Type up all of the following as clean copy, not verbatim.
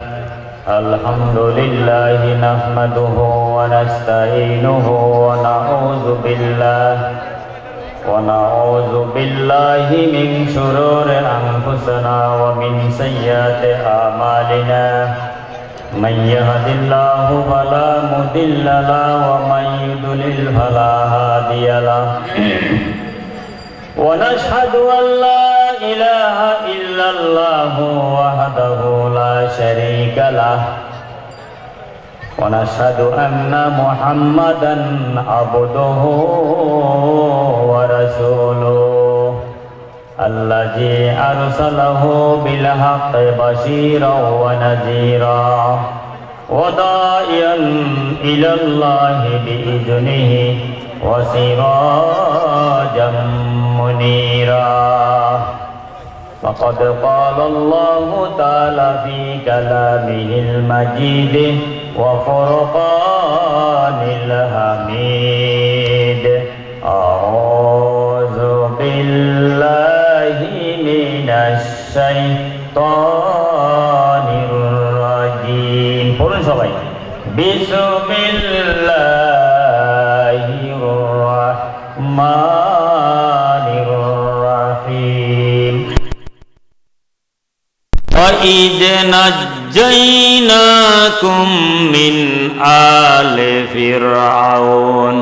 الحمد لله نحمده ونستعينه ونعوذ بالله من شرور أنفسنا ومن سيئات أعمالنا من يهد الله فلا مضل له ومن يضلل فلا هادي له ونشهد أن لا إله إلا الله وحده لا شريك له ونشهد أن محمدا عبده ورسوله الذي أرسله بالحق بشيرا ونذيرا وداعيا إلى الله بإذنه وسراجا منيرا فقد قال الله تعالى في كلامه المجيد وفرقان الحميد أعوذ بالله من الشيطان الرجيم بسم الله الرحمن الرحيم وإذ نجيناكم من آل فرعون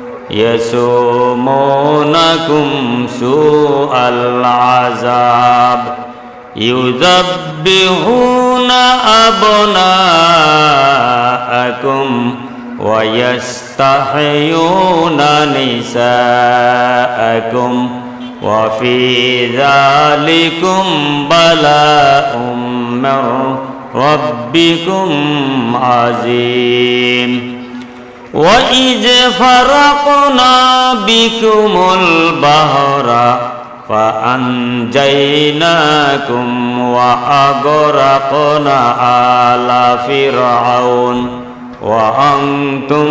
يسومونكم سوء العذاب يذبحون أبناءكم ويستحيون نساءكم وفي ذلكم بلاء من ربكم عظيم وإذ فرقنا بكم البحر فأنجيناكم وأغرقنا آل فرعون وأنتم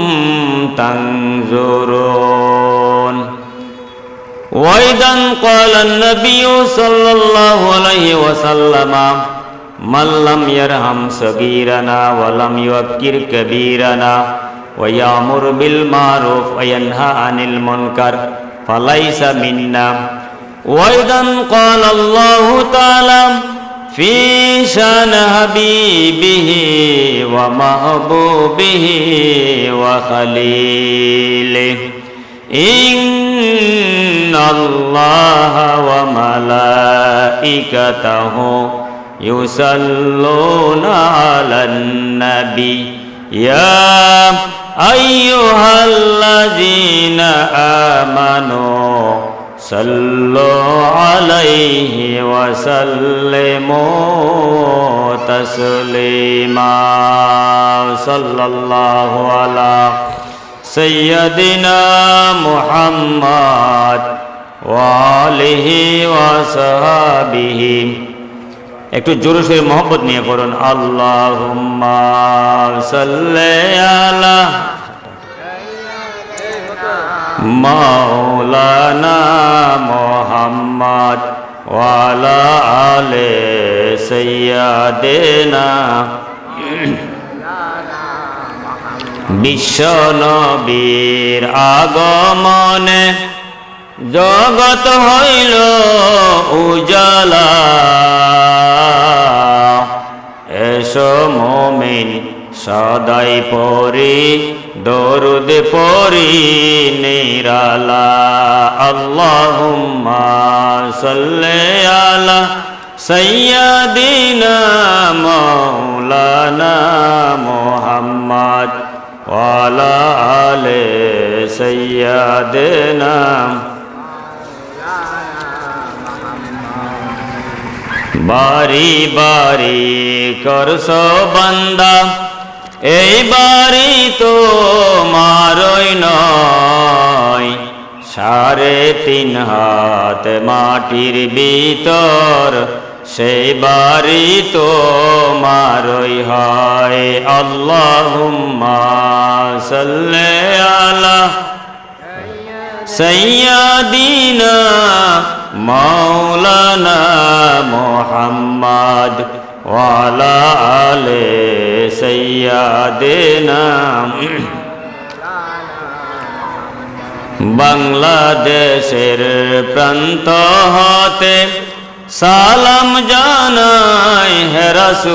تنظرون وإذا قال النبي صلى الله عليه وسلم من لم يرحم صغيرنا ولم يوقر كبيرنا ويأمر بالمعروف وينهى عن المنكر فليس منا وإذا قال الله تعالى في شان حبيبه ومحبوبه وخليله إن الله وملائكته يصلون على النبي يا أيها الذين آمنوا صلوا عليه وسلموا تسليما صلى الله على سيدنا محمد وآله وصحبه একটু জোরে সোরে মোহব্বত নিয়ে পড়ুন আল্লাহুম্মা সাল্লি আলা মাওলানা মুহাম্মদ ওয়া আলা আলি সাইয়্যিদিনা বিশ্ব নবীর আগমনে জগৎ হইল উজালা এসো মুমিন সদাই পড়ি দরুদ পড়ি নিরালা আল্লাহুম্মা সাল্লি আলা সাইয়্যিদিনা মাওলানা মুহাম্মদ ওয়া আলা আলি সাইয়্যিদিনা বারি বারি করছো বান্দা এই বারি তো মারই নয় 3.5 হাত মাটির ভিতর সেই বারি তো মারই হয় আল্লাহুম্মা সাল্লি আলা সাইয়্যিদিনা মাওলানা মুহাম্মদ وعلى آل سيدنا বাংলাদেশের প্রান্ত হতে সালাম জানাই হে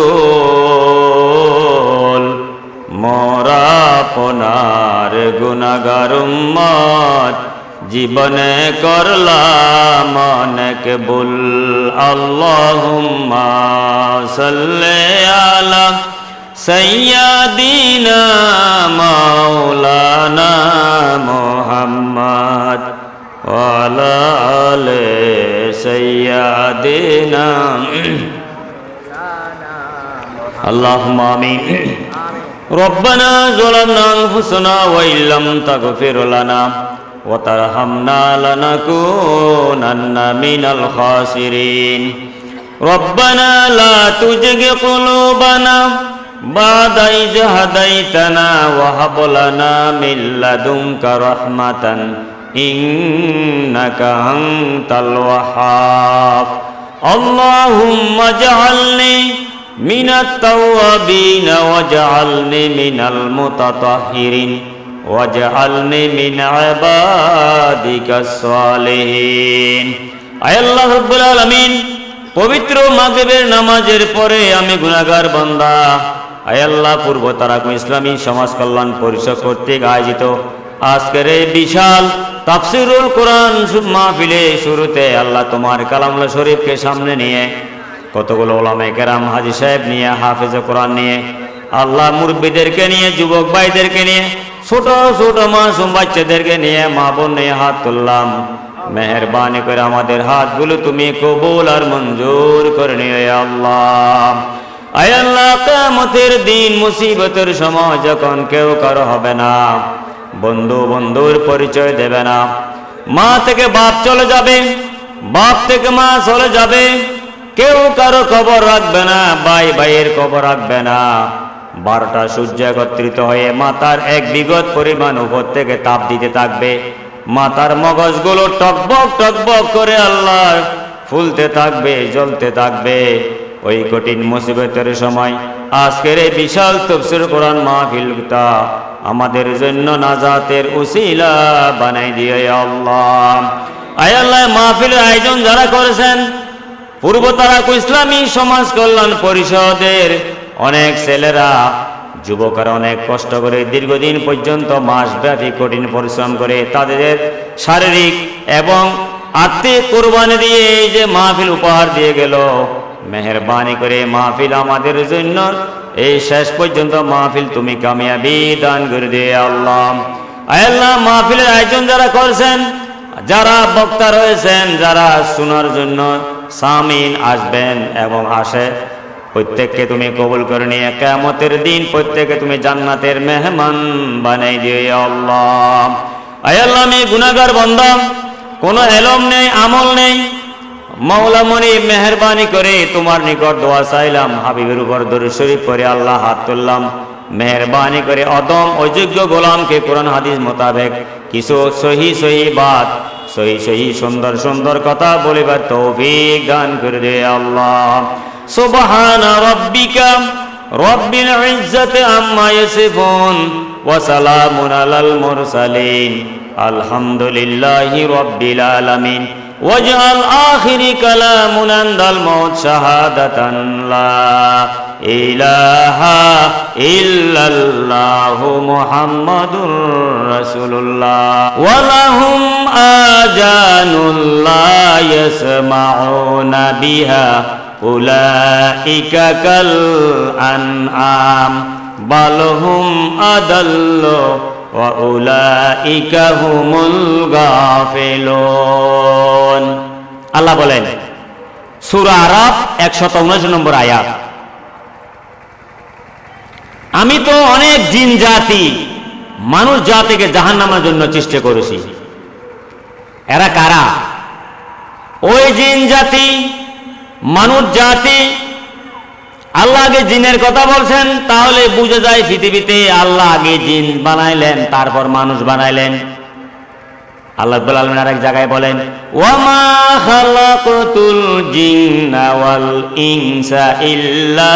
রাসূল, মোরা আপনার গুনাহগার উম্মত, জীবনে করলাম অনেক ভুল। আল্লাহুম্মা সাল্লি আলা সাইয়্যিদিনা মাওলানা মুহাম্মদ ওয়া আলা আলি সাইয়্যিদিনা। আল্লাহুম্মা আমিন। রব্বানা যালামনা আনফুসানা ওয়া ইল্লাম তাগফির লানা ওয়া তারহামনা লানাকুনান্না মিনাল খাসিরিন। রব্বানা লা তুযিগ কুলুবানা বা'দা ইয হাদাইতানা ওয়া হাব লানা মিন লাদুনকা রাহমাতান ইন্নাকা আনতাল ওয়াহ্হাব। আল্লাহুম্মা জাআলনি মিনাত তাওয়াবিন ওয়াজআলনি মিনাল মুতাতাহহিরিন ওয়াজআলনি মিন ইবাদিকাস সালিহিন। আয় আল্লাহ রাব্বুল আলামিন, পবিত্র মাগরিবের নামাজের পরে আমি গুনাহগার বান্দা, আয় আল্লাহ, পূর্ব তারাকুম ইসলামী সমাজ কল্যাণ পরিষদ কর্তৃক আয়োজিত আজকের এই বিশাল তাফসীরুল কোরআন মাহফিলে শুরুতে আল্লাহ তোমার কালামুল্লাহ শরীফকে সামনে নিয়ে, কতগুলো উলামায়ে কেরাম, হাজী সাহেব নিয়ে, হাফেজে কোরআন নিয়ে, আল্লাহ মুরব্বীদেরকে নিয়ে, যুবক ভাইদেরকে নিয়ে, ছোট ছোট মাসুম বাচ্চাদেরকে নিয়ে, মা বোন নিয়ে হাত তুললাম। মেহেরবানি করে আমাদের হাতগুলো তুমি কবুল আর মঞ্জুর করে নিও ইয়া আল্লাহ। আয় আল্লাহ, কিয়ামতের দিন মুসিবতের সময় যখন কেউ কারো হবে না, বন্ধু বন্ধুর পরিচয় দেবে না, মা থেকে বাপ চলে যাবে, বাপ থেকে মা চলে যাবে, কেউ কারো খবর রাখবে না, ভাই ভাইয়ের খবর রাখবে না, 12টা সূর্য একত্রিত হয়ে মাথার এক বিগত পরিমাণ উপর থেকে তাপ দিতে থাকবে, মাথার মগজগুলো টকবক টকবক করে আল্লাহ ফুলতে থাকবে, জ্বলতে থাকবে। ওই কঠিন মুসিবতের সময় আজকের এই বিশাল তাফসীর কোরআন মাহফিলটা আমাদের জন্য নাজাতের উসিলা বানাই দিও ইয়া আল্লাহ। আয় আল্লাহ, মাহফিলের আয়োজন যারা করেছেন, পূর্ব তারাকুম ইসলামী সমাজ কল্যাণ পরিষদের অনেক ছেলেরা, যুবকরা অনেক কষ্ট করে দীর্ঘদিন পর্যন্ত মাসব্যাপী কঠিন পরিশ্রম করে তাদের শারীরিক এবং আত্মিক কুরবানি দিয়ে এই যে মাহফিল উপহার দিয়ে গেল। মেহেরবানি করে মাহফিল আমাদের জন্য এই শেষ পর্যন্ত মাহফিল তুমি কামিয়াবি দান করে দে আল্লাহ। আয় আল্লাহ, মাহফিলের আয়োজন যারা করছেন, যারা বক্তা রয়েছেন, যারা শোনার জন্য সামিন আসবেন এবং আসে, প্রত্যেককে তুমি কবুল করে নিয়ে কিয়ামতের দিন প্রত্যেককে তুমি জান্নাতের মেহমান বানাই দিও ইয়া আল্লাহ। আয় আল্লাহ, আমি গুনাহগার বান্দা, কোনো ইলম নেই, আমল নেই, মাওলা মনি মেহেরবানি করে তোমার নিকট দোয়া চাইলাম, হাবিবের উপর দরুদ শরীফ পড়ে আল্লাহ হাত তুললাম। মেহেরবানি করে অদম অযোগ্য গোলামকে কোরআন হাদিস মোতাবেক কিছু সহি সহি বাত, সহি সহি সুন্দর সুন্দর কথা বলিবার তৌফিক দান করে দে আল্লাহ। সুবহানা রাব্বিকা রব্বিল ইজ্জাতি আম্মা ইয়াসিফুন ওয়া সালামুন আলাল মুরসালিন আলহামদুলিল্লাহি রাব্বিল আলামিন। ওয়াজআল আখিরি কালামুনা আনদাল মাউত শাহাদাতান লা ইলাহা ইল্লাল্লাহু মুহাম্মাদুর রাসূলুল্লাহ ওয়া লাহুম আজানুল লা ইয়াসমাউনা বিহা উলাইকা কাল আনআম বাল হুম আদাল্লু ওয়া উলাইকা হুমুল গাফিলুন। আল্লাহ বলেন সূরা আরাফ 179 নম্বর আয়াত, আমি তো অনেক জিন জাতি মানুষ জাতিকে জাহান্নামের জন্য চেষ্টা করেছি। এরা কারা? ওই জিন জাতি মানুষ জাতি। আল্লাহ আগে জিনের কথা বলছেন, তাহলে বুঝে যায় পৃথিবীতে আল্লাহ আগে জিন বানাইলেন, তারপর মানুষ বানাইলেন। আল্লাহ রাব্বুল আলামিন আরেক জায়গায় বলেন, ওয়া মা খালাকতুল জিন্না ওয়াল ইনসা ইল্লা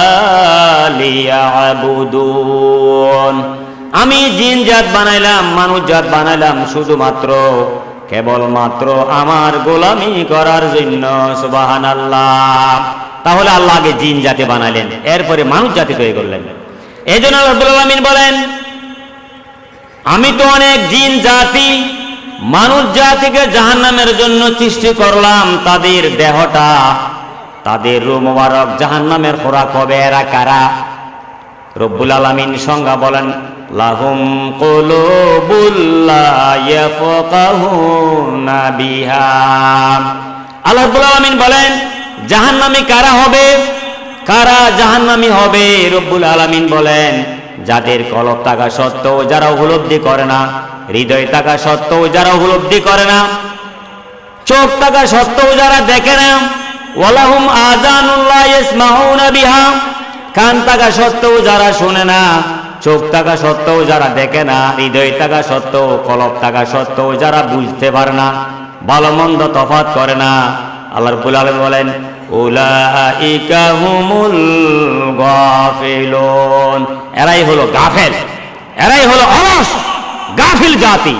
লিয়াবুদুন। আমি জিন জাত বানাইলাম, মানুষ জাত বানাইলাম শুধুমাত্র কেবলমাত্র আমার গোলামি করার জন্য। সুবহানাল্লাহ। তাহলে আল্লাহ আগে জিন জাতি বানাইলেন, এরপরে মানুষ জাতি তৈরি করলেন। এই জন্য আল্লাহ রাব্বুল আলামিন বলেন, আমি তো অনেক জিন জাতি মানুষ জাতিকে জাহান্নামের জন্য সৃষ্টি করলাম। তাদের দেহটা, তাদের রূহ মোবারক জাহান্নামের খোরাক হবে। এরা কারা? রব্বুল আলামিন সংজ্ঞা বলেন, লাহুম কুলুবুল লা ইয়াফকাহুনা বিহা। আল্লাহ রাব্বুল আলামিন বলেন, জাহান্নামী কারা হবে? কারা জাহান্নামী হবে? রব্বুল আলামিন বলেন, যাদের কলব থাকা সত্ত্বেও যারা উপলব্ধি করে না, হৃদয় থাকা সত্ত্বেও যারা উপলব্ধি করে না, চোখ থাকা সত্ত্বেও যারা দেখে না, ওয়ালাহুম আযানুল লা ইয়াসমাউনা বিহা, কান থাকা সত্ত্বেও যারা শুনে না, চোখ থাকা সত্ত্বেও যারা দেখে না, হৃদয় থাকা সত্ত্বেও, কলব থাকা সত্ত্বেও যারা বুঝতে পারে না, ভালো মন্দ তফাৎ করে না। আল্লাহ রাব্বুল আলামিন বলেন, উলাইকা হুমুল গাফিলুন। এরাই হলো গাফেল, এরাই হলো অলস গাফিল জাতি।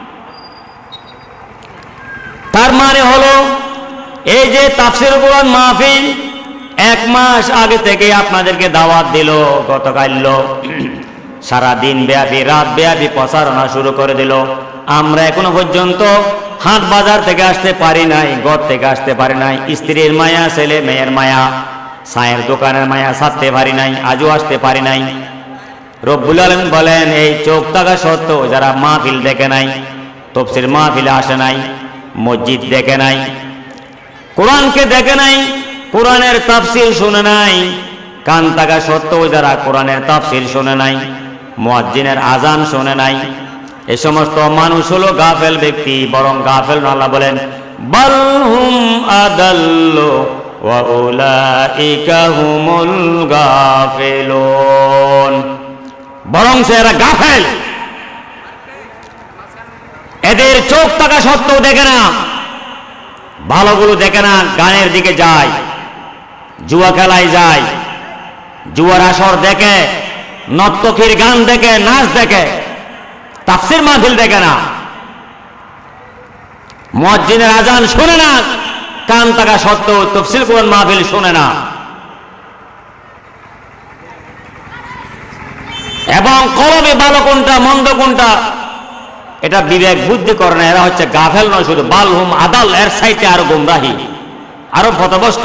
তার মানে হলো এই যে তাফসীর কোরআন মাহফিল 1 মাস আগে থেকে আপনাদেরকে দাওয়াত দিল, গতকাল সারা দিন ব্যাপী, রাত ব্যাপী প্রচারণা শুরু করে দিল। আমরা এখনো পর্যন্ত হাট বাজার থেকে আসতে পারি নাই, ঘর থেকে আসতে পারি নাই। স্ত্রীর মায়া, ছেলে মেয়ের মায়া, চায়ের দোকানের মায়া ছাড়তে পারি নাই, আজও আসতে পারি নাই। রব্বুল আলামিন বলেন, এই চোখ থাকা সত্ত্বেও যারা মাহফিল দেখে নাই, তাফসীর মাহফিলে আসে নাই, মসজিদ দেখে নাই, কোরআনকে দেখে নাই, কোরআনের তাফসীর শুনে নাই, কান থাকা সত্ত্বেও যারা কোরআনের তাফসীর শুনে নাই, মুয়াজ্জিনের আজান শুনে নাই, এই সমস্ত মানুষ হলো গাফেল ব্যক্তি। বরং গাফেল না, আল্লাহ বলেন, বাল হুম আদাল্লু ওয়া উলাইকা হুমুল গাফিলুন। বরং এরা গাফেল, এদের চোখ থাকা সত্ত্বেও দেখে না, ভালোগুলো দেখে না, গানের দিকে যায়, জুয়া খেলায় যায়, জুয়ার আসর দেখে, নর্তকীর গান দেখে, নাচ দেখে, তাফসীর মাহফিল দেখে না, মুয়াজ্জিনের আজান শুনে না, কান থাকা সত্ত্বেও তাফসীর কোরআন মাহফিল শুনে না, এবং কলবে ভালো কোনটা মন্দ কোনটা এটা বিবেক বুদ্ধি করে না। এরা হচ্ছে গাফেল নয় শুধু, বালহুম আদাল, এর সাইতে আরো গুমরাহি, আরো পথভ্রষ্ট।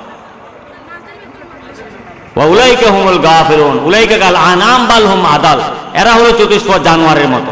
ওয়া উলাইকা হুমুল গাফিলুন, উলাইকা কাল আনাম বালহুম আদাল, এরা হলো চতুষ্পদ জানোয়ারের মতো।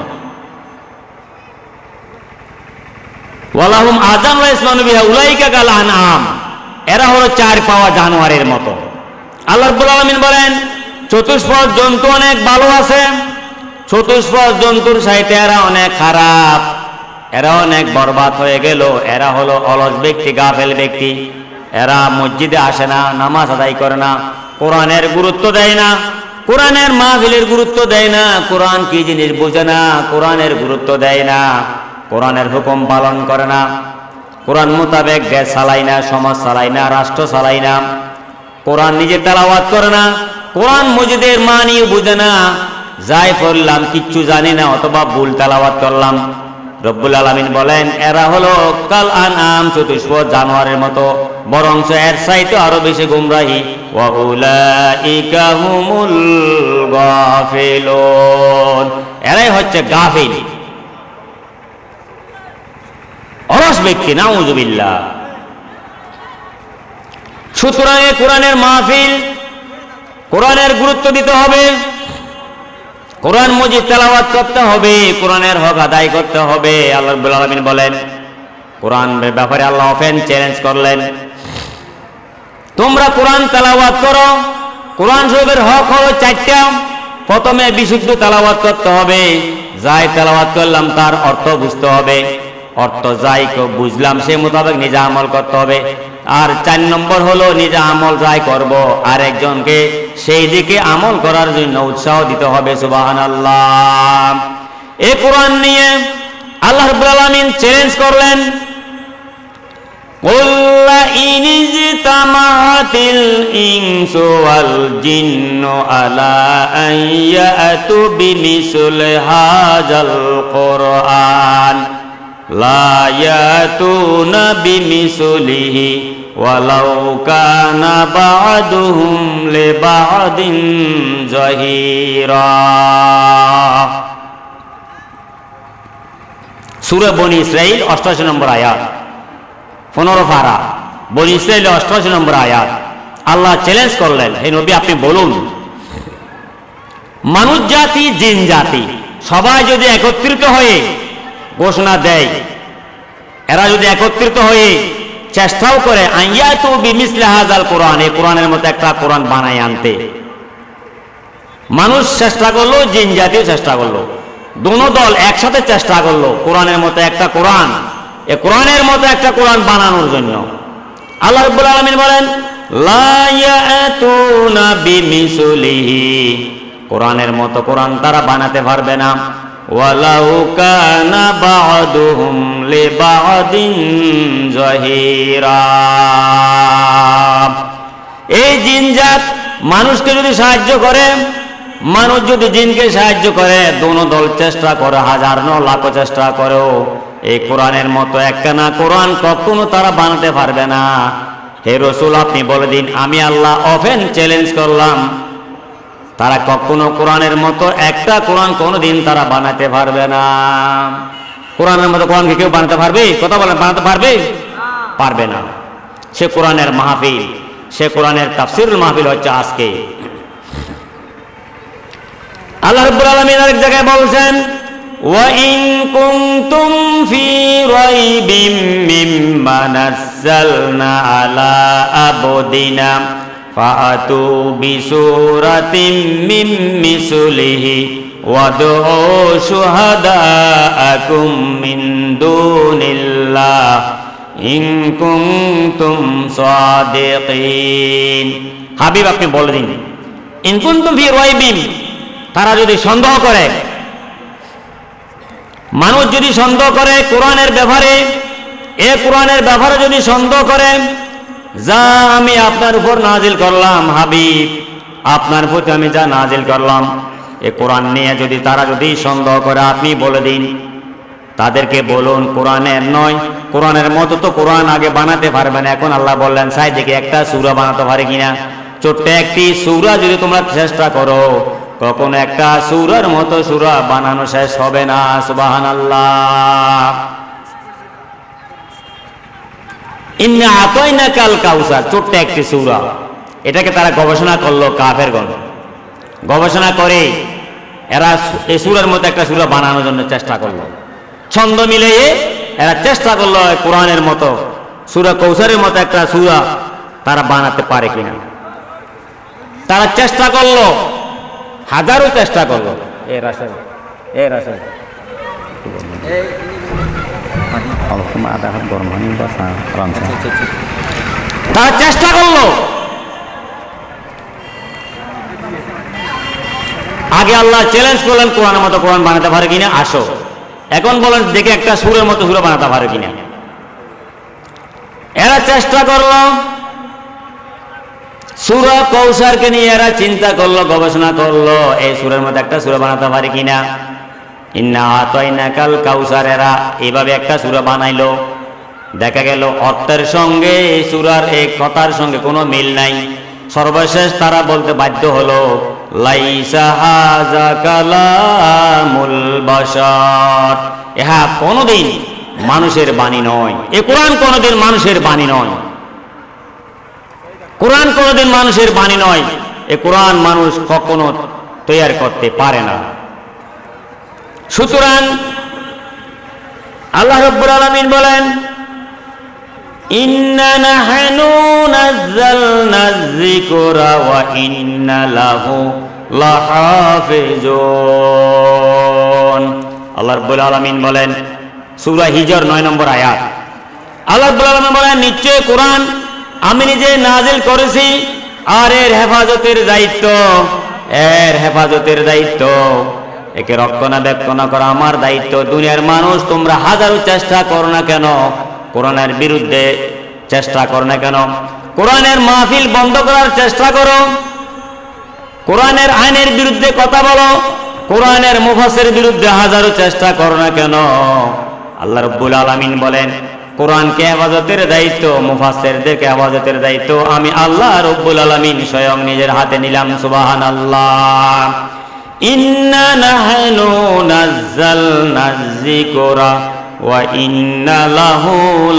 ওয়ালাহুম আযান লা ইয়াসমাউনা বিহা উলাইকা কাল আনাম, এরা হলো 4 পাওয়া জানোয়ারের মতো। আল্লাহ রাব্বুল আলামিন বলেন, চতুষ্পদ জন্তু অনেক ভালো আছে, চতুষ্পদ জন্তুর সাথে এরা অনেক খারাপ, এরা অনেক বরবাদ হয়ে গেল। এরা হলো অলস ব্যক্তি, গাফেল ব্যক্তি। এরা মসজিদে আসে না, নামাজ আদায় করে না, কোরআনের গুরুত্ব দেয় না, কোরআনের মাহফিলের গুরুত্ব দেয় না, কোরআন কি জিনিস বোঝে না, কোরআনের গুরুত্ব দেয় না, কোরআনের হুকুম পালন করে না, কোরআন মোতাবেক দেশ চালায় না, সমাজ চালায় না, রাষ্ট্র চালায় না, কোরআন নিজে তেলাওয়াত করে না, কোরআন মসজিদের মানি বুঝে না, যাই পড়লাম কিচ্ছু জানি না, অথবা ভুল তেলাওয়াত করলাম। রব্বুল আলামিন বলেন, এরা হলো কাল আনআম, চতুষ্পদ জানোয়ারের মতো, বরং এর চাইতে আরো বেশি গুমরাহি। ওয়া উলাইকা হুমুল গাফিলুন, এরাই হচ্ছে গাফিল, অলস ব্যক্তি, নাউযুবিল্লাহ। সুতরাং কোরআনের মাহফিল, কোরআনের গুরুত্ব দিতে হবে, কোরআন মজিদ তেলাওয়াত করতে হবে, কোরআনের হক আদায় করতে হবে। আল্লাহ রাব্বুল আলামিন বলেন, কোরআনের ব্যাপারে আল্লাহ ওপেন চ্যালেঞ্জ করলেন, তোমরা কোরআন তেলাওয়াত করো। কোরআন শরীফের হক হলো 4টা। প্রথমে বিশুদ্ধ তেলাওয়াত করতে হবে, যাই তেলাওয়াত করলাম তার অর্থ বুঝতে হবে, অর্থ যাই বুঝলাম সে মোতাবেক নিজে আমল করতে হবে। আর 4 নম্বর হলো নিজে আমল যাই করব, আর একজনকে সেই দিকে আমল করার জন্য উৎসাহ দিতে হবে। সুবহানাল্লাহ। এই কোরআন নিয়ে আল্লাহ রাব্বুল আলামিন চ্যালেঞ্জ করলেন, قُلْ إِنِ اجْتَمَعَتِ الْإِنسُ وَالْجِنُّ عَلَىٰ أَن يَأْتُوا بِمِثْلِ هَٰذَا الْقُرْآنِ لَا يَأْتُونَ بِمِثْلِهِ وَلَوْ كَانَ بَعْضُهُمْ لِبَعْضٍ ظَهِيرًا। সূরা বনী ইসরাঈল 88 নম্বর আয়াত, 15 পারা, বনী ইসরাঈল 88 নম্বর আয়াত। আল্লাহ চ্যালেঞ্জ করলেন, হে নবী আপনি বলুন, মানুষ জাতি জিন জাতি সবাই যদি একত্রিত হয়ে ঘোষণা দেয়, এরা যদি একত্রিত হয়ে চেষ্টাও করে আইয়াতু বিমিসলি হাযাল কোরআন, এই কোরআনের মতো একটা কোরআন বানায় আনতে, মানুষ চেষ্টা করলো, জিন জাতিও চেষ্টা করলো, দোনো দল একসাথে চেষ্টা করলো কোরআনের মতো একটা কোরআন, এই কোরআনের মতো একটা কোরআন বানানোর জন্য। আল্লাহ রাব্বুল আলামিন বলেন, লা ইয়াতুনা বিমিসলিহি, কোরআনের মতো কোরআন তারা বানাতে পারবে না। ওয়ালাউ কানা বা'দুহুম লিবা'দিন যাহিরা, এই জিনজাত মানুষকে যদি সাহায্য করে, মানুষ যদি জিনকে সাহায্য করে, দোনো দল চেষ্টা করে, হাজার ন লাখ চেষ্টা করেও এই কোরআনের মতো একখানা কোরআন কখনো তারা বানাতে পারবে না। হে রাসূল আপনি বলে দিন, আমি আল্লাহ ওপেন চ্যালেঞ্জ করলাম, তারা কখনো কোরআনের মতো একটা কোরআন কোনোদিন তারা বানাতে পারবে না। কোরআনের মতো কোরআনকে কেউ বানাতে পারবে? কথা বলেন, বানাতে পারবে? পারবে না। সে কোরআনের মাহফিল, সে কোরআনের তাফসীরুল মাহফিল হচ্ছে আজকে। আল্লাহ রাব্বুল আলামিন আরেক জায়গায় বলছেন, ওয়া ইন কুনতুম ফি রাইবিম মিম্মা নাযালনা আলা আবদিনা ফাআতু বিসূরাতিম মিন মিসলিহি ওয়াদউ শুহাদাআকুম মিন দুনিল্লাহ ইন কুনতুম সাদিকিন। হাবিব আপনি বলে দিন, ইন কুনতুম ফি রাইবিম, তারা যদি সন্দেহ করে, মানুষ যদি সন্দেহ করে কোরআনের ব্যাপারে, এ কোরআনের ব্যাপারে যদি সন্দেহ করে, যা আমি আপনার উপর নাজিল করলাম, হাবিব আপনার প্রতি আমি যা নাজিল করলাম, এ কোরআন নিয়ে যদি তারা যদি সন্দেহ করে, আপনি বলে দিন, তাদেরকে বলুন কোরআনের নয়, কোরআনের মতো তো কোরআন আগে বানাতে পারবে না। এখন আল্লাহ বললেন, চাই দেখি একটা সূরা বানাতে পারে কিনা। ছোট্ট একটি সূরা যদি তোমরা চেষ্টা করো, কখনো একটা সূরার মতো সূরা বানানো শেষ হবে না। সুবহানাল্লাহ। ইন্না আতাইনাকাল কাউসার, ছোট্ট একটি সূরা, এটাকে তারা গবেষণা করলো, কাফেরগণ গবেষণা করে এরা এই সূরার মতো একটা সূরা বানানোর জন্য চেষ্টা করলো, ছন্দ মিলিয়ে এরা চেষ্টা করলো কোরআনের মতো সূরা কৌসারের মতো একটা সূরা তারা বানাতে পারে কিনা। তারা চেষ্টা করলো, হাজারো চেষ্টা করলো। তারা চেষ্টা করলো, আগে আল্লাহ চ্যালেঞ্জ করলেন কোরআনের মতো কোরআন বানাতে পারে কিনা, আসো। এখন বলেন দেখে একটা সুরের মতো সুরা বানাতে পারে কিনা। এরা চেষ্টা করলো, সূরা কৌসারকে নিয়ে এরা চিন্তা করলো, গবেষণা করলো, এই সূরার মতো একটা সূরা বানাতে পারে কিনা। ইন্না আতাইনাকাল কাউসার, এরা এইভাবে একটা সূরা বানাইলো। দেখা গেল অর্থের সঙ্গে এই সূরার এই কথার সঙ্গে কোনো মিল নাই। সর্বশেষ তারা বলতে বাধ্য হলো, লাইসা হাযা কালামুল বাশার, ইহা কোনোদিন মানুষের বাণী নয়। এই কোরআন কোনোদিন মানুষের বাণী নয়। কোরআন কোনোদিন মানুষের বাণী নয়। এই কোরআন মানুষ কখনো তৈরি করতে পারে না। সুতরাং আল্লাহ রাব্বুল আলামিন বলেন, ইন্না নাহনু নাযালনা যিকরা ওয়া ইন্না লাহু লাহাফিজুন। আল্লাহ রাব্বুল আলামিন বলেন, সূরা হিজর 9 নম্বর আয়াত, আল্লাহ রাব্বুল আলামিন বলেন, নিশ্চয় কোরআন আমি নিজে নাজিল করেছি, আর এর হেফাজতের দায়িত্ব একে রক্ষণাবেক্ষণ করা আমার দায়িত্ব। দুনিয়ার মানুষ তোমরা হাজারো চেষ্টা করো না কেন, কোরআনের বিরুদ্ধে চেষ্টা করো না কেন, কোরআনের মাহফিল বন্ধ করার চেষ্টা করো, কোরআনের আইনের বিরুদ্ধে কথা বলো, কোরআনের মুফাসসিরের বিরুদ্ধে হাজারো চেষ্টা করো না কেন, আল্লাহ রাব্বুল আলামিন বলেন কোরআনকে হেফাজতের দায়িত্ব, মুফাসসিরদেরকে হেফাজতের দায়িত্ব আমি আল্লাহ রাব্বুল আলামিন স্বয়ং নিজের হাতে নিলাম। সুবহানাল্লাহ। ইন্না নাহনু নাযালনা যিকরা ওয়া ইন্না লাহু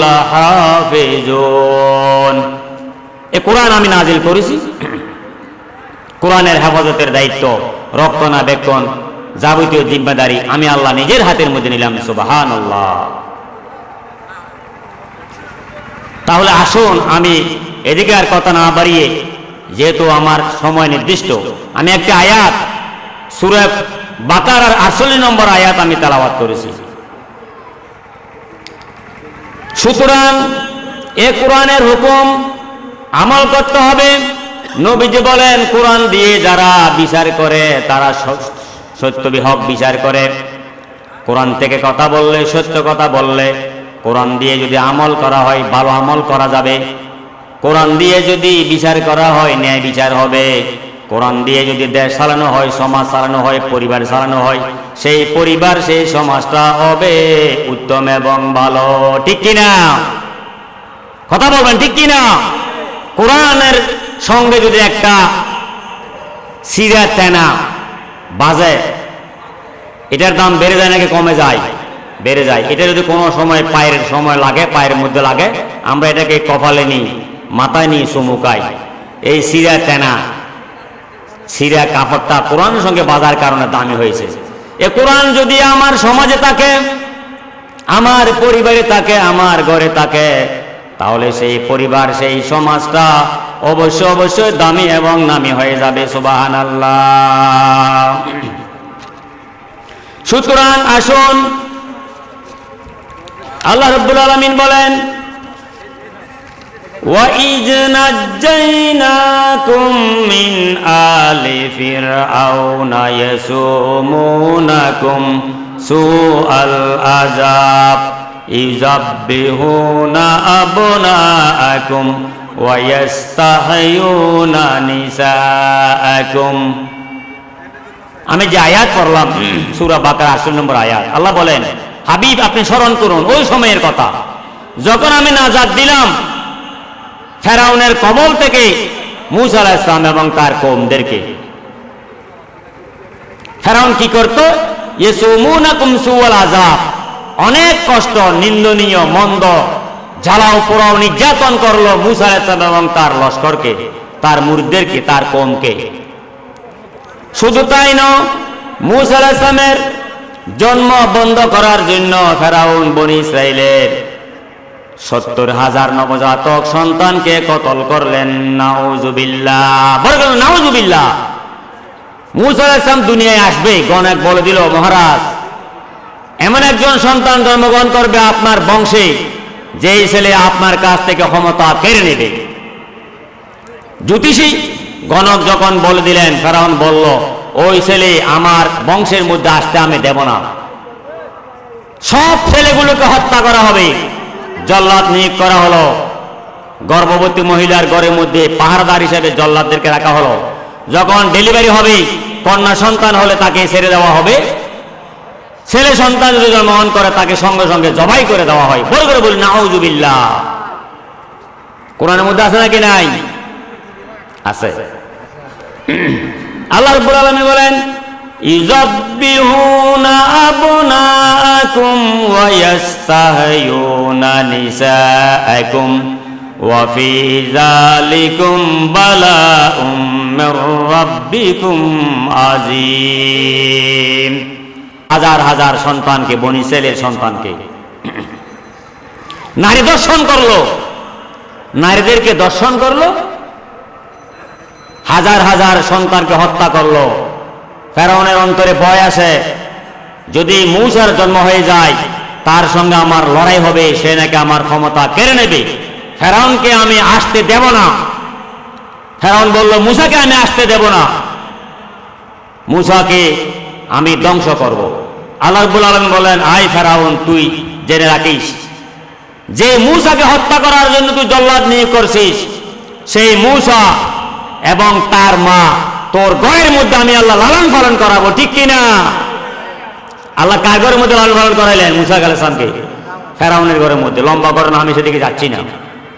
লাহাফিজুন। এই কোরআন আমি নাজিল করেছি, কোরআনের হেফাজতের দায়িত্ব, রক্ষণাবেক্ষণ, যাবতীয় জিম্মাদারি আমি আল্লাহ নিজের হাতের মধ্যে নিলাম। সুবহানাল্লাহ। তাহলে আসুন আমি এদিকে আর কথা না বাড়িয়ে, যেহেতু আমার সময় নির্দিষ্ট, আমি একটা আয়াত সূরা বাকারার 48 নম্বর আয়াত আমি তেলাওয়াত করেছি। সুতরাং এ কোরআনের হুকুম আমল করতে হবে। নবীজি বলেন কোরআন দিয়ে যারা বিচার করে তারা সত্য বিহক বিচার করে। কোরআন থেকে কথা বললে, সত্য কথা বললে, কোরআন দিয়ে যদি আমল করা হয় ভালো আমল করা যাবে। কোরআন দিয়ে যদি বিচার করা হয় ন্যায় বিচার হবে। কোরআন দিয়ে যদি দেশ চালানো হয়, সমাজ চালানো হয়, পরিবার চালানো হয়, সেই পরিবার সেই সমাজটা হবে উত্তম এবং ভালো। ঠিক কিনা? কথা বলবেন ঠিক কিনা? কোরআনের সঙ্গে যদি একটা সিরা তেনা বাজে, এটার দাম বেড়ে যায় নাকি কমে যায়? বেড়ে যায়। এটা যদি কোনো সময় পায়ের সময় লাগে, পায়ের মধ্যে লাগে, আমরা এটাকে কপালে নিই, মাথায় নিই, চুমুকাই। এই সিরা তেনা, সিরা কাপড়টা কোরআনের সঙ্গে বাজার কারণে দামি হয়েছে। এ কোরআন যদি আমার সমাজে থাকে, আমার পরিবারে থাকে, আমার ঘরে থাকে, তাহলে সেই পরিবার সেই সমাজটা অবশ্যই দামি এবং নামি হয়ে যাবে। সুবহানাল্লাহ। সুতরাং আসুন, আল্লাহ রাব্বুল আলামিন বলেন وَإِذْ نَجَّيْنَاكُمْ مِنْ آلِ فِرْعَوْنَ يَسُومُونَكُمْ سُوءَ الْعَذَابِ يُذَبِّحُونَ أَبْنَاءَكُمْ وَيَسْتَحْيُونَ نِسَاءَكُمْ। আমি যে আয়াত পড়লাম সূরা বাকারা ৮০ নম্বর আয়াত, আল্লাহ বলেন হাবিব আপনি স্মরণ করুন ওই সময়ের কথা যখন আমি নাজাত দিলাম ফেরাউনের কবল থেকে মূসা আলাইহিস সালাম এবং তার কওমদেরকে। ফেরাউন কি করত? ইয়াসুমুনাকুম সুআল আযাব, অনেক কষ্ট, নিন্দনীয়, মন্দ, জ্বালাও পোড়াও, নির্যাতন করলো মূসা আলাইহিস সালাম এবং তার লস্করকে, তার মুরিদদেরকে, তার কওমকে। শুধু তাই নয়, মূসা আলাইহিস সালামের জন্ম বন্ধ করার জন্য ফেরাউন বনি ইসরাইলের ৭০,০০০ নবজাতক সন্তানকে কতল করলেন। নাউজুবিল্লাহ, বলবেন নাউজুবিল্লাহ। মূসা আলাইহিস সালাম দুনিয়ায় আসবে, গণক বলে দিল মহারাজ এমন একজন সন্তান জন্মগ্রহণ করবে আপনার বংশে, যেই ছেলে আপনার কাছ থেকে ক্ষমতা কেড়ে নেবে। জ্যোতিষী গণক যখন বলে দিলেন, ফেরাউন বলল ওই ছেলে আমার বংশের মধ্যে আসতে আমি দেব না, সব ছেলেগুলোকে হত্যা করা হবে। জল্লাদ নিয়োগ করা হলো, গর্ভবতী মহিলার ঘরের মধ্যে পাহারাদার হিসেবে জল্লাদদেরকে রাখা হলো। যখন ডেলিভারি হবে, কন্যা সন্তান হলে তাকে ছেড়ে দেওয়া হবে, ছেলে সন্তান যদি জন্মগ্রহণ করে তাকে সঙ্গে সঙ্গে জবাই করে দেওয়া হয়। বলে করে বলি নাউজুবিল্লাহ। কোরআনের মধ্যে আছে নাকি নাই? আছে। আল্লাহ রাব্বুল আলামিন বলেন ইযাব্বিহুনা আবনাআকুম ওয়া ইয়াস্তাহয়ুনা নিসাআকুম ওয়া ফি যালিকুম বালাউম মির রাব্বিকুম আযীম। হাজার হাজার সন্তানকে, বনি ইসরাইলের সন্তানকে নারী দর্শন করলো, নারীদেরকে দর্শন করলো, হাজার হাজার সন্তানকে হত্যা করলো। ফেরাউনের অন্তরে ভয় আসে, যদি মূসার জন্ম হয়ে যায় তার সঙ্গে আমার লড়াই হবে, সে নাকি আমার ক্ষমতা কেড়ে নেবে, ফেরাউনকে আমি আসতে দেব না। ফেরাউন বলল মূসাকে আমি আসতে দেব না। মূসাকে আমি ধ্বংস করব। আল্লাহ রাব্বুল আলামিন বলেন, আয় ফেরাউন, তুই জেনে রাখিস যে মূসাকে হত্যা করার জন্য তুই জল্লাদ নিয়োগ করছিস, সেই মূসা এবং তার মা তোর ঘরের মধ্যে আমি আল্লাহ লালন পালন করাবো, ঠিক কিনা? আল্লাহ কার ঘরের মধ্যে লালন পালন করাইলেন? মূসা আলাইহিস সালামকে ফেরাউনের ঘরের মধ্যে। লম্বা করে না, আমি সেদিকে যাচ্ছি না।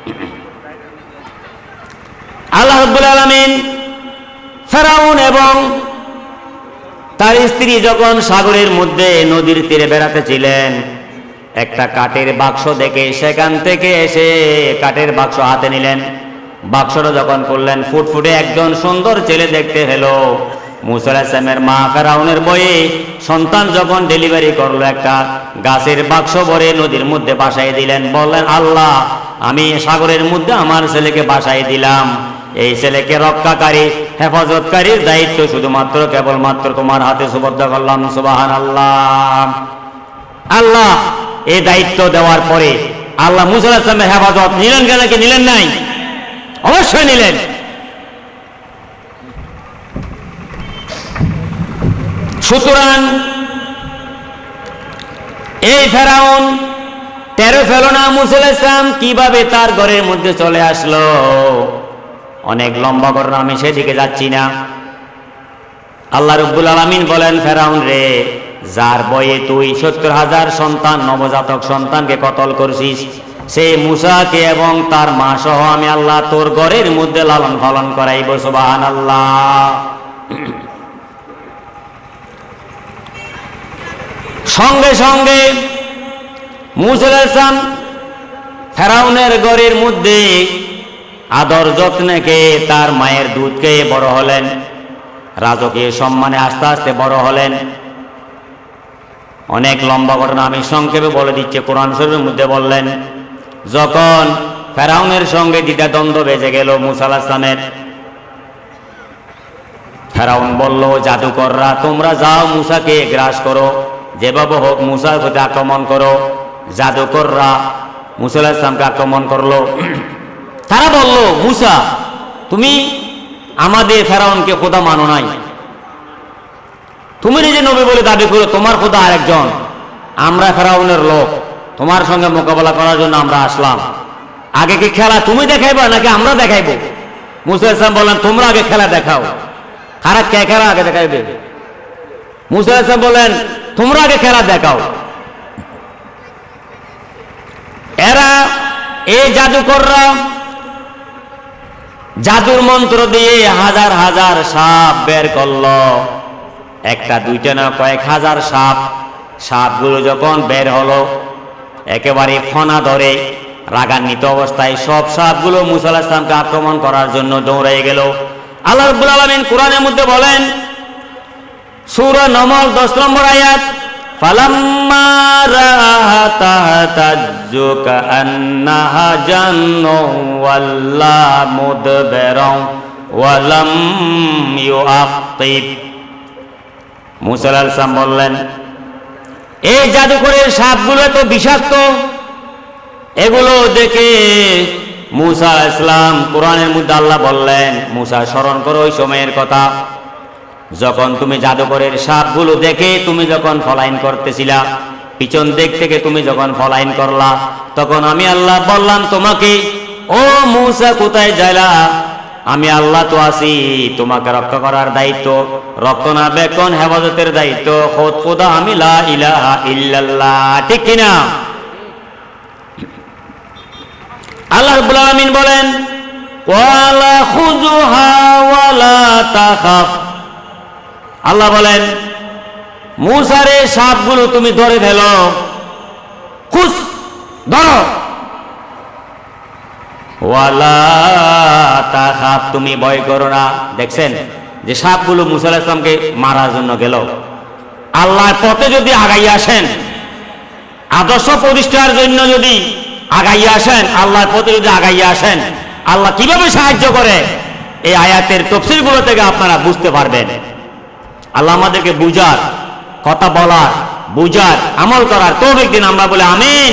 আল্লাহ রাব্বুল আলামিন ফেরাউন এবং তার স্ত্রী যখন সাগরের মধ্যে নদীর তীরে বেড়াতে ছিলেন, একটা কাঠের বাক্স দেখে সেখান থেকে এসে কাঠের বাক্স হাতে নিলেন। বাক্সটা যখন করলেন, ফুটফুটে একজন সুন্দর ছেলে দেখতে হলো। মূসা আলাইহিস সালামের মা ফেরাউনের বয়ে সন্তান যখন ডেলিভারি করলো, একটা গাছের বাক্স ভরে নদীর মধ্যে বাসায় দিলেন। বললেন, আল্লাহ, আমি সাগরের মধ্যে আমার ছেলেকে বাসায় দিলাম। এই ছেলেকে রক্ষাকারী, হেফাজতকারীর দায়িত্ব শুধুমাত্র কেবলমাত্র তোমার হাতে সুবদ্ধ করলাম। সুবহানাল্লাহ। আল্লাহ এই দায়িত্ব দেওয়ার পরে আল্লাহ মূসা আলাইহিস সালামের হেফাজত নিলেন কেন, কি নিলেন নাই? অবশ্যই নিলেন। সুতরাং এই ফেরাউন টেরো ফেল না মূসা আলাইহিস সালাম কিভাবে তার ঘরের মধ্যে চলে আসলো। অনেক লম্বা ঘটনা, আমি সেদিকে যাচ্ছি না। আল্লাহ রাব্বুল আলামিন বলেন, ফেরাউন রে, যার বয়ে তুই ৭০,০০০ সন্তান, নবজাতক সন্তানকে কতল করছিস, সেই মূসাকে এবং তার মা সহ আমি আল্লাহ তোর ঘরের মধ্যে লালন পালন করাইব। সুবহানাল্লাহ। সঙ্গে সঙ্গে মূসা আলাইহিস সালাম ফেরাউনের ঘরের মধ্যে আদর যত্নকে, তার মায়ের দুধ খেয়ে বড় হলেন, রাজকীয় সম্মানে আস্তে আস্তে বড় হলেন। অনেক লম্বা ঘটনা, আমি সংক্ষেপে বলে দিচ্ছি। কোরআন শরীফের মধ্যে বললেন, যখন ফেরাউনের সঙ্গে দ্বিধাদ্বন্দ্ব বেজে গেল মূসা আলাইহিস সালামের, ফেরাউন বলল, জাদুকররা তোমরা যাও মূসাকে গ্রাস করো, যেভাবে হোক মূসার প্রতি আক্রমণ করো। জাদুকররা মূসা আলাইহিস সালামকে আক্রমণ করলো। তারা বলল, মূসা, তুমি আমাদের ফেরাউনকে খোদা মানো নাই, তুমি নিজে নবী বলে দাবি করো, তোমার খোদা আরেকজন, আমরা ফেরাউনের লোক, তোমার সঙ্গে মোকাবেলা করার জন্য আমরা আসলাম। আগে কি খেলা তুমি দেখাইবা নাকি আমরা দেখাইবো? মূসা আলাইহিস সালাম বললেন, তোমরা আগে খেলা দেখাও। কারা কে খেলা আগে দেখাইবে? মূসা আলাইহিস সালাম বললেন, তোমরা আগে খেলা দেখাও। এরা, এই জাদুকররা জাদুর মন্ত্র দিয়ে হাজার হাজার সাপ বের করলো। একটা দুইটা না, কয়েক হাজার সাপ। সাপগুলো যখন বের হলো, একেবারে ফনা ধরে রাগান্বিত অবস্থায় সব সাপগুলো মূসা আলাইহিস সালামকে আক্রমণ করার জন্য দৌড়ে গেল। আল্লাহ রাব্বুল আলামিন কোরআনের মধ্যে বলেন, সূরা নমল 10 নম্বর আয়াত, ফালাম্মা রাআহা তাহতাজ্জু কাআন্নাহা জান্নু ওয়াল্লা মুদবিরা ওয়া লাম ইউআক্কিব। মূসা আলাইহিস সালাম বললেন, এই জাদুকরের সাপগুলো তো বিষাক্ত, এগুলো দেখে মূসা আলাইহিস সালাম, কোরআনের মধ্যে আল্লাহ বললেন, মূসা স্মরণ করো ওই সময়ের কথা, যখন তুমি জাদুকরের সাপগুলো দেখে তুমি যখন ফলাইন করতেছিলা, পিছন দিক থেকে তুমি যখন ফলাইন করলা, তখন আমি আল্লাহ বললাম তোমাকে, ও মূসা কোথায় যাইলা? আমি আল্লাহ তো আছি, তোমাকে রক্ষা করার দায়িত্ব, রক্ষণাবেক্ষণ হেফাজতের দায়িত্ব খোদা আমি, লা ইলাহা ইল্লাল্লাহ, ঠিক কিনা? আল্লাহ রাব্বুল আলামিন বলেন, ওয়ালা খুযুহা ওয়ালা তাখাফ। আল্লাহ বলেন, মূসারে সাপগুলো তুমি ধরে ফেলো, খুশ ধরো, ওয়ালা তাখাফ, তুমি ভয় করো না। দেখছেন যে সাপগুলো মূসা আলাইহিস সালামকে মারার জন্য গেল। আল্লাহর পথে যদি আগাইয়া আসেন, আদর্শ প্রতিষ্ঠার জন্য যদি আগাইয়া আসেন, আল্লাহর পথে যদি আগাইয়া আসেন, আল্লাহ কিভাবে সাহায্য করে, এই আয়াতের তাফসীরগুলো থেকে আপনারা বুঝতে পারবেন। আল্লাহ আমাদেরকে বুঝার, কথা বলার, বুঝার, আমল করার তৌফিক দিন, আমরা বলে আমিন।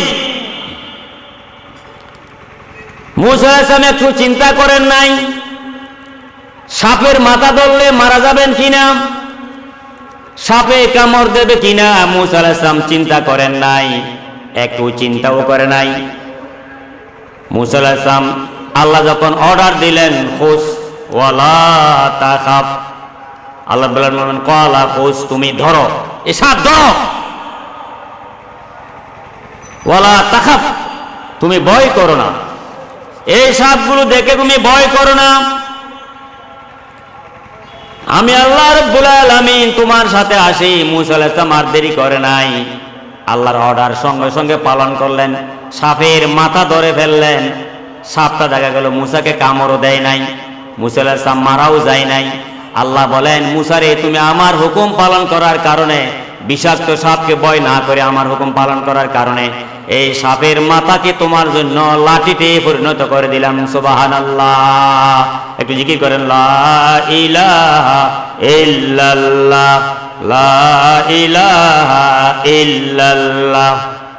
মূসা আলাইহিস সালাম একটু চিন্তা করেন নাই সাপের মাথা ধরলে মারা যাবেন কিনা? সাপে কামড় দেবে কিনা মূসা আলাইহিস সালাম চিন্তা করেন নাই, একটু চিন্তাও করে নাই। মূসা আলাইহিস সালাম আল্লাহ যখন অর্ডার দিলেন খুস ওয়ালা তাখাফ, আল্লাহ বললেন ক্বালা খুস, তুমি ধরো, এ সাপ ধরো, ওয়ালা তাখাফ, তুমি ভয় করো না, এই সাপগুলো দেখে তুমি ভয় করো না, আমি আল্লাহ রাব্বুল আলামিন তোমার সাথে আসি। মূসা আলাইহিস সালাম আর দেরি করে নাই, আল্লাহর অর্ডার সঙ্গে সঙ্গে পালন করলেন, সাপের মাথা ধরে ফেললেন। সাপটা দেখা গেল মূসাকে কামড়ও দেয় নাই, মূসা আলাইহিস সালাম মারাও যায় নাই। আল্লাহ বলেন মূসা রে, তুমি আমার হুকুম পালন করার কারণে, বিষাক্ত সাপকে ভয় না করে আমার হুকুম পালন করার কারণে এই সাপের মাথাকে তোমার জন্য লাঠিতে পরিণত করে দিলাম। সুবহানাল্লাহ, একটু জিকির করেন লা ইলাহা ইল্লাল্লাহ, লা ইলাহা ইল্লাল্লাহ,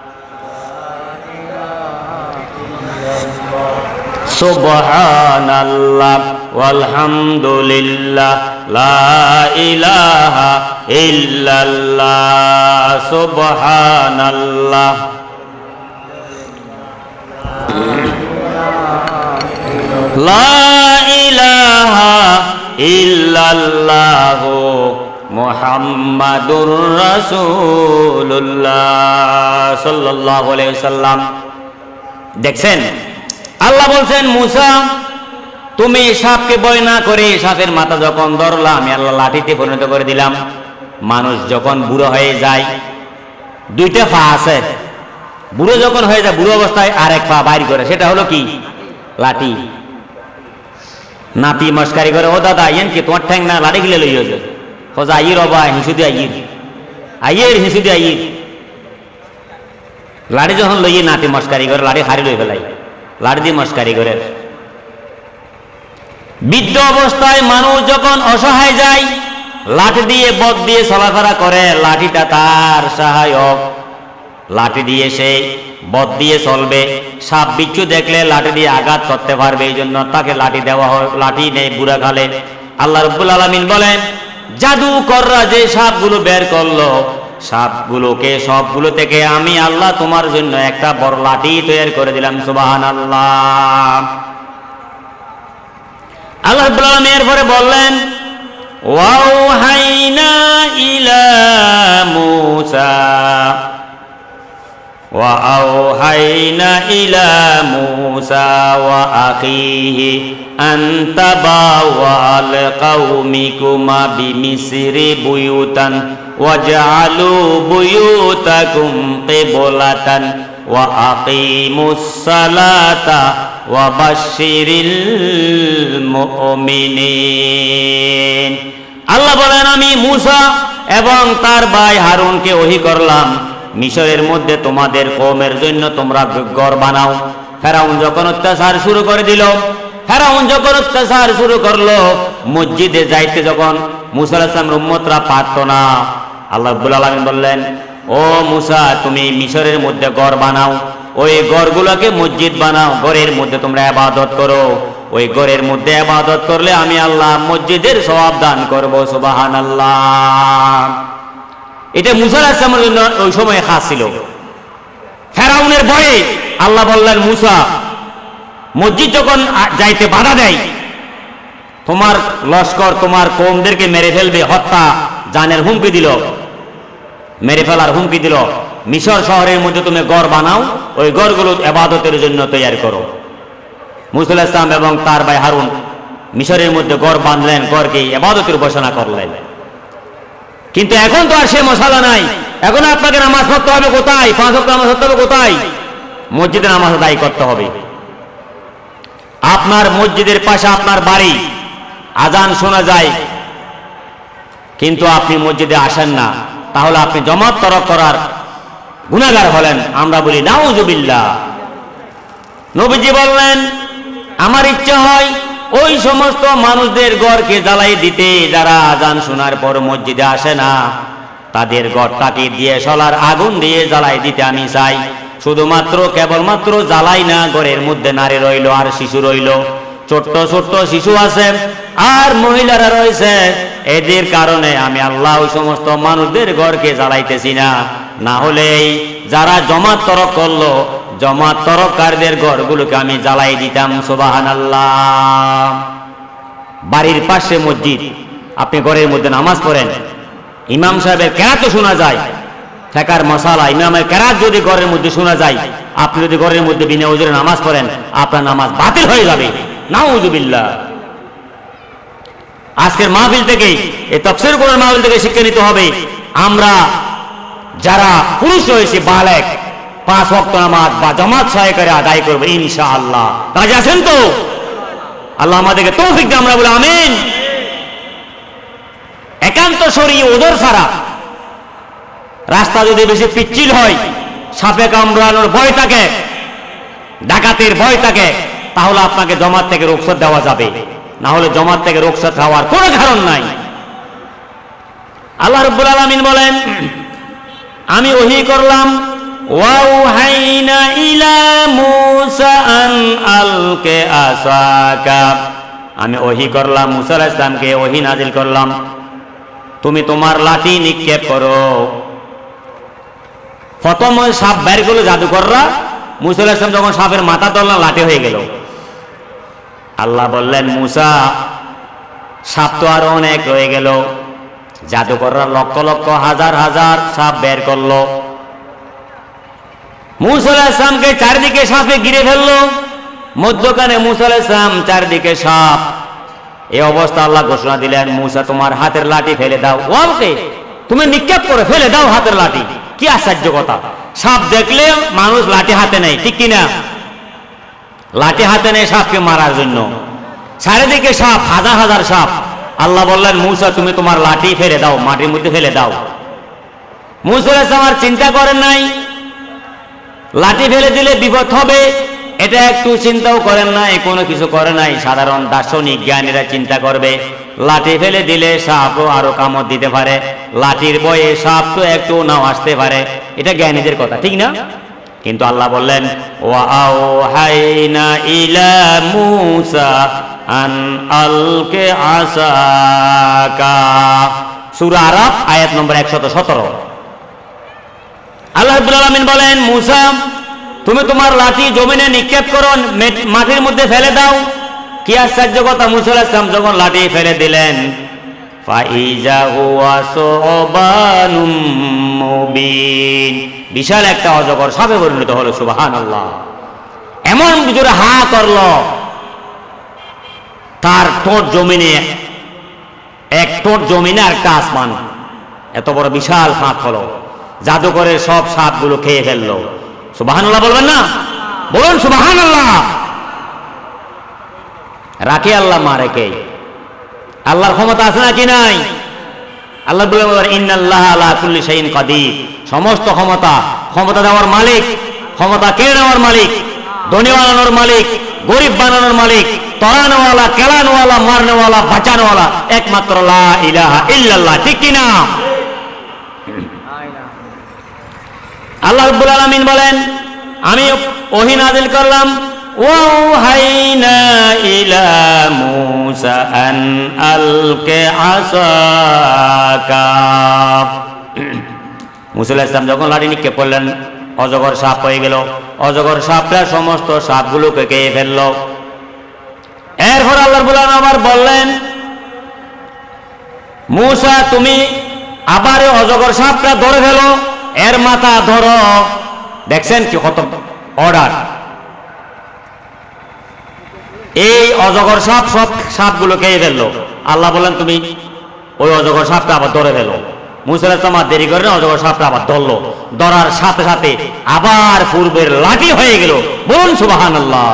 সুবহানাল্লাহ ওয়ালহামদুলিল্লাহ, লা ইলাহা ইল্লাল্লাহ, সুবহানাল্লাহ। লা ইলাহা ইল্লাল্লাহ মুহাম্মাদুর রাসূলুল্লাহ সাল্লাল্লাহু আলাইহি ওয়াসাল্লাম। দেখছেন আল্লাহ বলছেন মূসা তুমি সাপকে ভয় না করে সাপের মাথা যখন ধরলাম আমি আল্লাহ লাঠিতে পরিণত করে দিলাম। মানুষ যখন বুড়ো হয়ে যায়, দুইটা পা আছে, বুড়ো যখন হয়ে যায় বুড়ো অবস্থায় আরেক পা বাইর করে, সেটা হলো কি লাঠি। নাতি মস্কারি করে, ও দাদা ইয়েন কি তোমার ঠ্যাং না লাঠি গিলে লইয়া যায়, খোঁজা আইর অবা হিঁসু দিয়ে আইর, আইয়ের হিঁসু দিয়ে আইর। লাঠি যখন লইয়ে নাতি মস্কারি করে, লাঠি হারি লই ফেলাই, লাঠি দিয়ে মস্কারি করে। বৃদ্ধ অবস্থায় মানুষ যখন অসহায় যায়, লাঠি দিয়ে বদ দিয়ে চলাফেরা করে, লাঠিটা তার সহায়ক, লাঠি দিয়ে সে বদ দিয়ে চলবে। সাপ বিচ্ছু দেখলে লাঠি দিয়ে আঘাত করতে পারবে, এই জন্য তাকে লাঠি দেওয়া হয়, লাঠি নেই বুড়া খালে। আল্লাহ রাব্বুল আলামিন বলেন জাদুকররা যে সাপগুলো বের করলো, সাপগুলোকে সবগুলো থেকে আমি আল্লাহ তোমার জন্য একটা বড় লাঠি তৈরি করে দিলাম। সুবহানাল্লাহ। আল্লাহ রাব্বুল আলামিন এরপরে বললেন ওয়াওহাইনা ইলা মূসা وأوحينا إلى موسى وأخيه أن تبوأ لقومكما بمصر بيوتا واجعلوا بيوتكم قبلة وأقيموا الصلاة وبشر المؤمنين। আল্লাহ বলেন আমি মূসা এবং তার ভাই হারুনকে ওহী করলাম, মিশরের মধ্যে তোমাদের কওমের জন্য তোমরা ঘর বানাও। ফেরাউন যখন অত্যাচার শুরু করে দিল, ফেরাউন যখন অত্যাচার শুরু করলো, মসজিদে যাইতে যখন মূসা আলাইহিস সালামের উম্মতরা পারতো না, আল্লাহ রাব্বুল আলামিন বললেন ও মূসা তুমি মিশরের মধ্যে ঘর বানাও, ওই ঘরগুলোকে মসজিদ বানাও, ঘরের মধ্যে তোমরা ইবাদত করো, ওই ঘরের মধ্যে ইবাদত করলে আমি আল্লাহ মসজিদের সওয়াব দান করব। সুবহানাল্লাহ। এটা মূসা আলাইহিস সালামের জন্য ওই সময় খাস ছিল। ফেরাউনের ভয়ে আল্লাহ বললেন মূসা মসজিদ যখন যাইতে বাধা দেয়, তোমার লস্কর তোমার কওমদেরকে মেরে ফেলবে, হত্যা জানের হুমকি দিল, মেরে ফেলার হুমকি দিল, মিশর শহরের মধ্যে তুমি ঘর বানাও, ওই ঘরগুলো ইবাদতের জন্য তৈরি করো। মূসা আলাইহিস সালাম এবং তার ভাই হারুন মিশরের মধ্যে ঘর বাঁধলেন, ঘরকে ইবাদতের ঘোষণা করলেন। কিন্তু এখন তো আর সে মশালা নাই, এখন আপনাকে নামাজ পড়তে হবে কোথায়? 5 ওয়াক্ত নামাজ পড়তে হবে কোথায়? মসজিদে নামাজ আদায় করতে হবে। আপনার মসজিদের পাশে আপনার বাড়ি, আজান শোনা যায় কিন্তু আপনি মসজিদে আসেন না, তাহলে আপনি জামাত তরক করার গুনাহগার হলেন। আমরা বলি নাউজুবিল্লাহ। নবীজি বললেন আমার ইচ্ছা হয় ওই সমস্ত মানুষদের ঘরকে জ্বালাই দিতে যারা আজান শোনার পর মসজিদে আসে না, তাদের ঘরটাকে দিয়ে শলার আগুন দিয়ে জ্বালাই দিতে আমি চাই। শুধুমাত্র কেবলমাত্র জ্বালাই না, ঘরের মধ্যে নারী রইল আর শিশু রইল, ছোট্ট ছোট্ট শিশু আছে আর মহিলারা রয়েছে, এদের কারণে আমি আল্লাহ ওই সমস্ত মানুষদের ঘরকে জ্বালাইতেছি না, না হলে যারা জমাত তরক করলো জমাত তরককারীদের ঘরগুলোকে আমি জ্বালাই দিতাম। সুবহানাল্লাহ। বাড়ির পাশে মসজিদ, আপনি ঘরের মধ্যে নামাজ পড়েন, ইমাম সাহেবের কেরাতও শোনা যায়, ফেকার মশালা ইমামের কেরাত যদি ঘরের মধ্যে শোনা যায়, আপনি যদি ঘরের মধ্যে বিনা ওজুরে নামাজ পড়েন আপনার নামাজ বাতিল হয়ে যাবে। নাউযুবিল্লাহ। আজকের মাহফিল থেকে, এই তাফসীর কোরআন মাহফিল থেকে শিক্ষা নিতে হবে, আমরা যারা পুরুষ রয়েছে বালেগ 5 ওয়াক্ত নামাজ বা জামাত সহকারে আদায় করবে ইনশাআল্লাহ। রাজি আছেন তো? আল্লাহ আমাদেরকে তৌফিক দেন, আমরা বলি আমিন। একান্ত শরীয় ওদর ছাড়া রাস্তা যদি বেশি পিচ্ছিল হয়, সাপে কামড়ানোর ভয় থাকে, ডাকাতের ভয় থাকে, তাহলে আপনাকে জমাত থেকে রুখসত দেওয়া যাবে, না হলে জমাত থেকে রুখসত হওয়ার কোনো কারণ নাই। আল্লাহ রাব্বুল আলামিন বলেন, আমি ওহী করলাম, ওয়াউহাইনা ইলা মূসা আন আলকি আসাকা, আমি ওহী করলাম মূসা আলাইহিস সালামকে, ওহী নাজিল করলাম, তুমি তোমার লাঠি নিক্ষেপ করো। প্রথম সাপ বের করলো জাদুকররা, মূসা আলাইহিস সালাম যখন সাপের মাথা ধরলেন লাঠি হয়ে গেল। আল্লাহ বললেন, মূসা সাপ তো আরো অনেক রয়ে গেল। জাদুকররা লক্ষ লক্ষ হাজার হাজার সাপ বের করলো, মূসা আলাইহিস সালামকে চারিদিকে সাপে ঘিরে ফেললো, মধ্যখানে মূসা আলাইহিস সালাম, চারিদিকে সাপ। এই অবস্থা আল্লাহ ঘোষণা দিলেন, মূসা তোমার হাতের লাঠি ফেলে দাও। ওকে, তুমি নিক্ষেপ করে ফেলে দাও হাতের লাঠি। কি আশ্চর্য কথা, সাপ দেখলে মানুষ লাঠি হাতে নেয়, ঠিক কিনা? লাঠি হাতে নেয় সাপকে মারার জন্য, চারিদিকে সাপ, হাজার হাজার সাপ। আল্লাহ বললেন, মূসা তুমি তোমার লাঠি ফেলে দাও, মাটির মধ্যে ফেলে দাও। মূসা আলাইহিস সালাম আর চিন্তা করেন নাই লাঠি ফেলে দিলে বিপদ হবে, এটা একটু চিন্তাও করেন নাই, কোনো কিছু করে নাই। সাধারণ দার্শনিক জ্ঞানীরা চিন্তা করবে লাঠি ফেলে দিলে সাপও আরো কামড় দিতে পারে, লাঠির বয়ে সাপ তো একটু নাও আসতে পারে, এটা জ্ঞানীদের কথা, ঠিক না? কিন্তু আল্লাহ বললেন, ওয়াউহাইনা ইলা মূসা আন আলকি আসাকা, সূরা আরাফ আয়াত নম্বর 117। আল্লাহ রাব্বুল আলামিন বলেন, মূসা তুমি তোমার লাঠি জমিনে নিক্ষেপ করো, মাটির মধ্যে ফেলে দাও। কি আশ্চর্য কথা, মূসা আলাইহিস সালাম যখন লাঠি ফেলে দিলেন, ফাইজা হুয়া সুবানুম মুবিন, বিশাল একটা অজগর সাপে পরিণত হলো। সুবহানাল্লাহ। এমন জোরে হা করলো, তার ঠোঁট জমিনে, এক ঠোঁট জমিনে আর একটা আসমান, এত বড় বিশাল ফাঁক হলো, জাদুকরের সব সাপগুলো খেয়ে ফেললো। সুবহানাল্লাহ বলবেন না? বলুন সুবহানাল্লাহ। রাখে আল্লাহ, মারে কে? আল্লাহর ক্ষমতা আছে নাকি নাই? আল্লাহ বলেন, ইন্নাল্লাহা আলা কুল্লি শাইইন কাদির, সমস্ত ক্ষমতা, ক্ষমতা দেওয়ার মালিক, ক্ষমতা কেড়ে নেওয়ার মালিক, ধনী বানানোর মালিক, গরিব বানানোর মালিক, তরানোওয়ালা, কেলানোওয়ালা, মারনেওয়ালা, বাঁচানোওয়ালা একমাত্র লা ইলাহা ইল্লাল্লাহ, ঠিক কিনা? আল্লাহ রাব্বুল আলামিন বলেন, আমি ওহী নাযিল করলাম, ওয়াউহাইনা ইলা মূসা আন আলকি আসাকা। মূসা আলাইহিস সালাম যখন লাঠি নিক্ষেপ করলেন, অজগর সাপ হয়ে গেল, অজগর সাপটা সমস্ত সাপগুলোকে খেয়ে ফেলল। এরপর আল্লাহ রাব্বুল আলামিন আবার বললেন, মূসা তুমি আবার অজগর সাপটা ধরে ফেলো, এর মাথা ধরো। দেখছেন কি কত অর্ডার। এই অজগর সাপ সব সাপগুলো খেয়ে ফেললো। আল্লাহ বললেন তুমি ওই অজগর সাপটা আবার ধরে ফেলো। মূসা আলাইহিস সালাম দেরি করে না, অজগর সাপটা আবার ধরলো, ধরার সাথে সাথে আবার পূর্বের লাঠি হয়ে গেল। বলুন সুবহানাল্লাহ।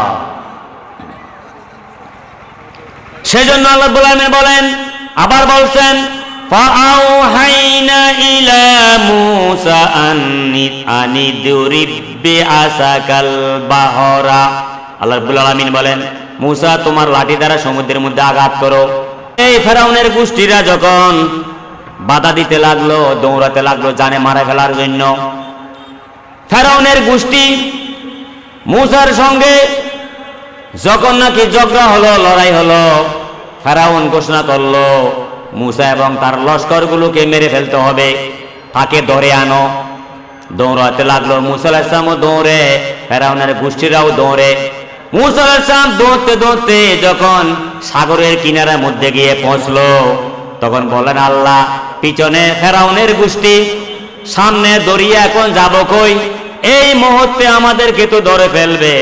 সেজন্য আল্লাহ রাব্বুল আলামিন বলেন, আবার বলছেন, ফাআউহাইনা ইলা মূসা আনিদরিব বিআসাকাল বাহরা। আল্লাহ রাব্বুল আলামিন বলেন, মূসা তোমার লাঠি দ্বারা সমুদ্রের মধ্যে আঘাত করো। এই ফেরাউনের গোষ্ঠীরা যখন বাধা দিতে লাগলো, দৌড়াতে লাগলো জানে মারা ফেলার জন্য, ফেরাউনের গোষ্ঠী মূসার সঙ্গে যখন নাকি ঝগড়া হলো, লড়াই হলো, ফেরাউন ঘোষণা করলো মুসা এবং তার লস্করগুলোকে মেরে ফেলতে হবে, তাকে ধরে আনো। দৌড়াতে লাগলো, মুসা আলাইহিস সালামও দৌড়ে, ফেরাউনের গোষ্ঠীরাও দৌড়ে। মুসা আলাইহিস সালাম দৌড়তে দৌড়তে যখন সাগরের কিনারার মধ্যে গিয়ে পৌঁছলো, তখন বললেন, আল্লাহ, পিছনে ফেরাউনের গোষ্ঠী, সামনে দরিয়া, এখন যাব কই? এই মুহূর্তে আমাদেরকে তো ধরে ফেলবে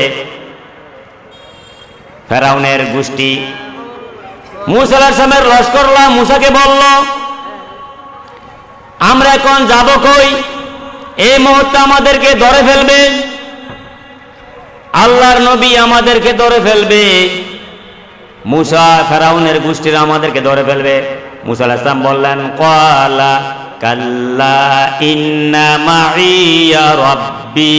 ফেরাউনের গোষ্ঠী। মুসা আলাইহিস সালামের লস্কররা মুসাকে বলল, আমরা এখন যাব কই? এই মুহূর্তে আমাদেরকে ধরে ফেলবে, আল্লাহর নবী আমাদেরকে ধরে ফেলবে, মুসা ফেরাউনের গোষ্ঠীরা আমাদেরকে ধরে ফেলবে। মুসা আলাইহিস সালাম বললেন, ক্বালা কাল্লা ইন্না মাইয়া রাব্বি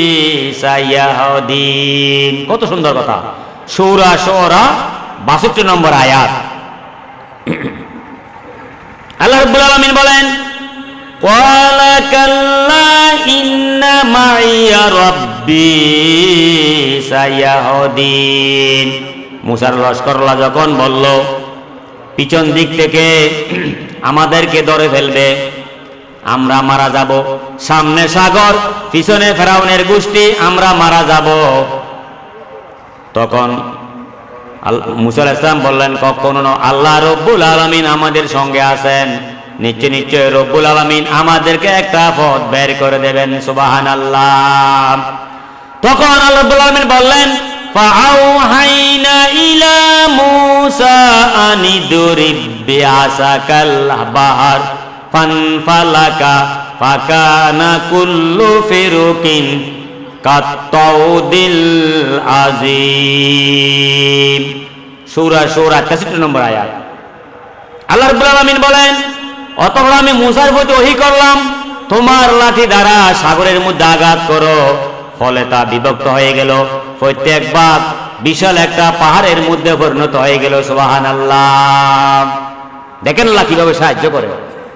সায়াহদিন। কত সুন্দর কথা! সূরা শুআরা 62 নম্বর আয়াত। আল্লাহ রাব্বুল আলামিন বলেন, ক্বালা কাল্লা ইন্না মাইয়া রাব্বি সায়াহদিন। মুসার লস্কররা যখন বলল, পিছন দিক থেকে আমাদেরকে ধরে ফেলবে, আমরা মারা যাব, সামনে সাগর, পিছনে ফেরাউনের গোষ্ঠী, আমরা মারা যাব, তখন মুসা আলাইহিস সালাম বললেন, কখনো না, আল্লাহ রব্বুল আলামিন আমাদের সঙ্গে আছেন, নিশ্চয় নিশ্চয় রব্বুল আলামিন আমাদেরকে একটা পথ বের করে দেবেন। সুবহানাল্লাহ। তখন আল্লাহ রব্বুল আলামিন বললেন, ফাআওহাইনা ইলা মূসা আনিদরিব বিআসাকাল বাহর ফানফালাকা ফাকানা কুল্লু ফিরকিন কাত্তাউদিল আযীম। সূরা শুআরা 63 নম্বর আয়াত। আল্লাহ রাব্বুল আলামিন বলেন, অতঃপর আমি মূসার প্রতি ওহী করলাম, তোমার লাঠি দ্বারা সাগরের মধ্যে আঘাত করো, ফলে তা বিভক্ত হয়ে গেল, প্রত্যেক ভাগ বিশাল একটা পাহাড়ের মধ্যে পরিণত হয়ে গেল। সুবহানাল্লাহ। দেখেন আল্লাহ কিভাবে সাহায্য করে।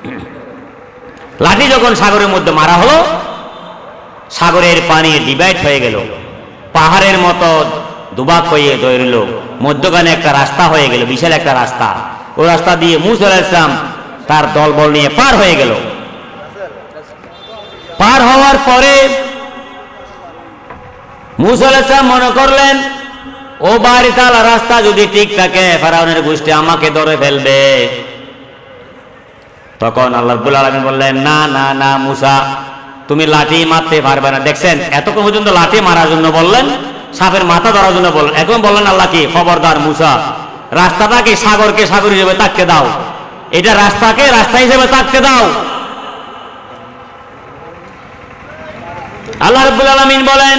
লাঠি যখন সাগরের মধ্যে মারা হলো, সাগরের পানি ডিভাইড হয়ে গেল, পাহাড়ের মতো দুভাগ হয়ে ধরল, মধ্যখানে একটা রাস্তা হয়ে গেল, বিশাল একটা রাস্তা। ওই রাস্তা দিয়ে মূসা আলাইহিস সালাম তার দলবল নিয়ে পার হয়ে গেল। পার হওয়ার পরে মূসা আলাইহিস সালাম মনে করলেন, ও বারিতালা রাস্তা যদি ঠিক থাকে, ফেরাউনের গোষ্ঠী আমাকে ধরে ফেলবে। তখন আল্লাহ রাব্বুল আলামিন বললেন, না না না মূসা, তুমি লাঠি মারতে পারবে না। দেখছেন, এতক্ষণ পর্যন্ত লাঠি মারার জন্য বললেন, সাপের মাথা ধরার জন্য বললেন, এখন বললেন আল্লাহকে, খবরদার মূসা, রাস্তাটাকে সাগরকে সাগর হিসেবে থাকতে দাও, এটা রাস্তাকে রাস্তা হিসেবে থাকতে দাও। আল্লাহ রাব্বুল আলামিন বলেন,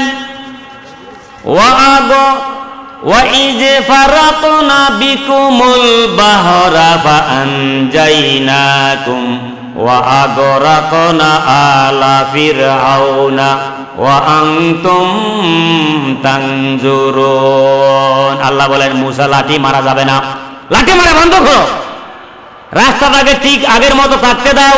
وَإِذْ فَرَقْنَا بِكُمُ الْبَحْرَ فَأَنْجَيْنَاكُمْ وَأَغْرَقْنَا آلَ فِرْعَوْنَ وَأَنْتُمْ تَنْظُرُونَ। আল্লাহ বলেন, মূসা, লাঠি মারা যাবে না, লাঠি মারা বন্ধ করো, রাস্তাটাকে ঠিক আগের মতো থাকতে দাও।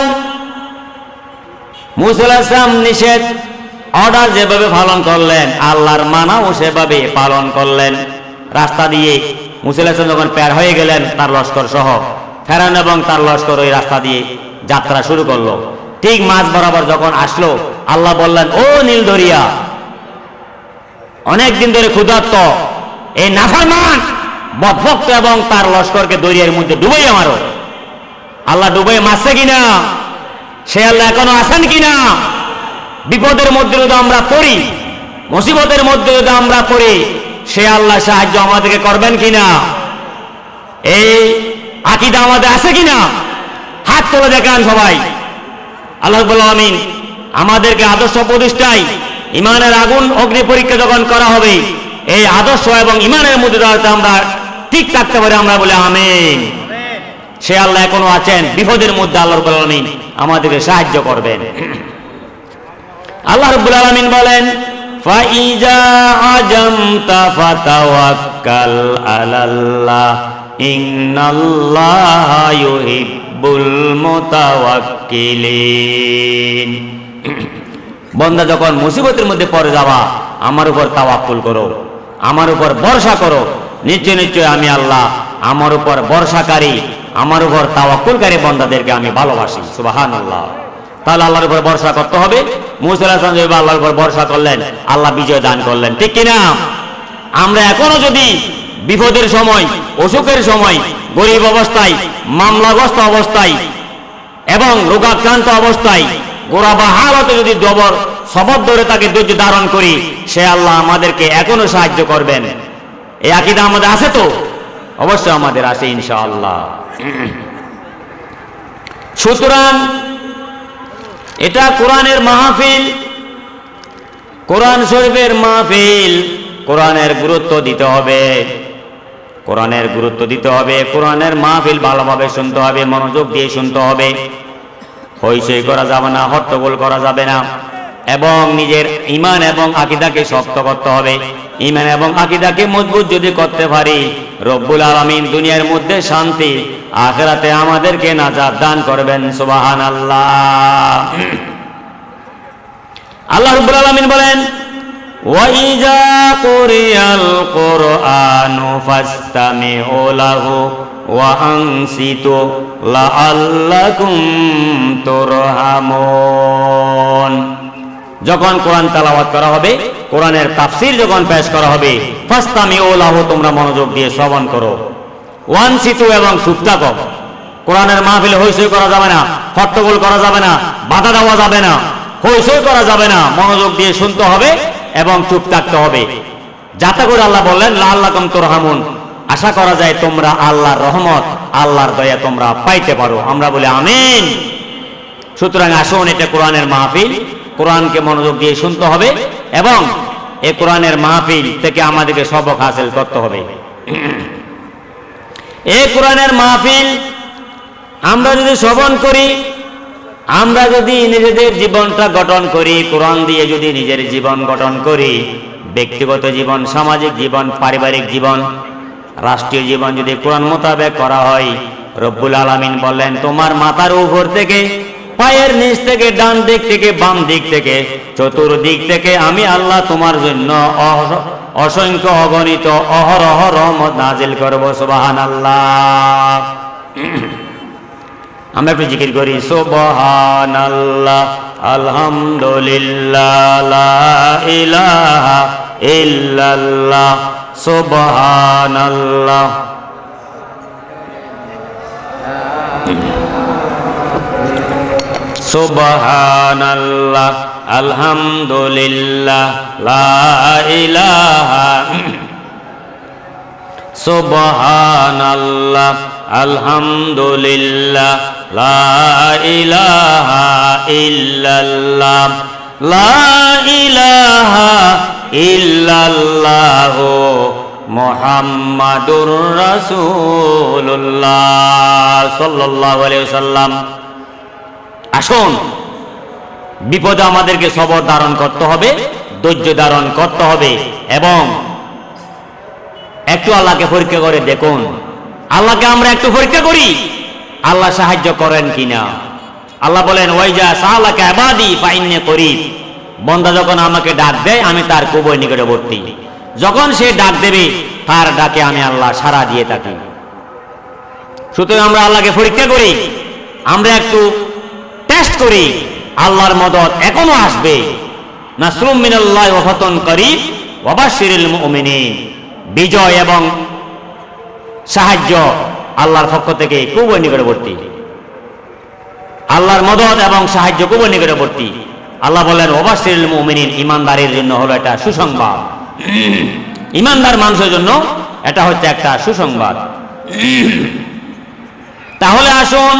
মূসা আলাইহিস সালাম নিষেধ অর্ডার যেভাবে পালন করলেন, আল্লাহর মানাও সেভাবে পালন করলেন। রাস্তা দিয়ে মূসা আলাইহিস সালাম যখন পার হয়ে গেলেন, তার লস্কর সহ, ফেরাউন এবং তার লস্কর ওই রাস্তা দিয়ে যাত্রা শুরু করলো। ঠিক মাঝ বরাবর যখন আসলো, আল্লাহ বললেন, ও নীল দরিয়া, অনেকদিন ধরে ক্ষুধার্ত এই নাফরমান বদভক্ত এবং তার লস্করকে দরিয়ার মধ্যে ডুবাইয়া মারো। আল্লাহ ডুবাই মারছে কিনা, সে আল্লাহ এখনো আছেন কিনা, বিপদের মধ্যে যদি আমরা পড়ি, মুসিবতের মধ্যে যদি আমরা পড়ি, সে আল্লাহ সাহায্য আমাদেরকে করবেন কিনা, এই আকীদা আমাদের আছে কিনা, হাত তুলে দেখান সবাই। আল্লাহ রাব্বুল আলামিন আমাদেরকে আদর্শ প্রতিষ্ঠায় ইমানের আগুন অগ্নি পরীক্ষা যখন করা হবে, এই আদর্শ এবং ইমানের মধ্যে যাতে আমরা ঠিক থাকতে পারি, আমরা বলি আমিন। সে আল্লাহ এখনো আছেন, বিপদের মধ্যে আল্লাহ রাব্বুল আলামিন আমাদেরকে সাহায্য করবেন। আল্লাহ রাব্বুল আলামিন বলেন, ফাইজা আজামতা ফাতাওয়াক্কাল আলাল্লাহ ইন্নাল্লাহা ইউহিব্বুল মুতাওয়াক্কিলিন। বান্দা যখন মুসিবতের মধ্যে পড়ে যাবা, আমার উপর তাওয়াক্কুল করো, আমার উপর ভরসা করো, নিশ্চয় নিশ্চয় আমি আল্লাহ আমার উপর ভরসাকারী, আমার উপর তাওয়াক্কুলকারী বান্দাদেরকে আমি ভালোবাসি। সুবহানাল্লাহ। তাহলে আল্লাহর উপর ভরসা করতে হবে। মুসা আলাইহিস সালাম যেভাবে আল্লাহর উপর ভরসা করলেন, আল্লাহ বিজয় দান করলেন, ঠিক কিনা? আমরা এখনো যদি বিপদের সময়, অসুখের সময়, গরিব অবস্থায়, মামলাগ্রস্ত অবস্থায় এবং রোগাক্রান্ত অবস্থায় গোড়া বা হালতে যদি সবর ধরে তাকে ধৈর্য ধারণ করি, সে আল্লাহ আমাদেরকে এখনো সাহায্য করবেন। এই আকীদা আমাদের আছে তো? অবশ্যই আমাদের আছে ইনশাআল্লাহ। সুতরাং এটা কোরআনের মাহফিল, কোরআন শরীফের মাহফিল। কোরআনের গুরুত্ব দিতে হবে, কোরআনের গুরুত্ব দিতে হবে। কোরআনের মাহফিল ভালোভাবে শুনতে হবে, মনোযোগ দিয়ে শুনতে হবে। হইচই করা যাবে না, হট্টগোল করা যাবে না, এবং নিজের ঈমান এবং আকীদাকে শক্ত করতে হবে। ঈমান এবং আকীদাকে মজবুত যদি করতে পারি, রব্বুল আলামিন দুনিয়ার মধ্যে শান্তি, আখিরাতে আমাদেরকে নাজাত দান করবেন। সুবহানাল্লাহ। আল্লাহ রাব্বুল আলামিন বলেন, ওয়া ইযা কুরিয়াল কুরআনু ফাসতামিউ লাহু ওয়া আনসিতু লাআল্লাকুম তুরহামুন। যখন কোরআন তেলাওয়াত করা হবে, কোরআনের তাফসীর যখন পেশ করা হবে, ফাসতামিউ লাহু, তোমরা মনোযোগ দিয়ে শ্রবণ করো। ওয়া আনসিতু, এবং চুপ থাকো। কোরআনের মাহফিলে হইচই করা যাবে না, হট্টগোল করা যাবে না, বাধা দেওয়া যাবে না, হইচই করা যাবে না। মনোযোগ দিয়ে শুনতে হবে এবং চুপ থাকতে হবে। যাতে করে আল্লাহ বললেন লাআল্লাকুম তুরহামুন, আশা করা যায় তোমরা আল্লাহর রহমত, আল্লাহর দয়া তোমরা পাইতে পারো। আমরা বলি আমিন। সুতরাং আসুন, এটা কোরআনের মাহফিল, কোরআনকে মনোযোগ দিয়ে শুনতে হবে এবং এই কোরআনের মাহফিল থেকে আমাদেরকে সবক হাসিল করতে হবে। এই কোরআনের মাহফিল আমরা যদি শ্রবণ করি, আমরা যদি নিজেদের জীবনটা গঠন করি, কোরআন দিয়ে যদি নিজের জীবন গঠন করি, ব্যক্তিগত জীবন, সামাজিক জীবন, পারিবারিক জীবন, রাষ্ট্রীয় জীবন যদি কোরআন মোতাবেক করা হয়, রব্বুল আলামিন বললেন তোমার মাথার উপর থেকে, পায়ের নিচ থেকে, ডান দিক থেকে, বাম দিক থেকে, চতুর্দিক থেকে আমি আল্লাহ তোমার জন্য অসংখ্য অগণিত অহরহ রহমত নাজিল করব। সুবহানাল্লাহ। আমরা একটু জিকির করি, সুবহানাল্লাহ, আলহামদুলিল্লাহ, লা ইলাহা ইল্লাল্লাহ, সুবহানাল্লাহ। সুবহানাল্লাহ, আলহামদুলিল্লাহ, লা ইলাহা, সুবহানাল্লাহ, আলহামদুলিল্লাহ, লা ইলাহা ইল্লাল্লাহ, লা ইলাহা ইল্লাল্লাহ, মুহাম্মাদুর রাসূলুল্লাহ সাল্লাল্লাহু আলাইহি ওয়াসাল্লাম। আসুন, বিপদে আমাদেরকে সবর ধারণ করতে হবে, ধৈর্য ধারণ করতে হবে এবং একটু আল্লাহকে পরীক্ষা করে দেখুন। আল্লাহকে আমরা একটু পরীক্ষা করি, আল্লাহ সাহায্য করেন কিনা। আল্লাহ বলেন, ওয়াইজা সাআলাকা ইবাদি ফাইন্নী করিব, বান্দা যখন আমাকে ডাক দেয় আমি তার খুবই নিকটবর্তী। যখন সে ডাক দেবে, তার ডাকে আমি আল্লাহ সাড়া দিয়ে থাকি। সুতরাং আমরা আল্লাহকে পরীক্ষা করি, আমরা একটু টেস্ট করি, আল্লাহর মদদ এখনো আসবে। নাসরুম মিনাল্লাহি ওয়া ফাতুন করিব ওয়া বাশশিরিল মুমিনিন, বিজয় এবং সাহায্য আল্লাহর পক্ষ থেকে খুবই নিকটবর্তী। আল্লাহর মদদ এবং সাহায্য খুবই নিকটবর্তী। আল্লাহ বলেন ওয়া বাশশিরিল মুমিনিন, ঈমানদারের জন্য হলো এটা সুসংবাদ, ঈমানদার মানুষের জন্য এটা হচ্ছে একটা সুসংবাদ। তাহলে আসুন,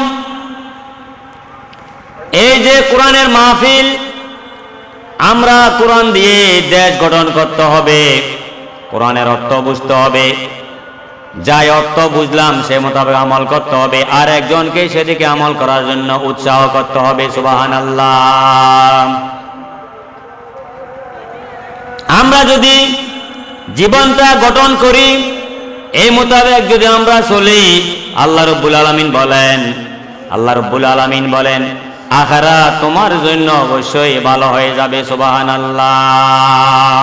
এই যে কোরআনের মাহফিল, আমরা কোরআন দিয়ে দেশ গঠন করতে হবে, কোরআনের অর্থ বুঝতে হবে, যাই অর্থ বুঝলাম সে মোতাবেক আমল করতে হবে, আর একজনকে সেদিকে আমল করার জন্য উৎসাহ করতে হবে। সুবহানাল্লাহ। আমরা যদি জীবনটা গঠন করি, এই মোতাবেক যদি আমরা চলি, আল্লাহ রাব্বুল আলামিন বলেন, আল্লাহ রাব্বুল আলামিন বলেন আখিরাত তোমার জন্য অবশ্যই ভালো হয়ে যাবে। সুবহানাল্লাহ।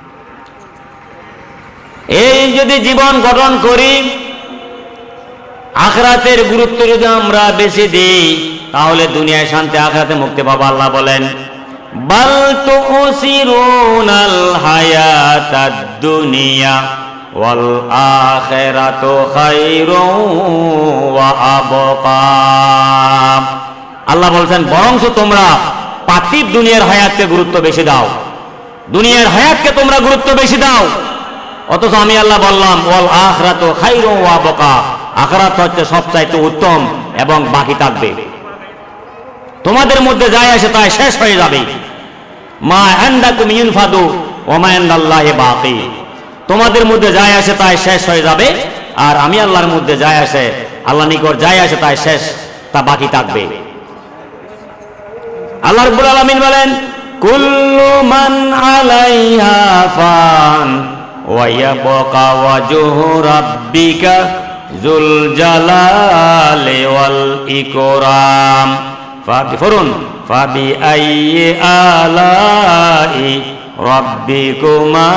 এই যদি জীবন গঠন করি, আখিরাতের গুরুত্ব যদি আমরা বেশি দিই তাহলে দুনিয়ায় শান্তি, আখিরাতে মুক্তি পাবো। আল্লাহ বলেন বাল তুসিরুনাল হায়াতাদ দুনিয়া ওয়াল আখিরাতু খায়রুন ওয়া আবকা। আল্লাহ বলছেন বরঞ্চ তোমরা পার্থিব দুনিয়ার হায়াতকে গুরুত্ব বেশি দাও, দুনিয়ার হায়াতকে তোমরা গুরুত্ব বেশি দাও, অথচ আমি আল্লাহ বললাম ওয়াল আখিরাতু খায়রুন ওয়া আবকা, আখিরাত হচ্ছে সবচাইতে উত্তম এবং বাকি থাকবে। তোমাদের মধ্যে যাই আসে তাই শেষ হয়ে যাবে। মা ইনদাকুম ইনফাদু ওয়া মা ইনদাল্লাহি বাকি, তোমাদের মধ্যে যাই আসে তাই শেষ হয়ে যাবে, আর আমি আল্লাহর মধ্যে যাই আসে, আল্লাহ নিকট যাই আসে তাই শেষ, তা বাকি থাকবে। আল্লাহ রাব্বুল আলামিন বলেন কুল্লু মান আলাইহা ফান ওয়া ইয়াবকা ওয়াজহু রাব্বিকা যুল জালালি ওয়াল ইকরাম ফাবি আইয়ি আলাই রাব্বিকুমা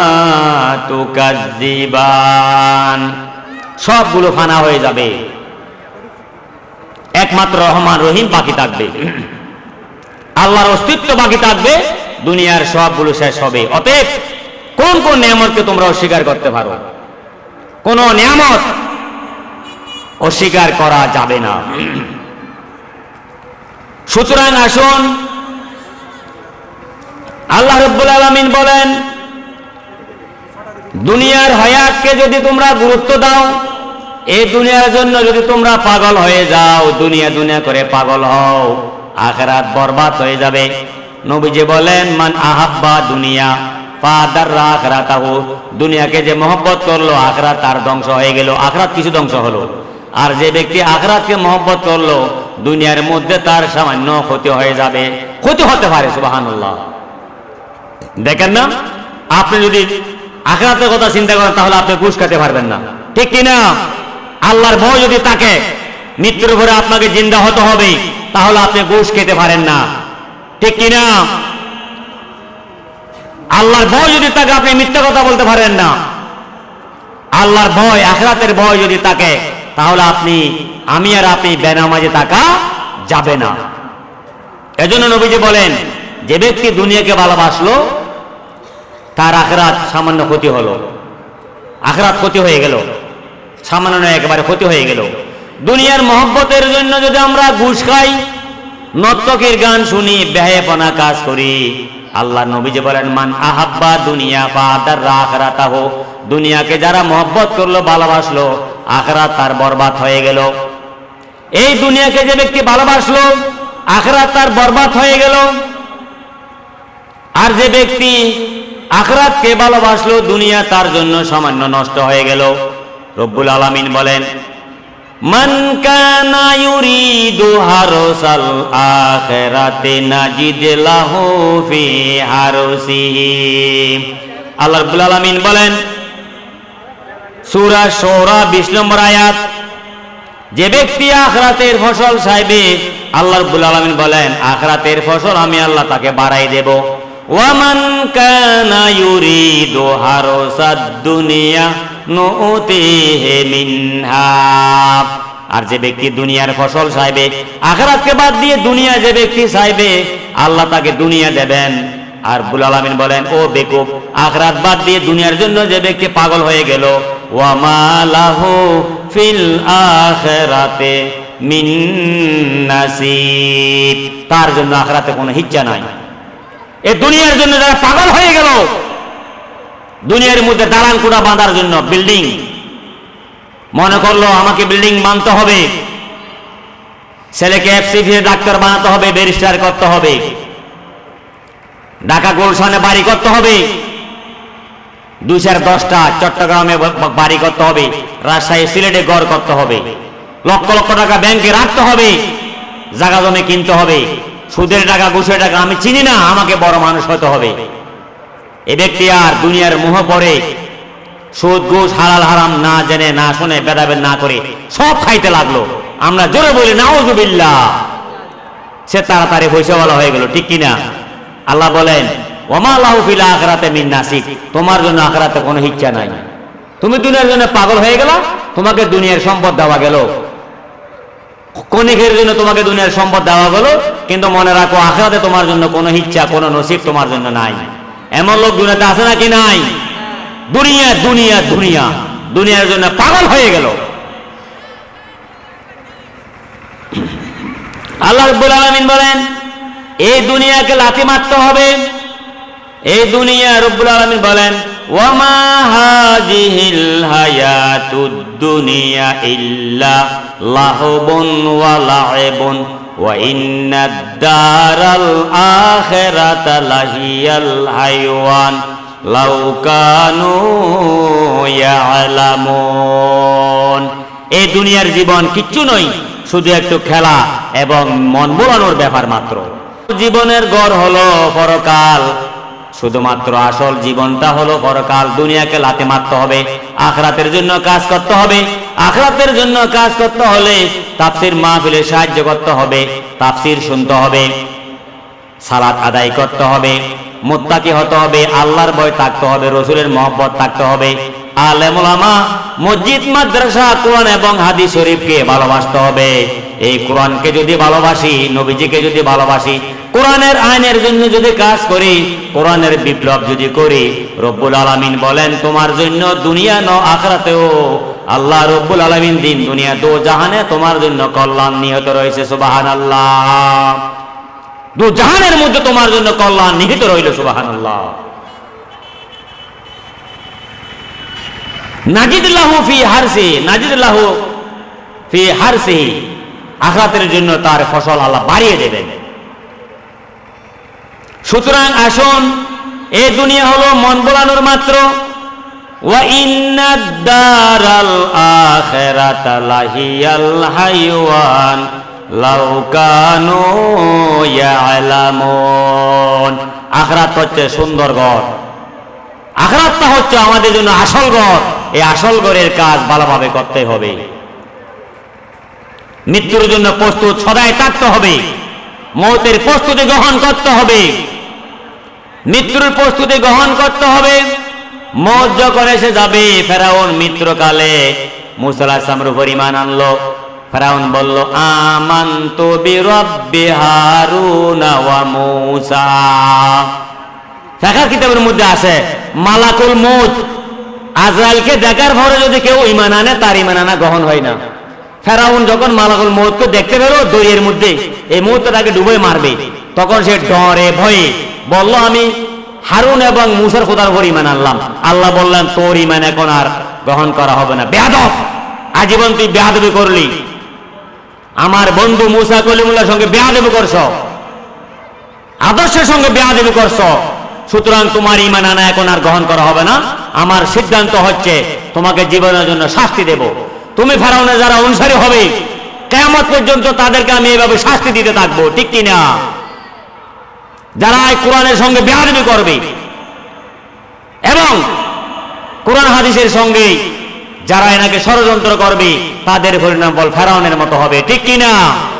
তুকাজ্জিবান। সবগুলো ফানা হয়ে যাবে, একমাত্র রহমান রহিম বাকি থাকবে, আল্লাহর অস্তিত্ব বাকি থাকবে, দুনিয়ার সবগুলো শেষ হবে। অতএব কোন কোন নিয়ামতকে তোমরা অস্বীকার করতে পারো? কোন নিয়ামত অস্বীকার করা যাবে না। সুতরাং আসুন, আল্লাহ রাব্বুল আলামিন বলেন দুনিয়ার হায়াতকে যদি তোমরা গুরুত্ব দাও, এই দুনিয়ার জন্য যদি তোমরা পাগল হয়ে যাও, দুনিয়া দুনিয়া করে পাগল হও, আখিরাত বরবাদ হয়ে যাবে। নবীজি বলেন মান আহাব্বা দুনিয়া ফাদাররা আখিরাতাহু, দুনিয়াকে যে মহব্বত করলো আখিরাত তার ধ্বংস হয়ে গেল, আখিরাত কিছু ধ্বংস হলো। আর যে ব্যক্তি আখিরাতকে মহব্বত করলো দুনিয়ার মধ্যে তার সামান্য ক্ষতি হয়ে যাবে, ক্ষতি হতে পারে। সুবহানাল্লাহ। দেখেন না, আপনি যদি আখিরাতের কথা চিন্তা করেন তাহলে আপনি ঘুষ খেতে পারবেন না, ঠিক কিনা? আল্লাহর ভয় যদি থাকে, মৃত্যুর পরে আপনাকে জিন্দা হতে হবে, তাহলে আপনি ঘুষ খেতে পারেন না, ঠিক কিনা? আল্লাহর ভয় যদি থাকে আপনি মিথ্যা কথা বলতে পারেন না। আল্লাহর ভয়, আখিরাতের ভয় যদি থাকে তাহলে আমি আর আপনি বেনামাজে থাকা যাবে না। এজন্য নবীজি বলেন যে ব্যক্তি দুনিয়াকে ভালোবাসলো তার আখিরাত সামান্য ক্ষতি হলো, আখিরাত ক্ষতি হয়ে গেল, সামান্য নয় একেবারে ক্ষতি হয়ে গেল। দুনিয়ার মহব্বতের জন্য যদি আমরা ঘুষ খাই, নর্তকীর গান শুনি, বেহায়াপনা কাজ করি, আল্লাহ নবীজি বলেন মান আহাব্বা দুনিয়া ফাদাররা আখিরাতাহু, দুনিয়াকে যারা মহব্বত করলো ভালোবাসলো আখিরাত তার বরবাদ হয়ে গেল। এই দুনিয়াকে যে ব্যক্তি ভালোবাসলো আখিরাত তার বরবাদ হয়ে গেল। আর যে ব্যক্তি আখিরাতকে ভালোবাসলো দুনিয়া তার জন্য সামান্য নষ্ট হয়ে গেল। রব্বুল আলামিন বলেন মান কানা ইউরিদু হারসাল আখিরাতি নাজিদ লাহু ফি হারসিহি। আল্লাহ রাব্বুল আলামিন বলেন সূরা শুরা 20 নম্বর আয়াত, যে ব্যক্তি আখিরাতের ফসল চাইবে, আল্লাহ রাব্বুল আলামিন বলেন আখিরাতের ফসল আমি আল্লাহ তাকে বাড়াই দেব। ওয়া মান কানা ইউরিদু হারসাদ দুনিয়া নুতিহি মিনহা। আর যে ব্যক্তি দুনিয়ার ফসল চাইবে, আখিরাতকে বাদ দিয়ে দুনিয়া যে ব্যক্তি চাইবে আল্লাহ তাকে দুনিয়া দেবেন। আর রব্বুল আলামিন বলেন ও বেকুব, আখিরাত বাদ দিয়ে দুনিয়ার জন্য যে ব্যক্তি পাগল হয়ে গেল, ওয়া মা লাহু ফিল আখিরাতি মিন নাসিব, তার জন্য আখিরাতে কোনো হিচ্ছা নাই। এই দুনিয়ার জন্য যারা পাগল হয়ে গেল, দুনিয়ার মধ্যে দালান কোঠা বাঁধার জন্য বিল্ডিং মনে করলো আমাকে বিল্ডিং বানাতে হবে, ছেলেকে এফসিফি ডাক্তার বানাতে হবে, ব্যারিস্টার করতে হবে, ঢাকা গুলশানে বাড়ি করতে হবে, 210টা চট্টগ্রামে বাড়ি করতে হবে, রাজশাহী সিলেটে ঘর করতে হবে, লক্ষ লক্ষ টাকা ব্যাংকে রাখতে হবে, জায়গা জমি কিনতে হবে, সুদের টাকা ঘুষের টাকা আমি চিনি না, আমাকে বড় মানুষ হতে হবে। এ ব্যক্তি আর দুনিয়ার মোহ পড়ে সুদ ঘুষ হালাল হারাম না জেনে না শুনে ভেদাভেদ না করে সব খাইতে লাগলো। আমরা জোরে বলি নাউযুবিল্লাহ, সে তাড়াতাড়ি পয়সাওয়ালা হয়ে গেল, ঠিক কিনা? আল্লাহ বলেন ওয়া মা লাহু ফিল আখিরাতি মিন নাসিব, তোমার জন্য আখিরাতে কোনো ইচ্ছা নাই। তুমি দুনিয়ার জন্য পাগল হয়ে গেল, তোমাকে দুনিয়ার সম্পদ দেওয়া গেল, ক্ষণিকের জন্য তোমাকে দুনিয়ার সম্পদ দেওয়া হলো, কিন্তু মনে রাখো আখিরাতে তোমার জন্য কোনো ইচ্ছা, কোনো নসিব তোমার জন্য নাই। এমন লোক দুনিয়াতে আছে নাকি নাই? দুনিয়া দুনিয়া দুনিয়া, দুনিয়ার জন্য পাগল হয়ে গেল। আল্লাহ রাব্বুল আলামিন বলেন এই দুনিয়াকে লাথি মারতে হবে। এই দুনিয়া রব্বুল আলামিন বলেন ওয়ামা হাযিহিল হায়াতুদ দুনিয়া ইল্লা লাহবুন ওয়া লাইবুন ওয়া ইন্নাদ দারাল আখিরাতা লাহিয়াল হায়ওয়ান লাউ কানু ইয়ালামুন। এই দুনিয়ার জীবন কিচ্ছু নয়, শুধু একটু খেলা এবং মন ভোলানোর ব্যাপার মাত্র। জীবনের গড় হলো পরকাল, শুধুমাত্র আসল জীবনটা হলো পরকাল। দুনিয়াকে লাথি মারতে হবে, আখিরাতের জন্য কাজ করতে হবে। আখিরাতের জন্য কাজ করতে হলে তাফসীর মাহফিলে সাহায্য করতে হবে, তাফসীর শুনতে হবে, সালাত আদায় করতে হবে, মুত্তাকি হতে হবে, আল্লাহর ভয় থাকতে হবে, রাসূলের মহব্বত থাকতে হবে, আলেম ওলামা, মসজিদ, মাদ্রাসা, কোরআন এবং হাদিস শরীফকে ভালোবাসতে হবে। এই কোরআনকে যদি ভালোবাসি, নবীজিকে যদি ভালোবাসি, কোরআনের আইনের জন্য যদি কাজ করি, কোরআনের বিপ্লব যদি করি, রব্বুল আলামিন বলেন তোমার জন্য দুনিয়া ন আখিরাতেও আল্লাহ রব্বুল আলামিন দিন দুনিয়া দো জাহানে তোমার জন্য কল্যাণ নিহিত রয়েছে। সুবহানাল্লাহ। দু জাহানের মধ্যে তোমার জন্য কল্যাণ নিহিত রইল। সুবহানাল্লাহ। নাজিদুল্লাহু ফি হারসি, নাজিদুল্লাহু ফি হারসি, আখিরাতের জন্য তার ফসল আল্লাহ বাড়িয়ে দেবেন। সুতরাং আসুন, এই দুনিয়া হলো মন ভোলানোর মাত্র। ওয়া ইন্নাদ দারাল আখিরাতা লাহিয়াল হায়ওয়ান লাউ কানু ইয়ালামুন। আখিরাত হচ্ছে সুন্দর ঘর, আখিরাতটা হচ্ছে আমাদের জন্য আসল ঘর। এই আসল ঘরের কাজ ভালোভাবে করতে হবে। মৃত্যুর জন্য প্রস্তুত সদাই থাকতে হবে, মৌতের প্রস্তুতি গ্রহণ করতে হবে, মৃত্যুর প্রস্তুতি গ্রহণ করতে হবে। মৌত যখন এসে যাবে, ফেরাউন মৃত্যুকালে মূসা আলাইহিস সালামের উপর ঈমান আনলো। ফেরাউন বলল আমানতু বিরাব্বি হারুনা ওয়া মূসা। ফিকহ কিতাবের মধ্যে আছে মালাকুল মউত আজরাইলকে দেখার পরে যদি কেউ ঈমান আনে, তার ঈমান আনা গ্রহণ হয় না। ফেরাউন যখন মালাকুল মউতকে দেখতে পেল দরিয়ার মধ্যে, এই মুহূর্তটাকে ডুবে মারবে, তখন সে ডরে ভয়ে বলল আমি হারুন এবং মূসার খোদার উপর ঈমান আনলাম। আল্লাহ বললেন তোর ঈমান এখন আর গ্রহণ করা হবে না, বেয়াদব, আজীবন তুই বেয়াদবি করলি, আমার বন্ধু মূসা কলিমুল্লাহর সঙ্গে বেয়াদবি করছ, আদর্শের সঙ্গে বেয়াদবি করছ, সুতরাং তোমার ঈমান আনা এখন আর গ্রহণ করা হবে না। আমার সিদ্ধান্ত হচ্ছে তোমাকে জীবনের জন্য শাস্তি দেব। তুমি ফেরাউনের যারা অনুসারী হবে, কিয়ামত পর্যন্ত তাদেরকে আমি এইভাবে শাস্তি দিতে থাকবো, ঠিক কি না? যারা এই কোরআনের সঙ্গে বেয়াদবি করবে এবং কোরআন হাদিসের সঙ্গে যারা এনাকে ষড়যন্ত্র করবে, তাদের পরিণাম বল ফেরাউনের মতো হবে, ঠিক কি না?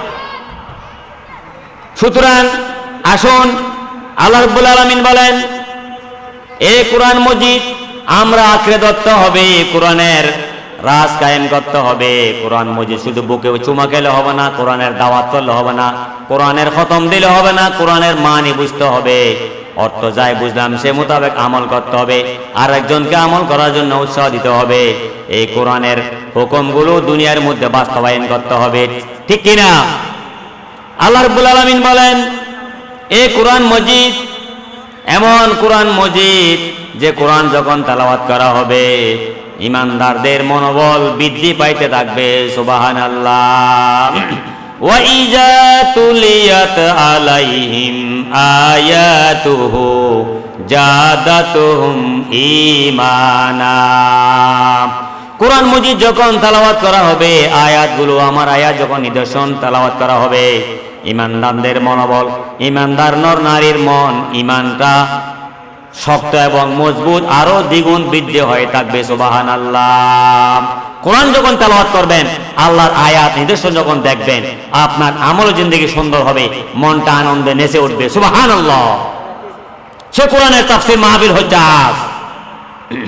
সুতরাং আসুন, আল্লাহ রাব্বুল আলামিন বলেন এই কোরআন মজিদ আমরা আঁকড়ে ধরতে হবে, কোরআনের রাজ কায়েম করতে হবে। কোরআন মজিদ শুধু বুকে চুমা খেলে হবে না, কোরআনের দাওয়াত করলে হবে না, কোরআনের খতম দিলে হবে না, কোরআনের মানি বুঝতে হবে, অর্থ যাই বুঝলাম সে মোতাবেক আমল করতে হবে, আর একজনকে আমল করার জন্য উৎসাহ দিতে হবে। এই কোরআনের হুকুমগুলো দুনিয়ার মধ্যে বাস্তবায়ন করতে হবে, ঠিক কিনা? আল্লাহ রাব্বুল আলামিন বলেন এই কোরআন মজিদ এমন কোরআন মজিদ যে কোরআন যখন তেলাওয়াত করা হবে ঈমানদারদের মনোবল বৃদ্ধি পাইতে থাকবে। সুবহানাল্লাহ। ওয়া ইযা তুলিয়াত আলাইহিম আয়াতুহু জাদাতুহুম ঈমানা। কোরআন মজিদ যখন তেলাওয়াত করা হবে, আয়াতগুলো আমার আয়াত যখন নিদর্শন তেলাওয়াত করা হবে, ঈমানদারদের মনোবল, ঈমানদার নর নারীর মন, ঈমানটা শক্ত এবং মজবুত আরো দ্বিগুণ বৃদ্ধি হয়ে থাকবে। সুবহানাল্লাহ। কোরআন যখন তেলাওয়াত করবেন, আল্লাহর আয়াত নিদর্শন যখন দেখবেন, আপনার আমল জিন্দেগি সুন্দর হবে, মনটা আনন্দে নেচে উঠবে। সুবহানাল্লাহ। সে কোরআনের তাফসীর মাহফিল হচ্ছে আজ।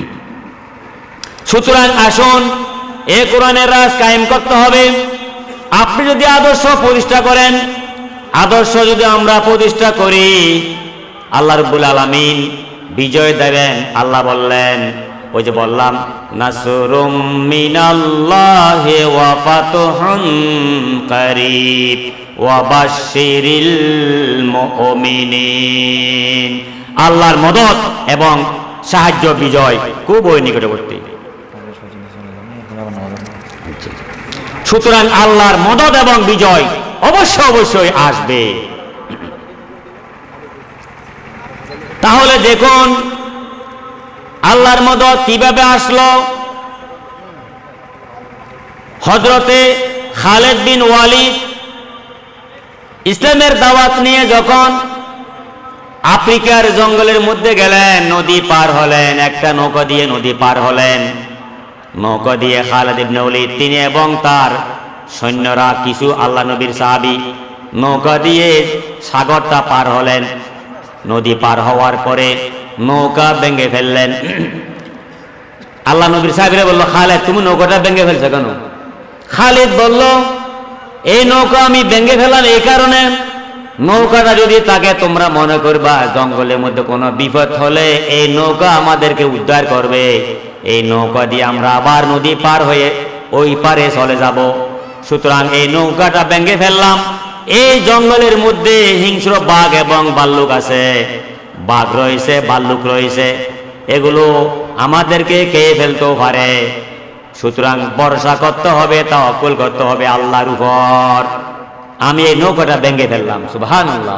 সুতরাং আসুন এই কোরআনের রাজ কায়েম করতে হবে। আপনি যদি আদর্শ প্রতিষ্ঠা করেন, আদর্শ যদি আমরা প্রতিষ্ঠা করি, আল্লাহ রাব্বুল আলামিন বিজয় দেবেন। আল্লাহ বললেন, ওই যে বললাম, নাসরুম মিনাল্লাহি ওয়া ফাতহুন কারীব ওয়া বাশশিরিল মুমিনিন। আল্লাহর মদদ এবং সাহায্য, বিজয় খুবই নিকটবর্তী। সুতরাং আল্লাহর মদদ এবং বিজয় অবশ্যই আসবে। তাহলে দেখুন আল্লাহর মদদ কিভাবে আসলো। হযরতে খালিদ বিন ওয়ালিদ ইসলামের দাওয়াত নিয়ে যখন আফ্রিকার জঙ্গলের মধ্যে গেলেন, নদী পার হলেন, একটা নৌকা দিয়ে নদী পার হলেন। নৌকা দিয়ে খালিদ ইবনে ওয়ালিদ তিনি এবং তার সৈন্যরা, কিছু আল্লাহ নবীর সাহাবী নৌকা দিয়ে সাগরটা পার হলেন। নদী পার হওয়ার পরে নৌকা ভেঙে ফেললেন। আল্লাহ নবীর সাহাবীরা বলল, খালিদ তুমি নৌকাটা ভেঙে ফেলছো কেন? খালিদ বলল, এই নৌকা আমি ভেঙে ফেলাম এই কারণে, নৌকাটা যদি তাকে তোমরা মনে করবা জঙ্গলের মধ্যে কোনো বিপদ হলে এই নৌকা আমাদেরকে উদ্ধার করবে। এই নৌকা দিয়ে আমরা আবার নদী পার হয়ে ওই পারে চলে যাব। সুতরাং এই নৌকাটা ভেঙে ফেললাম। এই জঙ্গলের মধ্যে হিংস্র বাঘ এবং ভাল্লুক আছে, বাঘ রয়েছে, ভাল্লুক রয়েছে, এগুলো আমাদেরকে খেয়ে ফেলতেও পারে। সুতরাং ভরসা করতে হবে, তাওয়াক্কুল করতে হবে আল্লাহর উপর। আমি এই নৌকাটা ভেঙে ফেললাম। সুবহানাল্লাহ।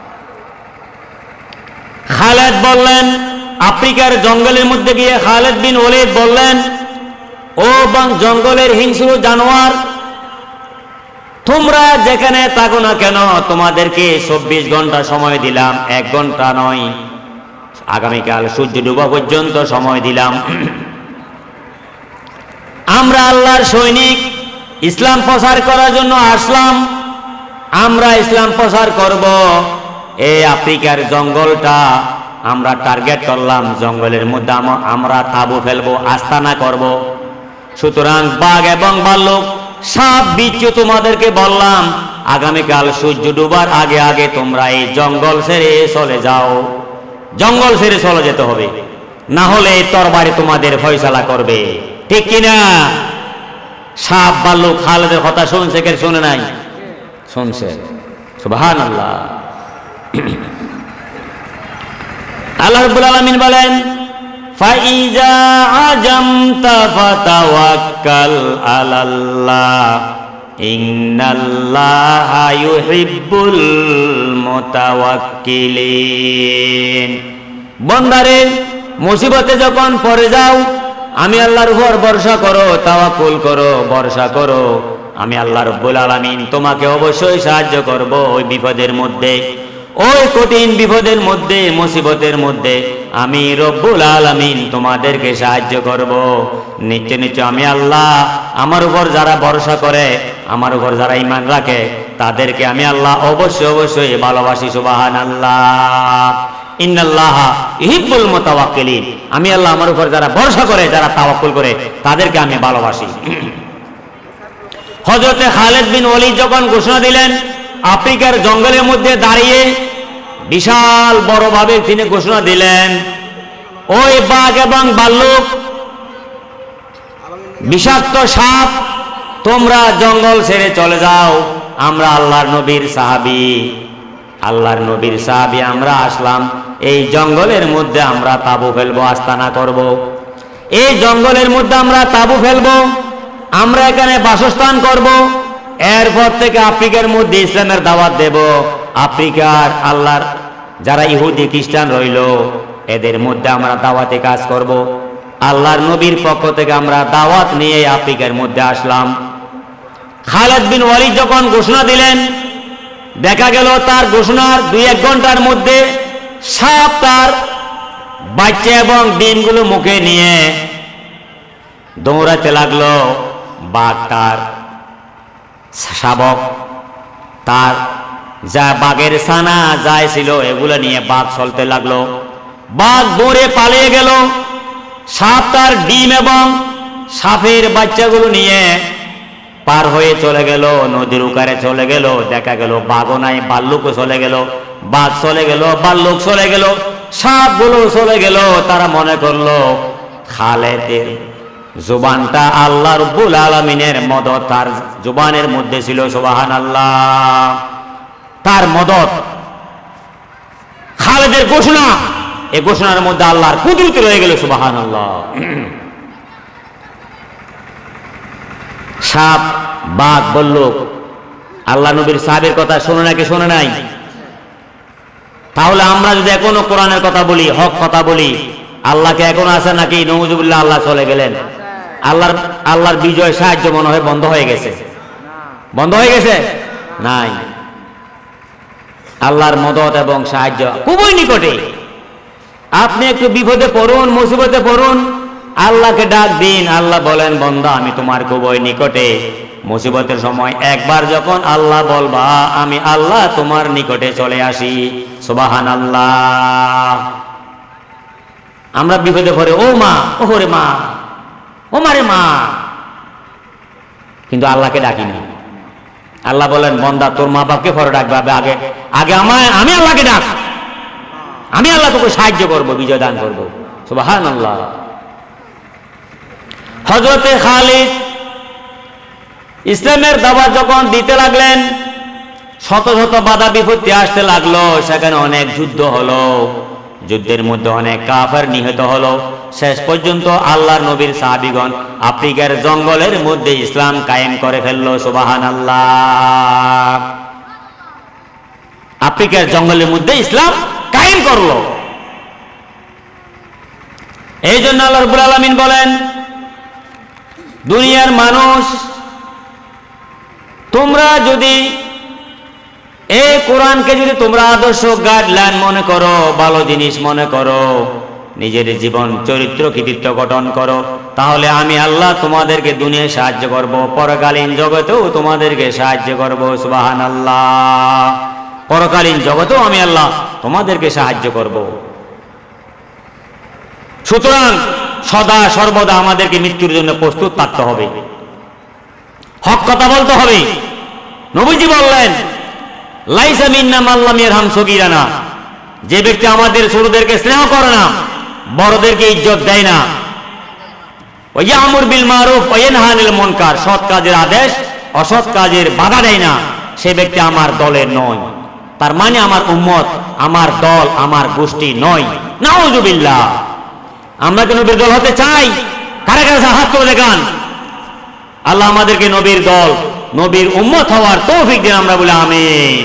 খালিদ বললেন, আফ্রিকার জঙ্গলের মধ্যে গিয়ে খালিদ বিন ওয়ালিদ বললেন, ও জঙ্গলের হিংস্র জানোয়ার, তোমরা যেখানে থাকো না কেন তোমাদেরকে 24 ঘন্টা সময় দিলাম, 1 ঘন্টা নয়, আগামীকাল সূর্য ডুবা পর্যন্ত সময় দিলাম। আমরা আল্লাহর সৈনিক, ইসলাম প্রচার করার জন্য আসলাম, আমরা ইসলাম প্রচার করব। এই আফ্রিকার জঙ্গলটা আমরা টার্গেট করলাম, জঙ্গলের মধ্যে আমরা তাঁবু ফেলবো, আস্তানা করব। সুতরাং বাঘ এবং ভাল্লুক, সাপ, বিচ্ছু তোমাদেরকে বললাম, আগামীকাল সূর্য ডুবার আগে আগে তোমরা এই জঙ্গল ছেড়ে চলে যাও। জঙ্গল ছেড়ে চলে যেতে হবে, না হলে তরবারি তোমাদের ফয়সালা করবে। ঠিক কিনা? সাপ ভাল্লুক খালিদের কথা শুনছে কে? শুনে নাই? শুনছে। সুবহানাল্লাহ। আল্লাহ রাব্বুল আলামিন বলেন, ফাইজা আজামতা ফাতাওয়াক্কাল আলাল্লাহ ইন্নাল্লাহা ইউহিব্বুল মুতাওয়াক্কিলিন। বান্দারে, মুসিবতে যখন পড়ে যাও, আমি আল্লাহর উপর ভরসা করো, তাওয়াক্কুল করো, ভরসা করো, আমি আল্লাহ রাব্বুল আলামিন তোমাকে অবশ্যই সাহায্য করব। ওই বিপদের মধ্যে, ওই কঠিন বিপদের মধ্যে, মুসিবতের মধ্যে আমি রব্বুল আলামিন তোমাদেরকে সাহায্য করব। নিশ্চয় নিশ্চয় আমি আল্লাহ, আমার উপর যারা ভরসা করে, আমার উপর যারা ঈমান রাখে, তাদেরকে আমি আল্লাহ অবশ্যই ভালোবাসি। সুবহানাল্লাহ। ইন্নাল্লাহা ইউহিব্বুল মুতাওয়াক্কিলিন। আমি আল্লাহ আমার উপর যারা ভরসা করে, যারা তাওয়াক্কুল করে, তাদেরকে আমি ভালোবাসি। হযরতে খালিদ বিন ওয়ালিদ যখন ঘোষণা দিলেন, আফ্রিকার জঙ্গলের মধ্যে দাঁড়িয়ে বিশাল বড়ভাবে তিনি ঘোষণা দিলেন, ওই বাঘ এবং ভাল্লুক, বিষাক্ত সাপ, তোমরা জঙ্গল ছেড়ে চলে যাও। আমরা আল্লাহর নবীর সাহাবী, আল্লাহর নবীর সাহাবী আমরা আসলাম, এই জঙ্গলের মধ্যে আমরা তাঁবু ফেলবো, আস্তানা করব। এই জঙ্গলের মধ্যে আমরা তাঁবু ফেলবো, আমরা এখানে বাসস্থান করব। এরপর থেকে আফ্রিকার মধ্যে ইসলামের দাওয়াত দেব। আফ্রিকার আল্লাহর যারা ইহুদি খ্রিস্টান রইল, এদের মধ্যে আমরা দাওয়াতে কাজ করব। আল্লাহর নবীর পক্ষ থেকে আমরা দাওয়াত নিয়ে আফ্রিকার মধ্যে আসলাম। খালিদ বিন ওয়ালিদ যখন ঘোষণা দিলেন, দেখা গেল তার ঘোষণার 2-1 ঘন্টার মধ্যে সাপ তার বাচ্চা এবং ডিমগুলো মুখে নিয়ে দৌড়াতে লাগলো। বাঘ তার শাবক, তার যা বাঘের ছানা যাই ছিল এগুলো নিয়ে বাঘ চলতে লাগলো। বাঘ দৌড়ে পালিয়ে গেল। সাপ তার ডিম এবং সাপের বাচ্চাগুলো নিয়ে পার হয়ে চলে গেল, নদীর উকারে চলে গেল, দেখা গেল বাঘও নাই, ভাল্লুকও চলে গেল, বাঘ চলে গেল, ভাল্লুক চলে গেল, সাপগুলো চলে গেল। তারা মনে করলো খালেদের জুবানটা আল্লাহ রাব্বুল আলামিনের মদদ তার জুবানের মধ্যে ছিল। সুবহানাল্লাহ, তার মদদ, খালেদের ঘোষণা, এই ঘোষণার মধ্যে আল্লাহর কুদরত রয়ে গেল। সুবহানাল্লাহ। সাপ, বাঘ, ভাল্লুক আল্লাহ নবীর সাহাবের কথা শোনে নাকি শোনে নাই? তাহলে আমরা যদি এখনো কোরআনের কথা বলি, হক কথা বলি, আল্লাহকে এখন আছে নাকি? নউজুবিল্লাহ, আল্লাহ চলে গেলেন। আল্লাহর বিজয় সাহায্য মনে হয় বন্ধ হয়ে গেছে। বন্ধ হয়ে গেছে? নাই। আল্লাহর মদদ এবং সাহায্য খুবই নিকটে। আপনি একটু বিপদে পড়ুন, মুসিবতে পড়ুন, আল্লাহকে ডাক দিন। আল্লাহ বলেন, বান্দা আমি তোমার খুবই নিকটে। মুসিবতের সময় একবার যখন আল্লাহ বলবা, আমি আল্লাহ তোমার নিকটে চলে আসি। সুবহানাল্লাহ। আমরা বিপদে পড়ে ও মা, ওরে মা, ও মারে মা, কিন্তু আল্লাহকে ডাকি না। আল্লাহ বলেন, বান্দা তোর মা বাপকে পরে ডাকবে, আগে আগে আমি আল্লাহকে ডাক, আমি আল্লাহ তোকে সাহায্য করব, বিজয় দান করব। সুবহানাল্লাহ। হযরতে খালিদ ইসলামের দাওয়াত যখন দিতে লাগলেন, শত শত বাধা বিপত্তি আসতে লাগলো, সেখানে অনেক যুদ্ধ হলো, যুদ্ধের মধ্যে অনেক কাফের নিহত হলো। শেষ পর্যন্ত আল্লাহর নবীর সাহাবীগণ আফ্রিকার জঙ্গলের মধ্যে ইসলাম কায়েম করে ফেললো। সুবহানাল্লাহ। আফ্রিকার জঙ্গলের মধ্যে ইসলাম কায়েম করলো। এই জন্য আল্লাহ রাব্বুল আলামিন বলেন, দুনিয়ার মানুষ, তোমরা যদি এই কোরআনকে যদি তোমরা আদর্শ গাইডলাইন মনে করো, ভালো জিনিস মনে করো, নিজের জীবন চরিত্র কৃতিত্ব গঠন করো, তাহলে আমি আল্লাহ তোমাদেরকে দুনিয়ায় সাহায্য করব, পরকালীন জগতেও তোমাদেরকে সাহায্য করব। সুবহানাল্লাহ। পরকালীন জগতেও আমি আল্লাহ তোমাদেরকে সাহায্য করব। সুতরাং সদা সর্বদা আমাদেরকে মৃত্যুর জন্য প্রস্তুত থাকতে হবে, হক কথা বলতে হবে। নবীজি বললেন, লাইসা মিন্না মান লাম ইয়ারহাম সগীরানা, যে ব্যক্তি আমাদের ছোটদেরকে স্নেহ করে না, বড়দেরকে ইজ্জত দেয় না, ওয়া ইয়ামুর বিল মারুফ ওয়া ইয়ানহা আনিল মুনকার, সৎ কাজের আদেশ অসৎ কাজের বাধা দেয় না, সে ব্যক্তি আমার দলের নয়। তার মানে আমার উম্মত, আমার দল, আমার গোষ্ঠী নয়। নাউযুবিল্লাহ। আমরা কি নবীর দল হতে চাই? কারা কারা হাত তুলে দেখান। আল্লাহ আমাদেরকে নবীর দল, নবীর উম্মত হওয়ার তৌফিক দিন, আমরা বলি আমিন।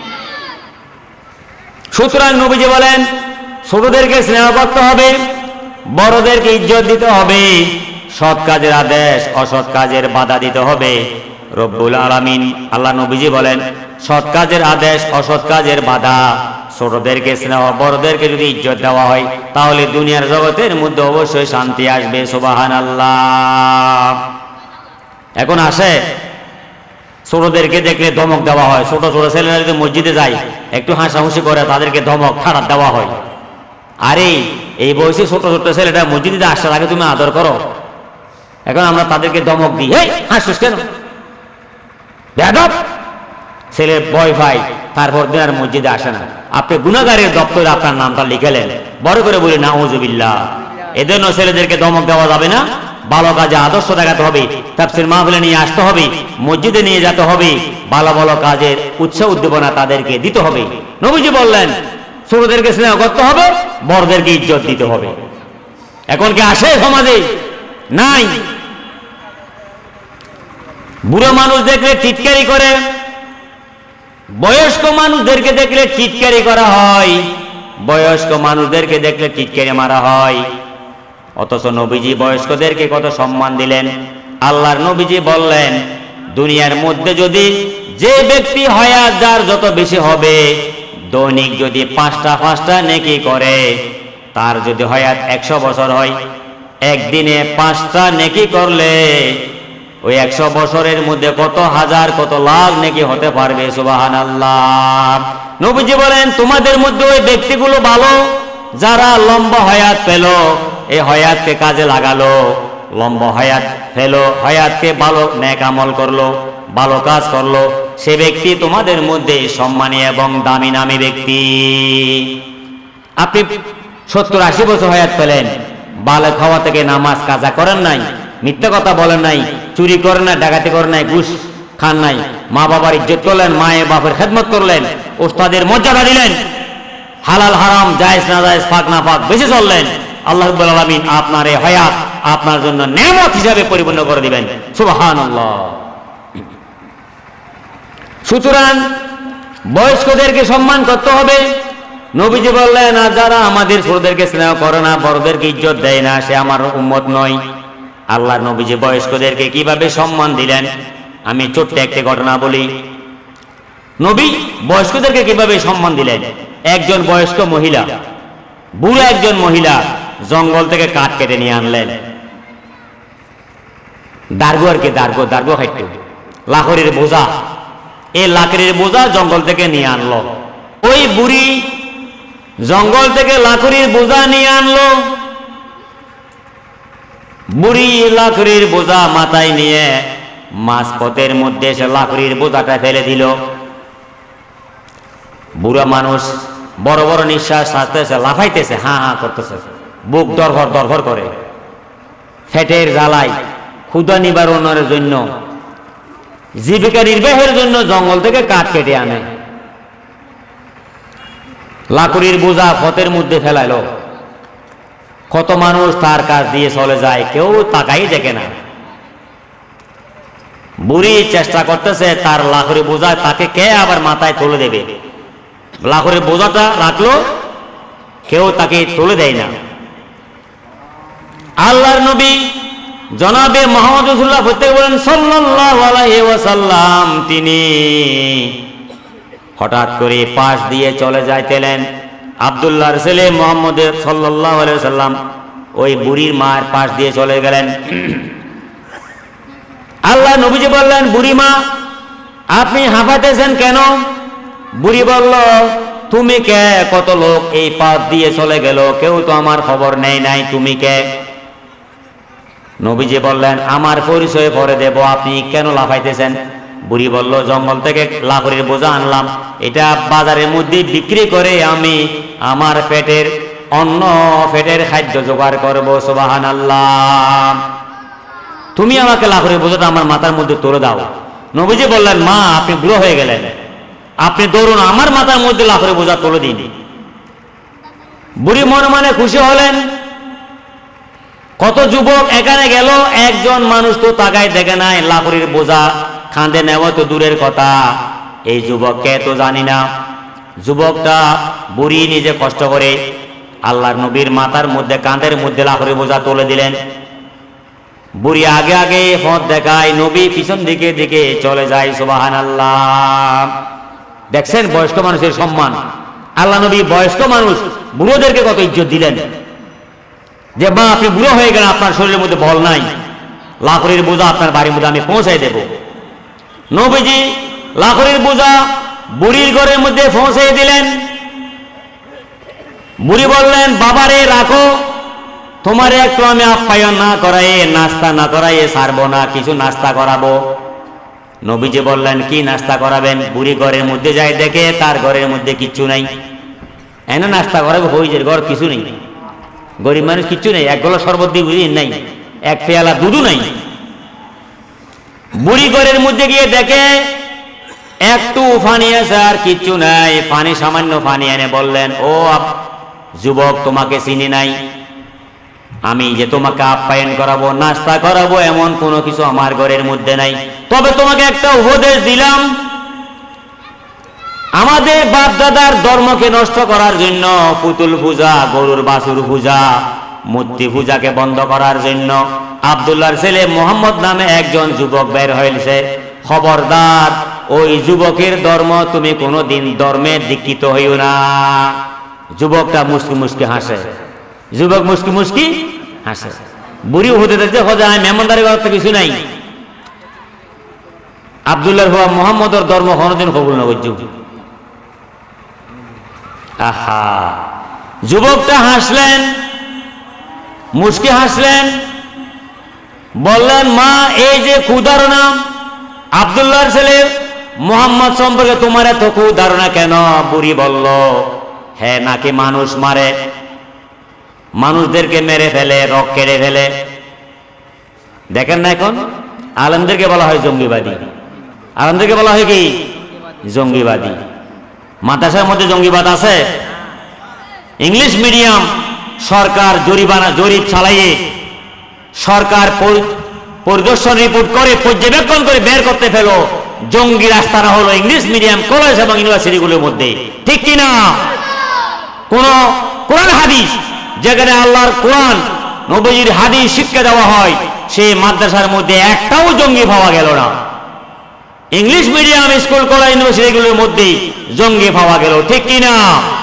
সুতরাং নবীজি বলেন, ছোটদেরকে স্নেহ করতে হবে, বড়দেরকে ইজ্জত দিতে হবে, সৎ কাজের আদেশ অসৎ কাজের বাধা দিতে হবে। রব্বুল আলামিন আল্লাহ নবীজি বলেন, সৎ কাজের আদেশ অসৎ কাজের বাধা, ছোটদেরকে স্নেহ, বড়দেরকে যদি ইজ্জত দেওয়া হয়, তাহলে দুনিয়ার জগতের মধ্যে অবশ্যই শান্তি আসবে। সুবহানাল্লাহ। এখন আসে, ছোটদেরকে দেখলে ধমক দেওয়া হয়। ছোট ছোট ছেলেরা যদি মসজিদে যায়, একটু হাসাহুসি করে তাদেরকে ধমক খারাপ দেওয়া হয়। আরে এই বয়সে ছোট ছোট ছেলেটা মসজিদে আসার আগে তুমি আদর করো, এখন আমরা তাদেরকে ধমক দিই, এই হাসিস কেন, বেয়াদব। ছেলে ভয় পায়, তারপর দিন আর মসজিদে আসে না। আপনি গুনাহগারের দপ্তরে আপনার নামটা লিখেলেন, বড় করে বলি নাউযুবিল্লাহ। এজন্য ছেলেদেরকে ধমক দেওয়া যাবে না, ভালো কাজে আদর্শ দেখাতে হবে, তাফসীর মাহফিলে নিয়ে আসতে হবে, মসজিদে নিয়ে যেতে হবে, ভালো ভালো কাজের উৎসাহ উদ্দীপনা তাদেরকে দিতে হবে। নবীজি বললেন, ছোটদেরকে স্নেহ করতে হবে, বড়দেরকে ইজ্জত দিতে হবে। এখন কি আসে সমাজে? নাই। বুড়ো মানুষ দেখলে টিটকারি করে, বয়স্ক মানুষদেরকে দেখলে টিটকারি করা হয়, বয়স্ক মানুষদেরকে দেখলে টিটকারি মারা হয়। অথচ নবীজি বয়স্কদেরকে কত সম্মান দিলেন। আল্লাহর নবীজি বললেন, দুনিয়ার মধ্যে যদি যে ব্যক্তি হায়াত যার যত বেশি হবে, দৈনিক যদি পাঁচটা নেকি করে, তার যদি হায়াত 100 বছর হয়, একদিনে 5টা নেকি করলে ওই 100 বছরের মধ্যে কত হাজার কত লাখ নেকি হতে পারবে। সুবহানাল্লাহ। নবীজি বলেন, তোমাদের মধ্যে ওই ব্যক্তিগুলো ভালো যারা লম্বা হায়াত পেল, এই হায়াতকে কাজে লাগালো, লম্বা হায়াত পেল, হায়াতকে ভালো নেক আমল করলো, ভালো কাজ করলো, সে ব্যক্তি তোমাদের মধ্যে সম্মানী এবং দামি নামী ব্যক্তি। আপনি 70-80 বছর হায়াত পেলেন, বালেগ হওয়া থেকে নামাজ কাজা করেন নাই, মিথ্যা কথা বলেন নাই, চুরি করেন নাই, ডাকাতি করেন নাই, ঘুষ খান নাই, মা বাবার ইজ্জত করলেন, মায়ের বাপের খেদমত করলেন, ওস্তাদের মর্যাদা দিলেন, হালাল হারাম জায়েজ না জায়েজ পাক না পাক বেশি চললেন, আল্লাহ রাব্বুল আলামিন আপনার এই হায়াত আপনার জন্য নেয়ামত হিসাবে পরিপূর্ণ করে দিবেন। সুবহানাল্লাহ। সুতরাং বয়স্কদেরকে সম্মান করতে হবে। নবীজি বললেন, আর যারা আমাদের ছোটদেরকে স্নেহ করে না, বড়দেরকে ইজ্জত দেয় না, সে আমার উম্মত নয়। আল্লাহর নবীজি বয়স্কদেরকে কিভাবে সম্মান দিলেন, আমি ছোট্ট একটা ঘটনা বলি। নবী বয়স্কদেরকে কিভাবে সম্মান দিলেন। একজন বয়স্ক মহিলা, বুড়ো একজন মহিলা জঙ্গল থেকে কাঠ কেটে নিয়ে আনলেন। দার্গো আর কি, দার্গো খাইত, লাকড়ির বোঝা, এই লাকড়ির বোঝা জঙ্গল থেকে নিয়ে আনলো। ওই বুড়ি জঙ্গল থেকে লাকড়ির বোঝা নিয়ে আনলো। বুড়ি লাকড়ির বোঝা মাথায় নিয়ে মাঝপথের মধ্যে সে লাকড়ির বোঝাটা ফেলে দিল। বুড়া মানুষ বড় বড় নিঃশ্বাস ছাড়তেছে, লাফাইতেছে, হা হা করতেছে, বুক দরভর করে। ফেটের জ্বালায় ক্ষুধা নিবারণের জন্য, জীবিকা নির্বাহের জন্য জঙ্গল থেকে কাঠ কেটে আনে। লাকড়ির বোঝা পথের মধ্যে ফেলাইলো। কত মানুষ তার কাছ দিয়ে চলে যায়, কেউ তাকাই দেখে না। বুড়ি চেষ্টা করতেছে তার লাকড়ি বোঝা তাকে কে আবার মাথায় তুলে দেবে। লাকড়ির বোঝাটা রাখলো, কেউ তাকে তুলে দেয় না। আল্লাহর নবী জনাবে মুহাম্মদ রাসূলুল্লাহ বলেন সাল্লাল্লাহু আলাইহি ওয়াসাল্লাম, তিনি হঠাৎ করে পাশ দিয়ে চলে যাইতেলেন। আব্দুল্লাহর ছেলে মুহাম্মদ সাল্লাল্লাহু আলাইহি ওয়াসাল্লাম ওই বুড়ির মার পাশ দিয়ে চলে গেলেন। আল্লাহ নবীজি বললেন, বুড়ি মা আপনি হাঁপাতেছেন কেন? বুড়ি বলল, তুমি কে? কত লোক এই পাশ দিয়ে চলে গেল, কেউ তো আমার খবর নেই নাই, তুমি কে? নবীজি বললেন, আমার পরিচয় পরে দেব, আপনি কেন লাফাইতেছেন? বুড়ি বলল, জঙ্গল থেকে লাকড়ির বোঝা আনলাম, এটা বাজারের মধ্যে বিক্রি করে আমি আমার পেটের অন্ন, পেটের খাদ্য জোগাড় করবো। সুবহানাল্লাহ। তুমি আমাকে লাকড়ির বোঝাটা আমার মাথার মধ্যে তুলে দাও। নবীজি বললেন, মা আপনি বুড়ো হয়ে গেলেন, আপনি দৌড়ুন, আমার মাথার মধ্যে লাকড়ির বোঝা তুলে দিন। বুড়ি মনে মনে খুশি হলেন। কত যুবক এখানে গেল, একজন মানুষ তো তাকায় দেখে নাই, লাকড়ির বোঝা কাঁধে নেওয়া তো দূরের কথা, এই যুবককে তো জানি না। যুবকটা বুড়ি নিজে কষ্ট করে আল্লাহর নবীর মাথার মধ্যে, কাঁধের মধ্যে লাকড়ির বোঝা তুলে দিলেন। বুড়ি আগে আগে পথ দেখায়, নবী পিছন দিকে দিকে চলে যায়। সুবহানাল্লাহ। দেখছেন বয়স্ক মানুষের সম্মান। আল্লাহ নবী বয়স্ক মানুষ বুড়োদেরকে কত ইজ্জত দিলেন, যে মা আপনি বুড়ো হয়ে গেলেন, আপনার শরীরের মধ্যে বল নাই, লাকড়ির বোঝা আপনার বাড়ির মধ্যে আমি পৌঁছাই দেব। নবীজি লাকড়ির বোঝা বুড়ির ঘরের মধ্যে পৌঁছে দিলেন। বুড়ি বললেন, বাবারে রাখো, তোমার একটু আমি আপ্যায়ন না করাইয়ে, নাস্তা না করাইয়ে ছাড়বো না, কিছু নাস্তা করাবো। নবীজি বললেন, কি নাস্তা করাবেন? বুড়ি ঘরের মধ্যে যায়, দেখে তার ঘরের মধ্যে কিচ্ছু নাই। এনে নাস্তা করাবো, হইজের ঘর কিছু নেই, গরিব মানুষ কিচ্ছু নেই, এক গলা শরবত দিয়ে বুঝি নাই, এক পেয়ালা দুধও নাই। বুড়ি ঘরের মধ্যে গিয়ে দেখে একটু পানি আছে আর কিচ্ছু নাই, পানি সামান্য পানি এনে বললেন, ও যুবক তোমাকে চিনি নাই, আমি যে তোমাকে আপ্যায়ন করাবো, নাস্তা করাবো, এমন কোনো কিছু আমার ঘরের মধ্যে নাই। তবে তোমাকে একটা উপদেশ দিলাম, আমাদের বাপ দাদার ধর্মকে নষ্ট করার জন্য, পুতুল পূজা, গরুর বাছুর পূজা, মূর্তি পূজাকে বন্ধ করার জন্য আব্দুল্লাহর ছেলে মুহাম্মদ নামে একজন যুবক বের হয়েছে। খবরদার, ওই যুবকের ধর্ম তুমি কোনোদিন ধর্মে দীক্ষিত হইও না। যুবকটা মুস্কি মুস্কি হাসে, যুবক মুস্কি মুস্কি হাসে। বুড়ি হতে দেখতে খোঁজা মেহমানদারি করার তো কিছু নাই, আব্দুল্লাহর হওয়া মুহাম্মদের ধর্ম কোনোদিন কবুল না করছো। আহা, যুবকটা হাসলেন, মুস্কি হাসলেন। বললেন, মা এই যে কুধারণা আব্দুল্লাহর ছেলে মোহাম্মদ সম্পর্কে তোমার এত কুধারণা কেন? বুড়ি বলল, হ্যাঁ নাকি মানুষ মারে, মানুষদেরকে মেরে ফেলে, রক কেড়ে ফেলে। দেখেন না এখন আলেমদেরকে বলা হয় জঙ্গিবাদী, আলেমদেরকে বলা হয় কি জঙ্গিবাদী। মাদ্রাসার মধ্যে জঙ্গিবাদ আছে? ইংলিশ মিডিয়াম সরকার জরিপ চালাইয়ে সরকার পরিদর্শন রিপোর্ট করে পর্যবেক্ষণ করে বের করতে ফেলো জঙ্গি রাস্তাটা হলো ইংলিশ মিডিয়াম কলেজ এবং ইউনিভার্সিটিগুলোর মধ্যে, ঠিক কিনা? কোন কোরআন হাদিস যেখানে আল্লাহর কোরআন নবীজির হাদিস শিক্ষা দেওয়া হয় সেই মাদ্রাসার মধ্যে একটাও জঙ্গি পাওয়া গেল না। ইংলিশ মিডিয়াম স্কুল কলেজ ইউনিভার্সিটিগুলোর মধ্যে জঙ্গি পাওয়া গেল, ঠিক কিনা?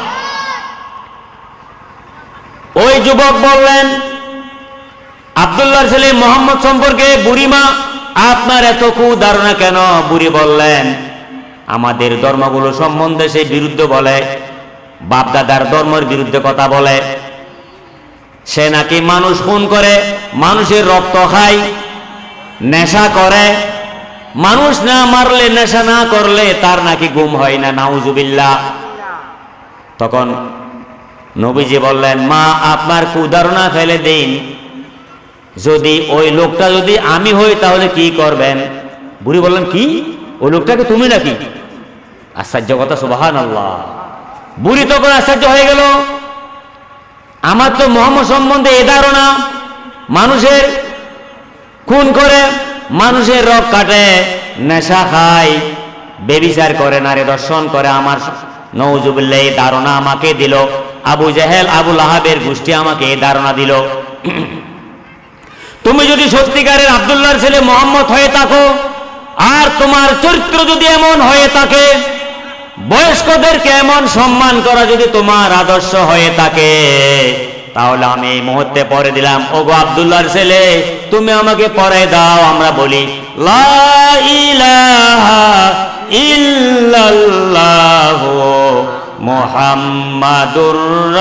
ওই যুবক বললেন, আব্দুল্লাহর ছেলে মোহাম্মদ সম্পর্কে বুড়িমা আপনার এত কুধারণা কেন? বুড়ি বললেন, আমাদের ধর্মগুলো সম্বন্ধে সে বিরুদ্ধে বলে, বাপদাদার ধর্মের বিরুদ্ধে কথা বলে, সে নাকি মানুষ খুন করে, মানুষের রক্ত খায়, নেশা করে, মানুষ না মারলে নেশা না করলে তার নাকি ঘুম হয় না, নাউজুবিল্লাহ। তখন নবীজি বললেন, মা আপনার কুধারণা ফেলে দিন, যদি ওই লোকটা যদি আমি হই তাহলে কি করবেন? বুড়ি বললেন, কি ওই লোকটাকে তুমি নাকি? আশ্চর্য কথা, সুবহানাল্লাহ। বুড়ি তখন আশ্চর্য হয়ে গেল, আমার তো মোহাম্মদ সম্বন্ধে এ ধারণা, মানুষের খুন করে, মানুষের রক কাটে, নেশা খায়, বেবিচার করে, নারী দর্শন করে, আমার নওজুবিল্লাহ এই ধারণা আমাকে দিল, আবু জেহেল আবু লাহাবের গোষ্ঠী আমাকে এই ধারণা দিল। তুমি যদি সত্যিকারের আব্দুল্লাহর ছেলে মোহাম্মদ হয়ে থাকো আর তোমার চরিত্র যদি এমন হয়ে থাকে, বয়স্কদেরকে এমন সম্মান করা যদি তোমার আদর্শ হয়ে থাকে, তাহলে আমি এই মুহূর্তে পড়ে দিলাম, ওগো আব্দুল্লাহর ছেলে তুমি আমাকে পড়াই দাও, আমরা বলি লা ইলাহা ইল্লাল্লাহু মুহাম্মাদুর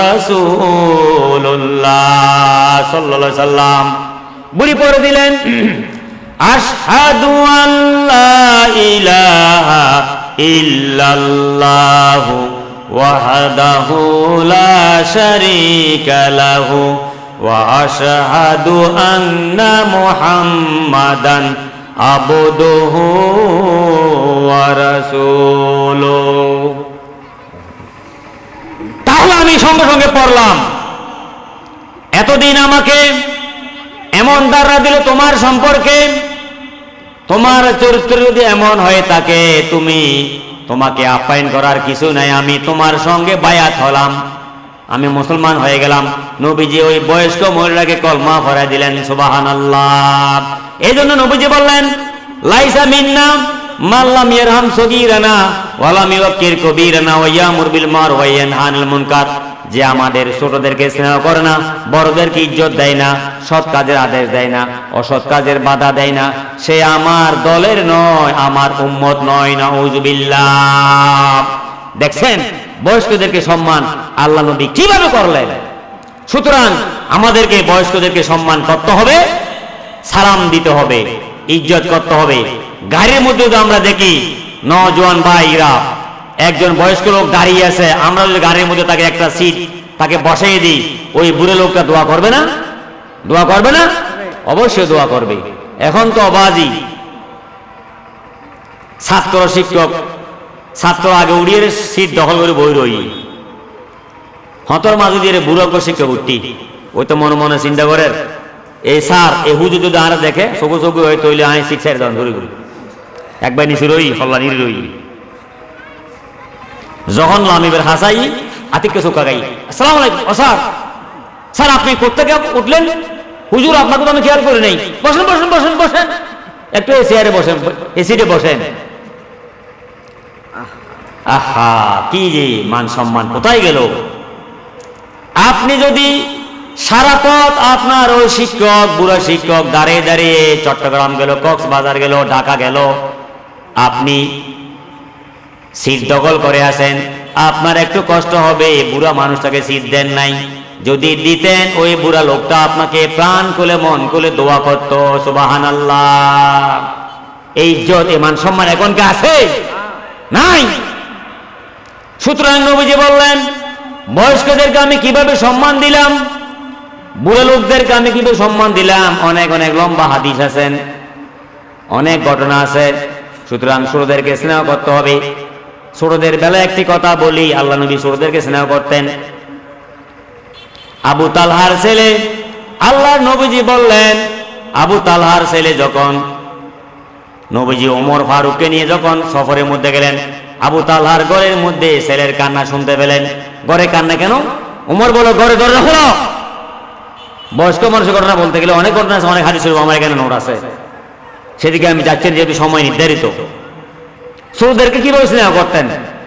রাসূলুল্লাহ সাল্লাল্লাহু আলাইহি সাল্লাম। বুড়ি পড়ে দিলেন, আশহাদু আল্লা ইলাহা ইল্লাল্লাহু ওয়াহদাহু লা শারীকা লাহু ওয়া আশহাদু আন্না মুহাম্মাদান আবদুহু ওয়া রাসূলুহু। তাহলে আমি সঙ্গে সঙ্গে পড়লাম, এতদিন আমাকে এমন ধারণা দিল তোমার সম্পর্কে, তোমার চরিত্র যদি এমন হয়ে থাকে তোমাকে আপ্যায়ন করার কিছু নাই, আমি তোমার সঙ্গে বায়াত হলাম, আমি মুসলমান হয়ে গেলাম। নবীজি ওই বয়স্ক মহিলাকে কলমা পড়ায় দিলেন, সুবহানাল্লাহ। এই জন্য নবীজি বললেন, লাইসা মিন্না মান লাম ইয়ারহাম সগীরানা ওয়া লাম ইউক্কির কবীরানা ওয়া ইয়ামুর বিল মারুফ ওয়া ইয়ানহা আনিল মুনকার, যে আমাদের ছোটদেরকে স্নেহ করে না, বড়দেরকে ইজ্জত দেয় না, সৎ কাজের আদেশ দেয় না, অসৎ কাজের বাধা দেয় না, সে আমার দলের নয়, আমার উম্মত নয়, নাউজুবিল্লাহ। দেখছেন বয়স্কদেরকে সম্মান আল্লাহ নবী কিভাবে করলেন। সুতরাং আমাদেরকে বয়স্কদেরকে সম্মান করতে হবে, সালাম দিতে হবে, ইজ্জত করতে হবে। গাড়ির মধ্যে যদি আমরা দেখি নওজোয়ান ভাইরা, একজন বয়স্ক লোক দাঁড়িয়ে আছে, আমরা যদি গাড়ির মধ্যে তাকে একটা সিট তাকে বসাই দিই, ওই বুড়ো লোকটা দোয়া করবে না? দোয়া করবে না? অবশ্যই দোয়া করবে। এখন তো অবাজি, ছাত্র শিক্ষক, ছাত্র আগে উড়িয়ে সিট দখল করে বই রই, হতর মাঝে দিয়ে বুড়ো শিক্ষক উঠতি, ওই তো মনে মনে চিন্তা করে, এই স্যার এই হুজু যদি আর দেখে চকু চকু হয়ে তৈলে আয় সিট ছেড়ে দেন ধরে, একবার নিচে রই হল্লা নিয়ে রই, যখন লামিবের হাসাই আতিককে চোখা গাই, আসসালামু আলাইকুম। ও স্যার, স্যার আপনি কোত্থেকে উঠলেন? হুজুর আপনাকে তো আমি খেয়াল করে নেই। বসেন বসেন বসেন বসেন, একটু এই চেয়ারে বসেন, এই সিটে বসেন। আহা, কি যে মান সম্মান কোথায় গেল। আপনি যদি সারা পথ আপনার ওই শিক্ষক, বুড়া শিক্ষক দাঁড়িয়ে দাঁড়িয়ে চট্টগ্রাম গেল, কক্সবাজার গেল, ঢাকা গেল, আপনি সিট দখল করে আসেন, আপনার একটু কষ্ট হবে, বুড়া মানুষটাকে সিট দেন নাই, যদি দিতেন ওই বুড়া লোকটা আপনাকে প্রাণ খুলে মন খুলে দোয়া করত। সুবহানাল্লাহ। এই ইজ্জত মান সম্মান এখন কি আছে? নাই। সুতরাং নবীজি বললেন বয়স্কদেরকে আমি কিভাবে সম্মান দিলাম, বুড়ো লোকদেরকে আমি কিভাবে সম্মান দিলাম, অনেক অনেক লম্বা হাদিস আছেন, অনেক ঘটনা আছে। সুতরাং ছোটদেরকে স্নেহ করতে হবে। ছোটদের বেলায় একটি কথা বলি, আল্লাহ নবী ছোটদেরকে স্নেহ করতেন। আবু তালহার ছেলে, আল্লাহর নবীজি বললেন আবু তালহার ছেলে যখন নবীজি ওমর ফারুককে নিয়ে যখন সফরের মধ্যে গেলেন, আবু তালহার ঘরের মধ্যে ছেলের কান্না শুনতে পেলেন। ঘরে কান্না কেন? ওমর বলো ঘরে দরজা খোলো। বয়স্ক মানুষের ঘটনা বলতে গেলে অনেক ঘটনা আছে, অনেক হাদিস আমার এখানে নোট আছে, সেদিকে আমি যাচ্ছি যেহেতু সময় নির্ধারিত। ছোটদেরকে কিভাবে স্নেহ করতেন?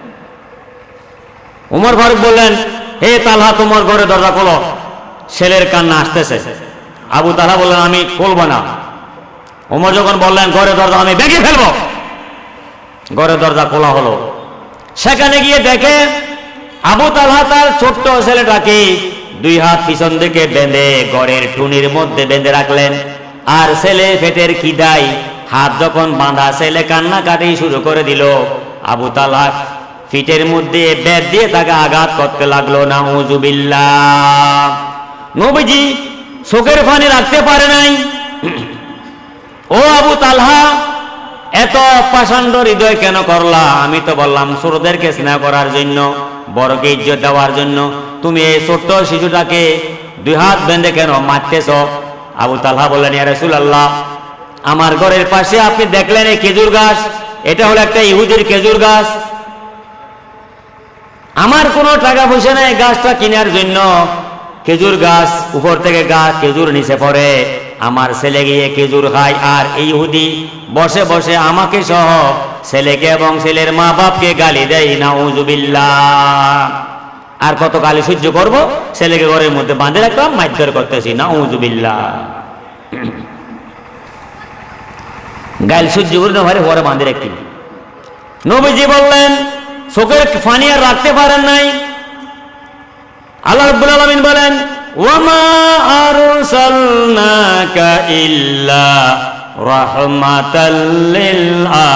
ওমর ফারুক বললেন হে তালহা তোমার ঘরে দরজা খোলো, ছেলের কান্না আসতেছে। আবু তালহা বললেন আমি খুলবো না। ওমর যখন বললেন ঘরে দরজা আমি ভেঙে ফেলবো, ঘরে দরজা খোলা হলো। সেখানে গিয়ে দেখে আবু তালহা তার ছোট্ট ছেলেটাকে দুই হাত পিছন দিকে বেঁধে ঘরের টুনির মধ্যে বেঁধে রাখলেন। আর ছেলে পেটের খিদায় হাত যখন বাঁধা, ছেলে কান্নাকাটি শুরু করে দিল। আবু তালহা পিঠের মধ্যে বেত দিয়ে তাকে আঘাত করতে লাগলো। নাউযুবিল্লাহ। নবীজি চোখের পানি রাখতে পারে নাই। ও আবু তালহা এত পাষাণ্ড হৃদয় কেন করলা? আমি তো বললাম ছোটদেরকে স্নেহ করার জন্য, বড়কে ইজ্জত দেওয়ার জন্য। তুমি এই ছোট্ট শিশুটাকে দুই হাত বেঁধে কেন মারতেছ? আবু তালহা বললেন ইয়া রাসূলুল্লাহ, আমার ঘরের পাশে আপনি দেখলেন এই খেজুর গাছ, এটা হলো একটা ইহুদির খেজুর গাছ। আমার কোনো টাকা পয়সা নেই গাছটা কেনার জন্য। খেজুর গাছ উপর থেকে গাছ খেজুর নিচে পড়ে, আমার ছেলে গিয়ে খেজুর খায়, আর এই ইহুদি বসে বসে আমাকে সহ ছেলেকে এবং ছেলের মা বাপকে গালি দেয়। নাউযুবিল্লাহ। আর কত গালি সহ্য করব? ছেলেকে ঘরের মধ্যে বাঁধে রাখলাম, মারধর করতেছি। নাউযুবিল্লাহ। গাল সহ্য করে না ভাই, ঘরে বাঁধে রাখি। নবীজি বললেন চোখের পানি আর রাখতে পারেন নাই। আল্লাহ রাব্বুল আলামিন বলেন ওয়ামা আরসালনাকা ইল্লা রাহমাতাল লিল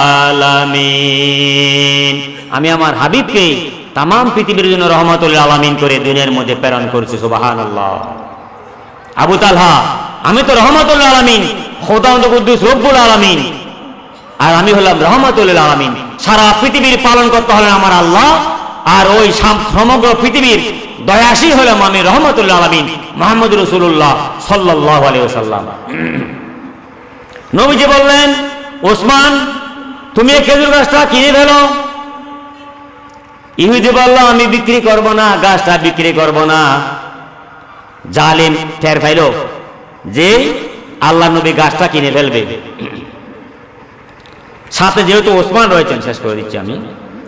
আলামিন। আমি আমার হাবিবকে তাম পৃথিবীর জন্য রহমাতুল লিল আলামিন করে দুনিয়ার মধ্যে প্রেরণ করেছি। সুবহানাল্লাহ। আবু তালহা আমি তো রহমাতুল লিল আলামিন, খোদা কুদ্দুস রব্বুল আলামিন, আর আমি হলাম রহমাতুল লিল আলামিন। সারা পৃথিবীর পালন করতে হলেন আমার আল্লাহ, আর ওই সমগ্র পৃথিবীর দয়াশীল হলাম আমি রহমাতুল লিল আলামিন মুহাম্মদ রাসূলুল্লাহ সাল্লাল্লাহু আলাইহি ওয়াসাল্লাম। নবীজি বললেন ওসমান তুমি এই খেজুর গাছটা কিনে ফেলো। ইহুদি বলল আমি বিক্রি করব না, গাছটা বিক্রি করব না। জালিম টের পাইল যে আল্লাহ নবী গাছটা কিনে ফেলবে। সাথে যেহেতু ওসমান রয়েছেন, শেষ করে দিচ্ছি আমি।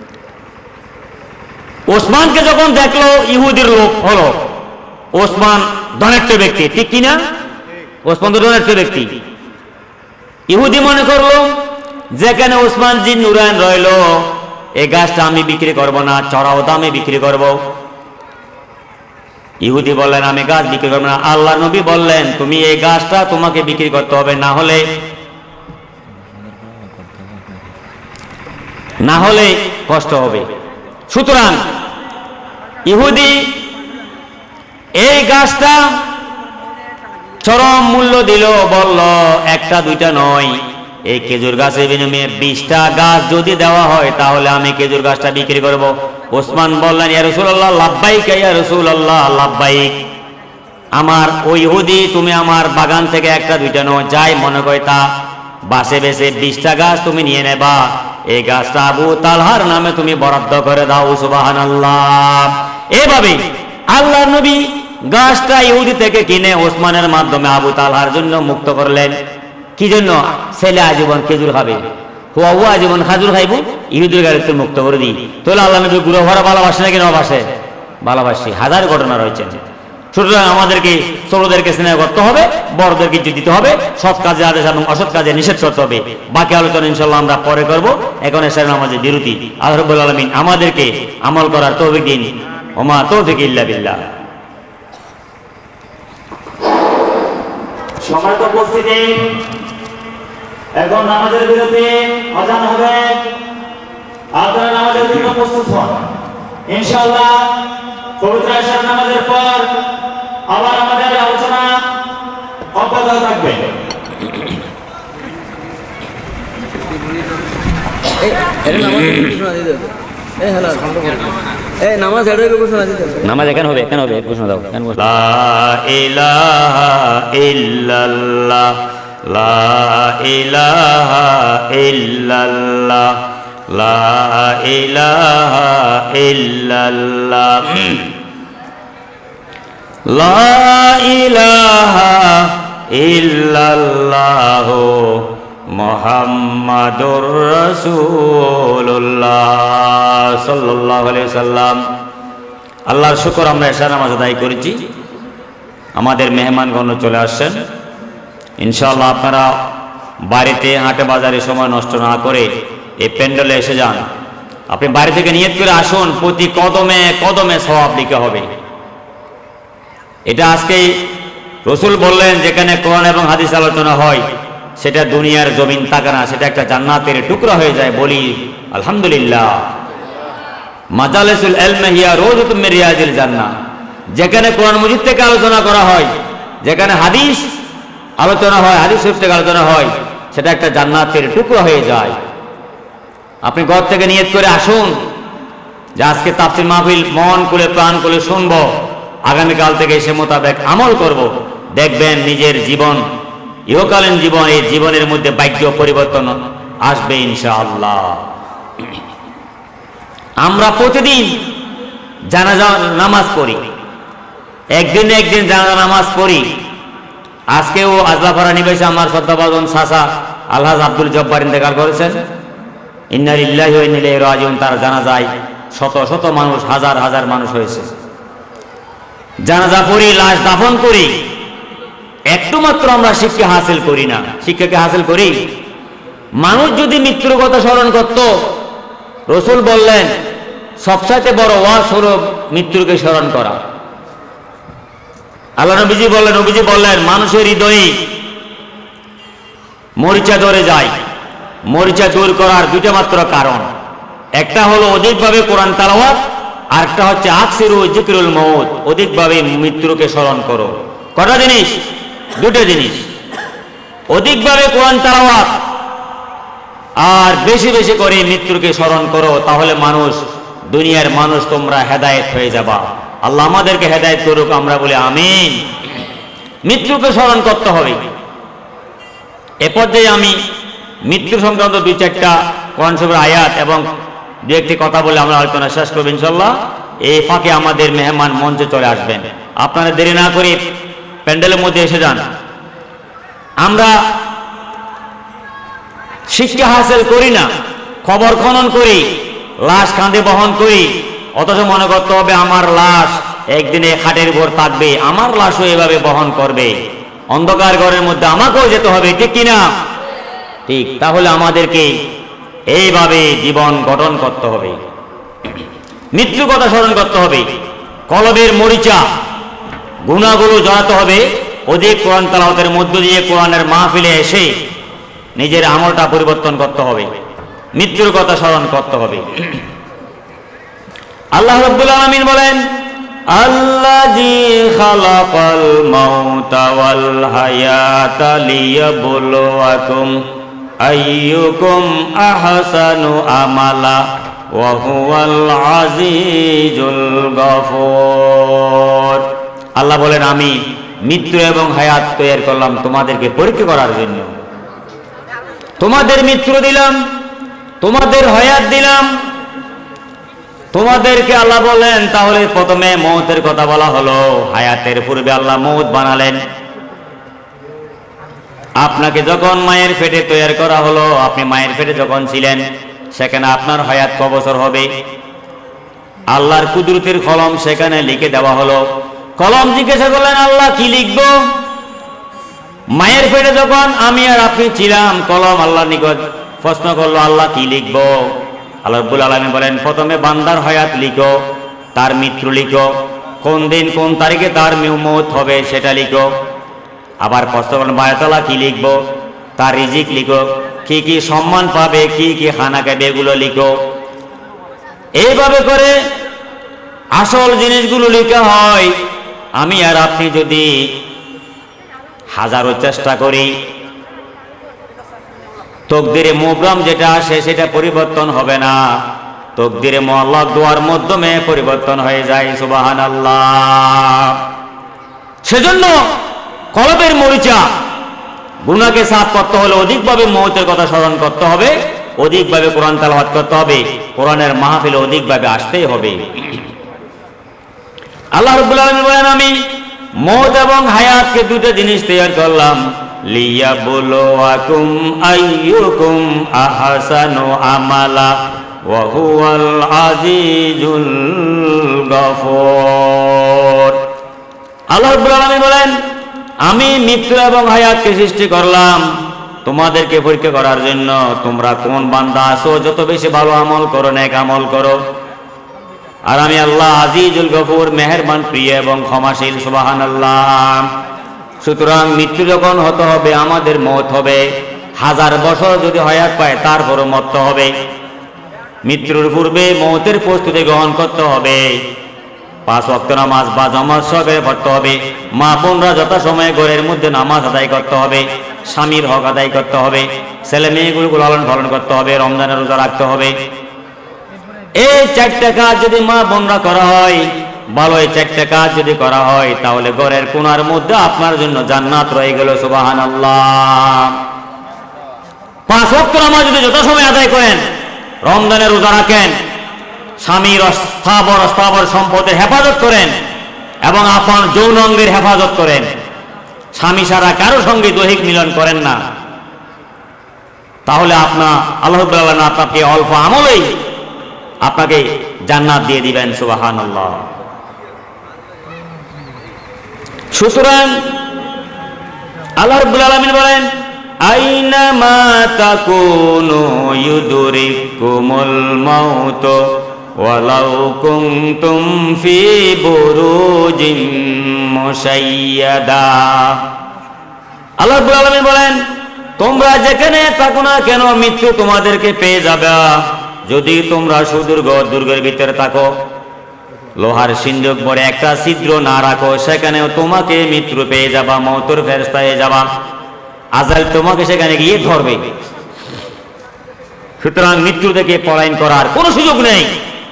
ওসমানকে যখন দেখলো ইহুদির লোক হলো, ওসমান ধনাঢ্য ব্যক্তি, ঠিক কিনা? ওসমান তো ধনাঢ্য ব্যক্তি। ইহুদি মনে করলো যেখানে ওসমান জি নুরায়ন রইল, এই গাছটা আমি বিক্রি করব না, চড়াও দামে বিক্রি করব। ইহুদি বললেন আমি গাছ বিক্রি করব না। আল্লাহ নবী বললেন তুমি এই গাছটা তোমাকে বিক্রি করতে হবে, না হলে কষ্ট হবে। সুতরাং ইহুদি এই গাছটা চরম মূল্য দিল, বলল একটা দুইটা নয়, এই খেজুর গাছের বিনিময়ে 20টা গাছ যদি দেওয়া হয় তাহলে আমি খেজুর গাছটা বিক্রি করব। ওসমান বললেন ইয়া রাসূলুল্লাহ লাব্বাইক ইয়া রাসূলুল্লাহ লাব্বাইক। আমার ওই ইহুদি তুমি আমার বাগান থেকে একটা দুইটা নয়, যাই মনে করে তা বাসে বেসে 20টা গাছ তুমি নিয়ে নেবা। এই গাছটা আবু তালহার নামে তুমি বরাদ্দ করে দাও। সুবহানাল্লাহ। এভাবে আল্লাহর নবী গাছটা ইহুদি থেকে কিনে ওসমানের মাধ্যমে আবু তালহার জন্য মুক্ত করলেন। কি জন্য? ছেলে আজীবন খেজুর খাবে, হুয়া আজীবন খাজুর খাইব, ইহুদির গাড়ি তো মুক্ত করে দিই। তাহলে আল্লাহ নবী গুরু ভরা ভালোবাসে নাকি নবাসে? ভালোবাসি। হাজার ঘটনা রয়েছে। সুতরাং আমাদেরকে ছোটদেরকে স্নেহ করতে হবে, বড়দেরকে ইজ্জত দিতে হবে, সৎ কাজে আদেশ এবং অসৎ কাজে নিষেধ করতে হবে। বাকি আলোচনা ইনশাআল্লাহ আমরা পরে করব। এখন এসে নামাজের বিরতি। আল্লাহ রাব্বুল আলামিন আমাদেরকে আমল করার তৌফিক দিন। ওমা তৌফিক ইল্লা বিল্লাহ। সম্মানিত উপস্থিতি, এখন নামাজের বিরতি আযান হবে। আপনারা নামাজের জন্য প্রস্তুত হন। ইনশাআল্লাহ পবিত্র এশার নামাজের পর আবার আমাদের আলোচনা অব্যাহত থাকবে। নামাজ এখানে হবে, এখানে হবে, ঘোষণা দাও। লা ইলাহা ইল্লাল্লাহ, লা ইলাহা ইল্লাল্লাহ, লা ইলাহা ইল্লাল্লাহ, লা ইলাহা ইল্লাল্লাহ মুহাম্মাদুর রাসূলুল্লাহ সাল্লাল্লাহু আলাইহি ওয়াসাল্লাম। আল্লাহর শুকর, আমরা এশার নামাজ আদায় করেছি। আমাদের মেহমানগণ চলে আসছেন। ইনশাআল্লাহ আপনারা বাড়িতে হাটে বাজারে সময় নষ্ট না করে এই প্যান্ডেলে এসে যান। আপনি বাড়ি থেকে নিয়ত করে আসুন, প্রতি কদমে কদমে সওয়াব লিখা হবে। এটা আজকেই রসুল বললেন, যেখানে কোরআন এবং হাদিস আলোচনা হয় সেটা দুনিয়ার জমিন থাকে না, সেটা একটা জান্নাতের টুকরা হয়ে যায়। বলি আলহামদুলিল্লাহ। মাজালিসুল ইলম হিয়া রাওযাতুম মিন রিয়াজিল জান্নাহ। যেখানে কোরআন মাজিদ থেকে আলোচনা করা হয়, যেখানে হাদিস আলোচনা হয়, হাদিস শরীফ থেকে আলোচনা হয়, সেটা একটা জান্নাতের টুকরা হয়ে যায়। আপনি ঘর থেকে নিয়ত করে আসুন যে আজকে তাফসীর মাহফিল মন খুলে প্রাণ খুলে শুনবো, আগামীকাল থেকে সে মোতাবেক আমল করব। দেখবেন নিজের জীবন, ইহকালীন জীবন, এই জীবনের মধ্যে ভাগ্য পরিবর্তন আসবে ইনশাআল্লাহ। আমরা প্রতিদিন জানাজা নামাজ পড়ি, একদিন একদিন জানাজা নামাজ পড়ি। আজকেও আজলাপাড়া নিবাসী আমার শ্রদ্ধাভাজন চাচা আলহাজ আব্দুল জব্বার ইন্তেকাল করেছেন। ইন্না লিল্লাহি ওয়া ইন্না ইলাইহি রাজিউন। তার জানাজায় শত শত মানুষ, হাজার হাজার মানুষ হয়েছে। জানাজা পড়ি, লাশ দাফন করি, একটু মাত্র আমরা শিক্ষা হাসিল করি না। শিক্ষাকে হাসিল করি। মানুষ যদি মৃত্যুর কথা স্মরণ করত, রসুল বললেন সবচাইতে বড় ওয়াজ হলো মৃত্যুকে স্মরণ করা। আল্লাহ নবীজি বললেন মানুষের হৃদয়ে মরিচা ধরে যায়। মরিচা দূর করার দুইটা মাত্র কারণ, একটা হলো অধিকভাবে কোরআন তেলাওয়াত, আর একটা হচ্ছে আকসিরু যিকরুল মউত, অধিকভাবে মৃত্যুকে স্মরণ করো। কটা জিনিস? দুটো জিনিস। অধিকভাবে কোরআন তেলাওয়াত আর বেশি বেশি করে মৃত্যুকে স্মরণ করো, তাহলে মানুষ, দুনিয়ার মানুষ তোমরা হেদায়েত হয়ে যাবা। আল্লাহ আমাদেরকে হেদায়েত করুক, আমরা বলি আমিন। মৃত্যুকে স্মরণ করতে হবে। এ পর্যায়ে আমি মৃত্যু সংক্রান্ত দুই চারটা কোরআন শরীফের আয়াত এবং দু একটি কথা বলে আমরা আলোচনা শেষ করব ইনশাআল্লাহ। এই ফাঁকে আমাদের মেহমান মঞ্চে চলে আসবেন। আপনারা দেরি না করে প্যান্ডেলের মধ্যে এসে যান। আমরা শিক্ষা হাসিল করি না, খবর খনন করি, লাশ কাঁধে বহন করি, অথচ মনে করতে হবে আমার লাশ একদিনে খাটের উপর থাকবে, আমার লাশও এভাবে বহন করবে, অন্ধকার ঘরের মধ্যে আমাকেও যেতে হবে, ঠিক কিনা? ঠিক। তাহলে আমাদেরকে এইভাবে জীবন গঠন করতে হবে, মৃত্যু কথা স্মরণ করতে হবে, কলবের মরিচা গুনাহগুলো জড়াতে হবে। অধিক কোরআন তেলাওয়াতের মধ্য দিয়ে কোরআনের মাহফিলে এসে নিজের আমলটা পরিবর্তন করতে হবে, মৃত্যুর কথা স্মরণ করতে হবে। আল্লাহ রাব্বুল আলামিন বলেন, আল্লাযী খালাকাল মাউতা ওয়াল হায়াতা লিয়াবলুয়াকুম আইয়ুকুম আহসানু আমালা ওয়া হুয়াল আজিজুল গফুর। আল্লাহ বলেন, আমি মৃত্যু এবং হায়াত তৈরি করলাম তোমাদেরকে পরীক্ষা করার জন্য। তোমাদের মৃত্যু দিলাম, তোমাদের হায়াত দিলাম, তোমাদেরকে আল্লাহ বলেন। তাহলে প্রথমে মৌতের কথা বলা হলো, হায়াতের পূর্বে আল্লাহ মৌত বানালেন। আপনাকে যখন মায়ের পেটে তৈরি করা হলো, আপনি মায়ের পেটে যখন ছিলেন, সেখানে আপনার হায়াত কত বছর হবে আল্লাহর কুদরতের কলম সেখানে লিখে দেওয়া হলো। কলম জিজ্ঞাসা করলেন, আল্লাহ কি লিখবো? মায়ের পেটে যখন আমি আর আপনি ছিলাম, কলম আল্লাহর নিকট প্রশ্ন করলো, আল্লাহ কি লিখবো? আল্লাহ রাব্বুল আলামিন বলেন, প্রথমে বান্দার হায়াত লিখো, তার মৃত্যু লিখো, কোন দিন কোন তারিখে তার মৌত হবে সেটা লিখো। আবার প্রশ্ন করলেন বায়তলা কি লিখবো, তার রিজিক লিখো, কি কি সম্মান পাবে, কি কি খানা খাবে এগুলো লিখো। এইভাবে করে আসল জিনিসগুলো লেখা হয়। আমি আর আপনি যদি হাজারো চেষ্টা করি, তকদিরে মুবরাম যেটা আসে সেটা পরিবর্তন হবে না, তকদিরে মুআল্লাক দোয়ার মাধ্যমে পরিবর্তন হয়ে যায়। সুবহানাল্লাহ। সেজন্য কলবের মরিচা গুনাহকে সাফ করতে হলে অধিকভাবে মওতের কথা স্মরণ করতে হবে, অধিকভাবে কোরআন তেলাওয়াত করতে হবে, কোরআনের মাহফিলে অধিকভাবে আসতেই হবে। আল্লাহ রাব্বুল আলামিন বলেন, আমি মওত এবং হায়াতকে দুটো জিনিস তৈরি করলাম, লিয়াবলুয়াকুম আইয়ুকুম আহসানু আমালা ওয়া হুয়াল আজিজুল গফুর। আল্লাহ রাব্বুল আলামিন বলেন, আমি মৃত্যু এবং হায়াতকে সৃষ্টি করলাম তোমাদেরকে পরীক্ষা করার জন্য, তোমরা কোন বান্দা আছো, যত বেশি ভালো আমল করো, নেক আমল করো। আর আমি আল্লাহ আজিজুল গফুর, মেহেরবান, প্রিয় এবং ক্ষমাশীল। সুবহানাল্লাহ। সুতরাং মৃত্যু যখন হতে হবে, আমাদের মওত হবে। 1000 বছর যদি হায়াত পায় তারপরও মরতে হবে। মৃত্যুর পূর্বে মওতের প্রস্তুতি গ্রহণ করতে হবে। 5 ওয়াক্ত নামাজ বা জামাত সহকারে পড়তে হবে। মা বোনরা যথাসময়ে ঘরের মধ্যে নামাজ আদায় করতে হবে, স্বামীর হক আদায় করতে হবে, ছেলে মেয়েগুলোকে লালন পালন করতে হবে, রমজানের রোজা রাখতে হবে। এই 4টা কাজ যদি মা বোনরা করা হয় ভালো, এই 4টা কাজ যদি করা হয় তাহলে ঘরের কোণার মধ্যে আপনার জন্য জান্নাত রয়ে গেল। সুবহানাল্লাহ। 5 ওয়াক্ত নামাজ যদি যথাসময়ে আদায় করেন, রমজানের রোজা রাখেন, স্বামীর স্থাবর সম্পদের হেফাজত করেন এবং আপনার যৌন অঙ্গের হেফাজত করেন, স্বামী ছাড়া কারো সঙ্গে দৈহিক মিলন করেন না, তাহলে আল্লাহ রাব্বুল আলামিন আপনাকে অল্প আমলেই আপনাকে জান্নাত দিয়ে দিবেন। সুবহানাল্লাহ। সুতরাং আল্লাহ রাব্বুল আলামিন বলেন, আইনামা তাকুনু ইউদরিকুমুল মাউত ওয়ালাউ কুনতুম ফি বুরুজিন মুশাইয়াদা। আল্লাহ রাব্বুল আলামিন বলেন, তোমরা যেখানে থাকো না কেন মৃত্যু তোমাদেরকে পেয়ে যাবে। যদি তোমরা সুদূর্ঘ দুর্গের ভিতরে থাকো, লোহার সিন্ধুক ভরে একটা ছিদ্র না রাখো, সেখানেও তোমাকে মৃত্যু পেয়ে যাবা, মওতের ফেরেশতা হয়ে যাবা, আজাল তোমাকে সেখানে গিয়ে ধরবে। সুতরাং মৃত্যু থেকে পলায়ন করার কোনো সুযোগ নেই।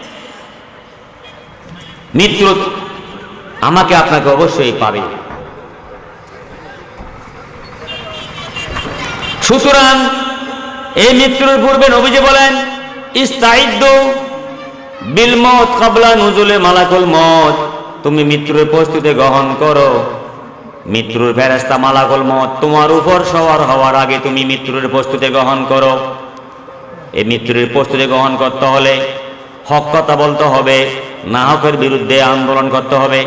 মৃত্যু আমাকে আপনাকে অবশ্যই পাবে। সুতরাং এই মৃত্যুর পূর্বে নবীজি বলেন, ইস্তাইদ্দু বিল মউত ক্বাবলা নুজুলে মালাকুল মউত। তুমি মৃত্যুর প্রস্তুতি গ্রহণ করো। মৃত্যুর ফেরেশতা মালাকুল মউত তোমার উপর সওয়ার হওয়ার আগে তুমি মৃত্যুর প্রস্তুতি গ্রহণ করো। এই মৃত্যুর প্রস্তুতি গ্রহণ করতে হলে হক কথা বলতে হবে, না হকের বিরুদ্ধে আন্দোলন করতে হবে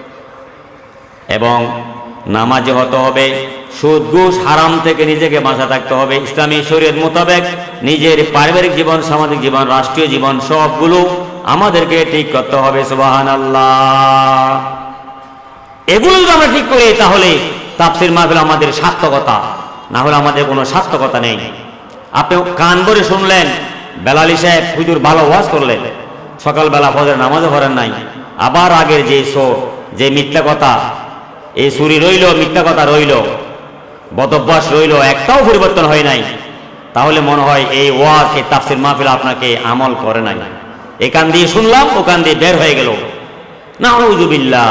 এবং নামাজি হতে হবে। সুদ ঘুষ হারাম থেকে নিজেকে বাঁচা থাকতে হবে। ইসলামী শরীয়ত মোতাবেক নিজের পারিবারিক জীবন, সামাজিক জীবন, রাষ্ট্রীয় জীবন সবগুলো আমাদেরকে ঠিক করতে হবে। সুবহানাল্লাহ। এগুলো যদি আমরা ঠিক করি তাহলে তাফসীর মাহফিল আমাদের সার্থকতা, না হলে আমাদের কোনো সার্থকতা নেই। আপনি কান ভরে শুনলেন, বেলালী সাহেব হুজুর ভালো ওয়াজ করলেন, সকালবেলা ফজরের নামাজও পড়েন নাই, আবার আগের যে মিথ্যা কথা, এই চুরি রইল, মিথ্যা কথা রইল, বদভ্যাস রইল, একটাও পরিবর্তন হয় নাই, তাহলে মনে হয় এই ওয়াজ, এই তাফসীর মাহফিল আপনাকে আমল করে নাই। এই কান দিয়ে শুনলাম, ও কান দিয়ে বের হয়ে গেল, নাউযুবিল্লাহ।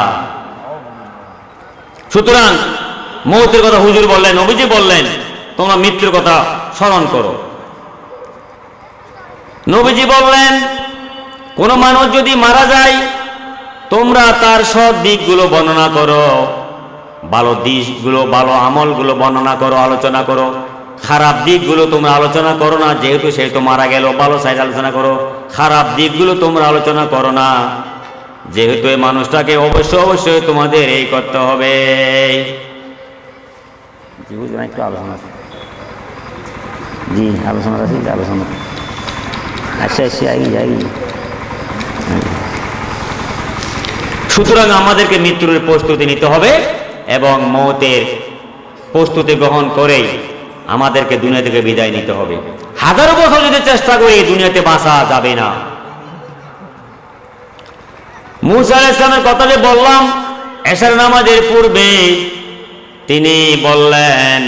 সুতরাং মওতের কথা হুজুর বললেন, নবীজি বললেন, তোমরা মৃত্যুর কথা স্মরণ করো। নবীজি বললেন, কোন মানুষ যদি মারা যায় তোমরা তার সব দিকগুলো বর্ণনা করো, ভালো দিকগুলো, ভালো আমলগুলো বর্ণনা করো, আলোচনা করো। খারাপ দিকগুলো তোমরা আলোচনা করো না, যেহেতু সে তো মারা গেল, ভালো সাইড আলোচনা করো। খারাপ দিকগুলো তোমরা আলোচনা করো না, যেহেতু এই মানুষটাকে অবশ্যই তোমাদের এই করতে হবে। একটু আলোচনা, জি আলোচনা আছে, আলোচনা সুতরাং আমাদেরকে মৃত্যুর প্রস্তুতি নিতে হবে এবং মওতের প্রস্তুতি গ্রহণ করে আমাদেরকে দুনিয়া থেকে বিদায় নিতে হবে। হাজারো বছর যদি চেষ্টা করি দুনিয়াতে বাঁচা যাবে না। মুসা আলাইহিস সালামের কথা যে বললাম, এশার নামাজের পূর্বে তিনি বললেন,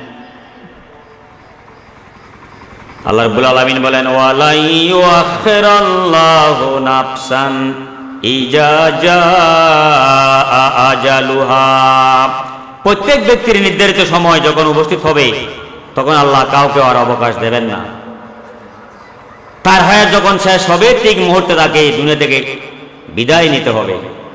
আল্লাহ রাব্বুল আলামিন বলেন, ওয়ালা ইউআখিরাল্লাহু নাফসান ইজা জাআ আজালুহা। প্রত্যেক ব্যক্তির নির্ধারিত সময় যখন উপস্থিত হবে তখন আল্লাহ কাউকে আর অবকাশ দেবেন না। তার হায়াত যখন শেষ হবে ঠিক মুহূর্তে তাকে দুনিয়া থেকে বিদায় নিতে হবে।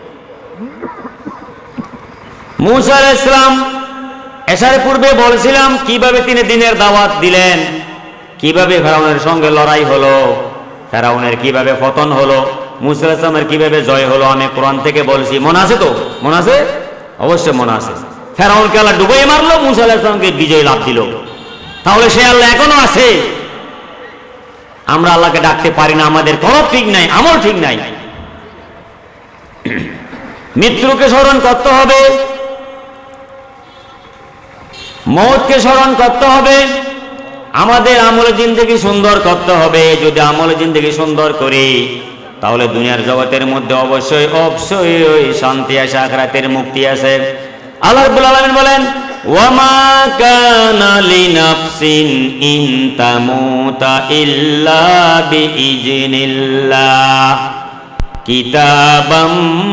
মুসা আলাইহিস সালাম এশারের পূর্বে বলেছিলাম কিভাবে তিনি দিনের দাওয়াত দিলেন, কিভাবে ফেরাউনের সঙ্গে লড়াই হলো, ফেরাউনের কিভাবে পতন হলো, মুসা আলাইহিস সালামের কিভাবে জয় হলো, আমি কোরআন থেকে বলছি। মনে আছে তো? মনে আছে? অবশ্যই মনে আছে। ফেরাউনকে আল্লাহ ডুবাই মারলো, মুসা আলাইহিস সালামকে বিজয় লাভ দিল। তাহলে সে আল্লাহ এখনো আছে। আমরা আল্লাহকে ডাকতে পারি না, আমাদের কলব ঠিক নাই, আমল ঠিক নাই। মৃত্যুকে স্মরণ করতে হবে, মওতকে স্মরণ করতে হবে, আমাদের আমল জিন্দেগি সুন্দর করতে হবে। যদি আমল জিন্দেগি সুন্দর করি তাহলে দুনিয়ার জগতের মধ্যে অবশ্যই অবশ্যই শান্তি আছে, আখিরাতের মুক্তি আছে। আল্লাহ রাব্বুল আলামিন বলেন, ওয়ামা কানা লিনাফসিন ইন তামুতা ইল্লা বিইজনিল্লাহ কিতাবাম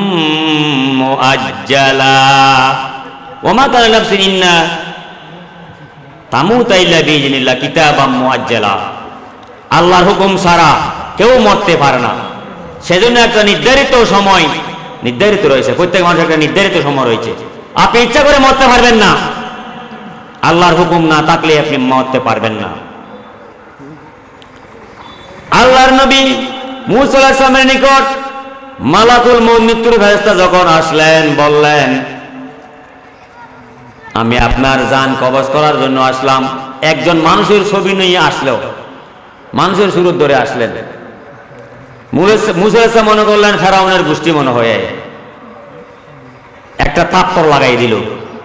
মুআজ্জালা। ওয়ামা কানা লিনাফসিন ইন্না তামুতা ইল্লা বিইজনিল্লাহ কিতাবাম মুআজ্জালা। আল্লাহর হুকুম ছাড়া কেউ মরতে পারে না। সেজন্য একটা নির্ধারিত সময় নির্ধারিত রয়েছে, প্রত্যেক মানুষের একটা নির্ধারিত সময় রয়েছে। আপনি ইচ্ছা করে মরতে পারবেন না, আল্লাহর হুকুম না থাকলে আপনি মরতে পারবেন না। আল্লাহর নবী মুসা আলাইহিস সালামের নিকট মালাকুল মউত মৃত্যুর ফেরেশতা যখন আসলেন, বললেন, আমি আপনার জান কবজ করার জন্য আসলাম। একজন মানুষের ছবি নিয়ে আসলো, মানুষের সুরত ধরে আসলেন। মুসা আলাইহিস সালাম মনে করলেন ফেরাউনের গোষ্ঠী মনে হয়ে, একটা থাপ্পড় লাগাই দিল।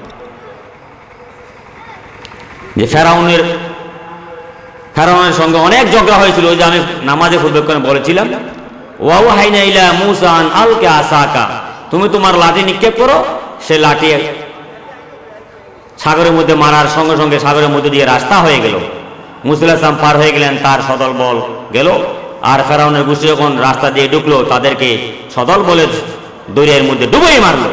যে ফেরাউনের সঙ্গে অনেক ঝগড়া হয়েছিল, ওই যে আমি নামাজে পূর্বেক্ষণে বলেছিলাম, ওয়াওহাইনা ইলা মুসা আন আলকা আসাকা, তুমি তোমার লাঠি নিক্ষেপ করো। সে লাঠি সাগরের মধ্যে মারার সঙ্গে সঙ্গে সাগরের মধ্যে দিয়ে রাস্তা হয়ে গেল। মুসা আলাইহিস সালাম পার হয়ে গেলেন, তার সদল বল গেল। আর ফেরাউনের গোষ্ঠী যখন রাস্তা দিয়ে ঢুকলো তাদেরকে সদল বলে দরিয়ার মধ্যে ডুবিয়ে মারলো।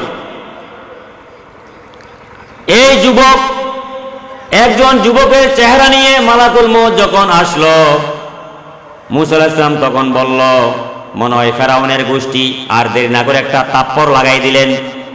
এই যুবক, একজন যুবকের চেহারা নিয়ে মালাকুল মউত যখন আসলো, মুসা আলাইহিস সালাম তখন বলল, মনে হয় ফেরাউনের গোষ্ঠী। আর দেরি না করে একটা থাপ্পড় লাগাই দিলেন।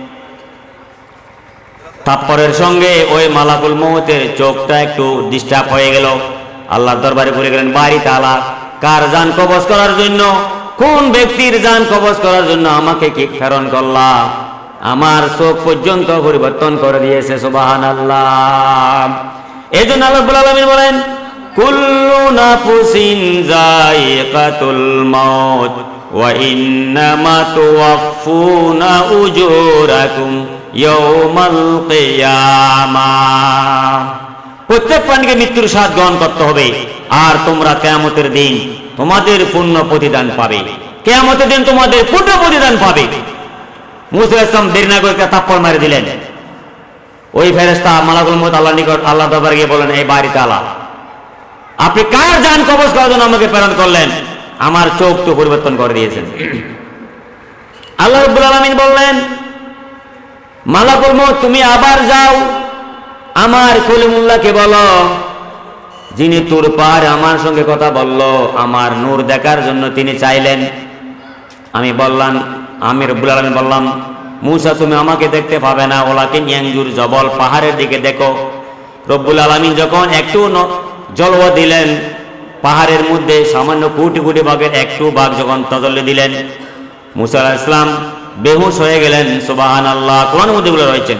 থাপ্পড়ের সঙ্গে ওই মালাকুল মউতের চোখটা একটু ডিস্টার্ব হয়ে গেল। আল্লাহর দরবারে ঘুরে গেলেন, বাড়ি তালা, কার জান কবজ করার জন্য, কোন ব্যক্তির জান কবজ করার জন্য আমাকে কি প্রেরণ করলা? আমার চোখ পর্যন্ত পরিবর্তন করে দিয়েছে। সুবহানাল্লাহ। এই জন্য আল্লাহ রাব্বুল আলামিন বলেন, কুল্লু নাফসিন যায়িকাতুল মাউত ওয়া ইন্নামা তুওয়াফফুনা উজুরাকুম ইয়াওমাল কিয়ামাহ। প্রত্যেক প্রাণীকে মৃত্যুর স্বাদ গ্রহণ করতে হবে, আর তোমরা কিয়ামতের দিন তোমাদের পূর্ণ প্রতিদান পাবে। কিয়ামতের দিন তোমাদের পূর্ণ প্রতিদান পাবে। মুসা আলাইহিস সালাম দেরি না করে একটা থাপ্পড় মেরে দিলেন। ওই ফেরেশতা মালাকুল মউত আল্লাহর নিকট আল্লাহ দরবারে গিয়ে বলেন, এই বাড়ি তালা, আপনি কার জান কবজ করার জন্য আমাকে প্রেরণ করলেন? আমার চোখ তো পরিবর্তন করে দিয়েছেন। আল্লাহ রাব্বুল আলামিন বললেন, মালাকুল মউত তুমি আবার যাও, আমার কলিমুল্লাহকে বলো, যিনি তুর পাহাড়ে আমার সঙ্গে কথা বলল, আমার নূর দেখার জন্য তিনি চাইলেন। আমি বললাম, আমি রব্বুল আলামিন বললাম, মুসা তুমি আমাকে দেখতে পাবে না, ওলাকিন ইয়ানজুর জবল, পাহাড়ের দিকে দেখো। রব্বুল আলামিন যখন একটু জলওয়া দিলেন, পাহাড়ের মধ্যে সামান্য কোটি কোটি বাঘের একটু বাঘ যখন তজল্লি দিলেন, মুসা আলাইহিস সালাম বেহুশ হয়ে গেলেন। সুবহানাল্লাহ। কোরআনের মধ্যে বলে রয়েছে,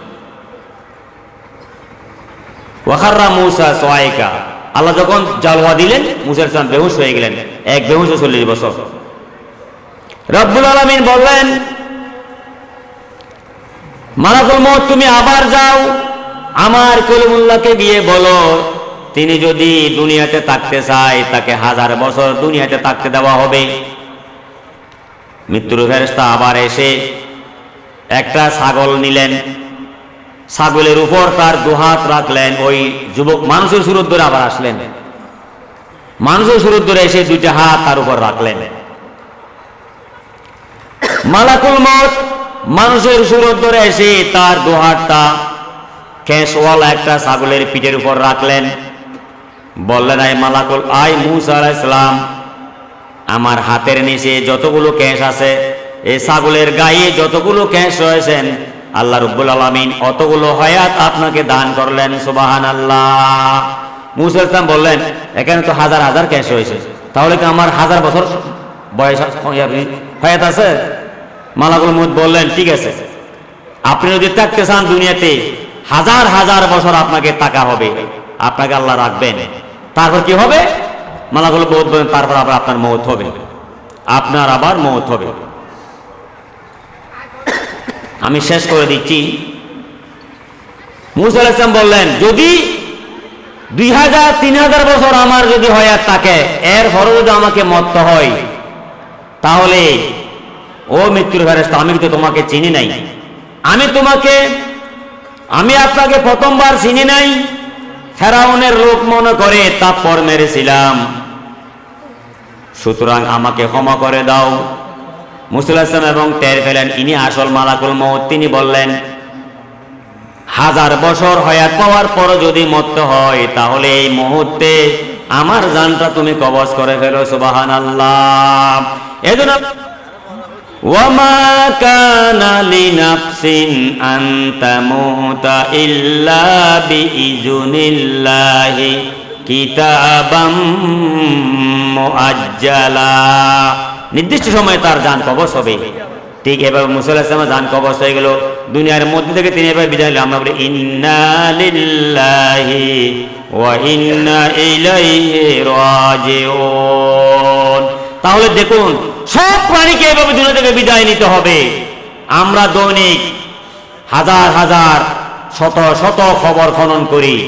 ওয়াখাররা মুসা সাইকা, আল্লাহ যখন জলওয়া দিলেন মুসা আলাইহিস সালাম বেহুশ হয়ে গেলেন। এক বেহুশ 40 বছর। রব্বুল আলামিন বললেন, মালাকুল মউত তুমি আবার যাও, আমার কলিমুল্লাহকে গিয়ে বলো তিনি যদি দুনিয়াতে থাকতে চায় তাকে 1000 বছর দুনিয়াতে থাকতে দেওয়া হবে। মৃত্যুর ফেরেশতা আবার এসে একটা ছাগল নিলেন, ছাগলের উপর তার 2 হাত রাখলেন। ওই যুবক মানুষের সুরত ধরে আবার আসলেন, মানুষের সুরত ধরে এসে 2টা হাত তার উপর রাখলেন। মালাকুল মউত মানুষের সুরত ধরে এসে তার 2 হাতটা কেশওয়ালা একটা ছাগলের পিঠের উপর রাখলেন। বললেন, আই মালাকুল, আই মূসা আলাইহিস সালাম, আমার হাতের নিচে যতগুলো কেশ আছে, এই ছাগলের গায়ে যতগুলো কেশ রয়েছেন, আল্লাহ রাব্বুল আলামিন অতগুলো হায়াত আপনাকে দান করলেন। সুবহানাল্লাহ। মূসা আলাইহিস সালাম বললেন, এখানে তো 1000 কেশ রয়েছে, তাহলে কি আমার 1000 বছর বয়স হায়াত আছে? মালাকুল মউত বললেন, ঠিক আছে, আপনি যদি থাকতে চান দুনিয়াতে 1000 বছর আপনাকে টাকা হবে, আপনাকে আল্লাহ রাখবেন। তারপর কি হবে? মালাকুল মউত বলেন, তারপর আবার আপনার মউত হবে, আপনার আবার মউত হবে। আমি শেষ করে দিচ্ছি। মূসা আলাইহিস সালাম বললেন, যদি 2000-3000 বছর আমার যদি হায়াত থাকে, এরপরও যদি আমাকে মরতে হয়, তাহলে ও মৃত্যুর ফেরেশতা, আমি তো তোমাকে চিনি নাই, আমি আপনাকে প্রথমবার চিনি নাই, ফেরাউনের লোক মনে করে তারপর মেরেছিলাম, সুতরাং আমাকে ক্ষমা করে দাও। মূসা আলাইহিস সালাম এবং টের পেলেন ইনি আসল মালাকুল মউত। তিনি বললেন, 1000 বছর হায়াত পাওয়ার পর যদি মরতে হয়, তাহলে এই মুহূর্তে আমার জানটা তুমি কবজ করে ফেলো। সুবহানাল্লাহ। এজন্য ওয়ামা কানা লিনাফসিন আন তামুতা ইল্লা বিইজনিল্লাহি কিতাবাম মুআজ্জালা। নির্দিষ্ট সময়ে তার জান কবজ হবে। ঠিক এভাবে মূসা আলাইহিস সালামের জান কবজ হয়ে গেল। দুনিয়ার মধ্যে থেকে তিনি এভাবে বিদায় নিলেন। আমরা বলি ইন্না লিল্লাহি ওয়া ইন্না ইলাইহি রাজিউন। তাহলে দেখুন, সব প্রাণীকে এভাবে দুনিয়া থেকে বিদায় নিতে হবে। আমরা দৈনিক 1000 শত খবর খনন করি,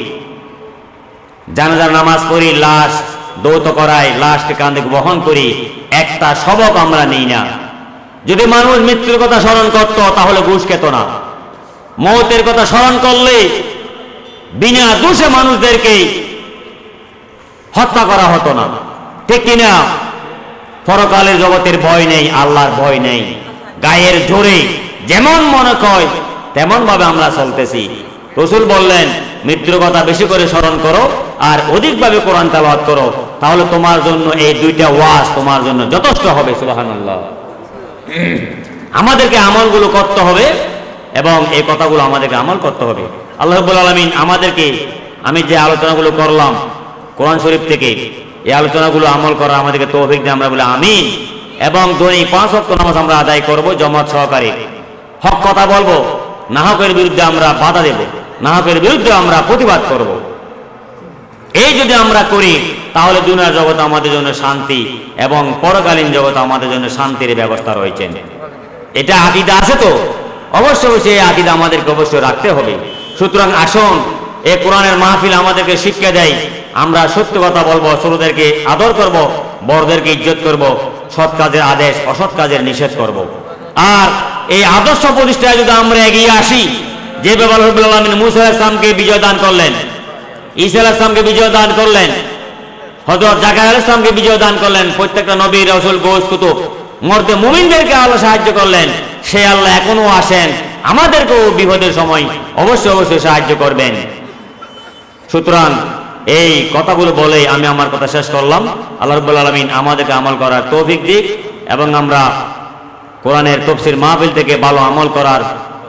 জানাজার নামাজ পড়ি, লাশ দৌত করাই, লাশকে কাঁধে বহন করি, একটা সবক আমরা নেই না। যদি মানুষ মৃত্যুর কথা স্মরণ করত, তাহলে ঘুষ খেত না। মওতের কথা স্মরণ করলে বিনা দোষে মানুষদেরকে হত্যা করা হতো না, ঠিক কিনা? পরকালের জগতের ভয় নেই, আল্লাহর ভয় নেই। গায়ের জোরে যেমন মনে কয় তেমন ভাবে আমরা চলতেছি। রাসূল বললেন, মৃত্যুর কথা বেশি করে স্মরণ করো আর অধিকভাবে কোরআন তেলাওয়াত করো, তাহলে তোমার জন্য এই 2টা ওয়াজ তোমার জন্য যথেষ্ট হবে। সুবহানাল্লাহ। আমাদেরকে আমলগুলো করতে হবে এবং এই কথাগুলো আমাদেরকে আমল করতে হবে। আল্লাহ রাব্বুল আলামিন আমাদেরকে, আমি যে আলোচনাগুলো করলাম কোরআন শরীফ থেকে, এই আলোচনাগুলো আমল করার আমাদেরকে তৌফিক দেন, আমরা বলি আমিন। এবং দৈনিক 5 ওয়াক্ত নামাজ আমরা আদায় করব জামাত সহকারে। হক কথা বলবো, না হকের বিরুদ্ধে আমরা বাধা দেব, না হকের বিরুদ্ধে আমরা প্রতিবাদ করব। এই যদি আমরা করি, তাহলে দুনিয়ার জগতে আমাদের জন্য শান্তি এবং পরকালীন জগতে আমাদের জন্য শান্তির ব্যবস্থা রয়েছে। এটা আকীদা আছে তো? অবশ্যই সেই আকীদা আমাদেরকে অবশ্যই রাখতে হবে। সুতরাং আসুন, এই কোরআনের মাহফিল আমাদেরকে শিক্ষা দেয়, আমরা সত্য কথা বলবো, ছোটদেরকে আদর করব, বড়দেরকে ইজ্জত করব, সৎ কাজের আদেশ, অসৎ কাজের নিষেধ করব। আর এই আদর্শ প্রতিষ্ঠায় যদি আমরা এগিয়ে আসি, যেভাবে আল্লাহ রাব্বুল আলামিন মূসা আলাইহিস সালামকে বিজয় দান করলেন, ঈসা আলাইহিস সালামকে বিজয় দান করলেন, হযরত জাকারিয়া আলাইহিস সালামকে বিজয় দান করলেন, প্রত্যেকটা নবী রাসূল গৌস কুতুব মর্দে মুমিনদেরকে আল্লাহ সাহায্য করলেন। সেই আল্লাহ এখনো আসেন, আমাদেরকেও বিপদের সময় অবশ্যই সাহায্য করবেন। সুতরাং এই কথাগুলো বলে আমি আমার কথা শেষ করলাম। আল্লাহ রাব্বুল আলামিন আমাদেরকে আমল করার তৌফিক দিক এবং আমরা কোরআনের তাফসীর মাহফিল থেকে ভালো আমল করার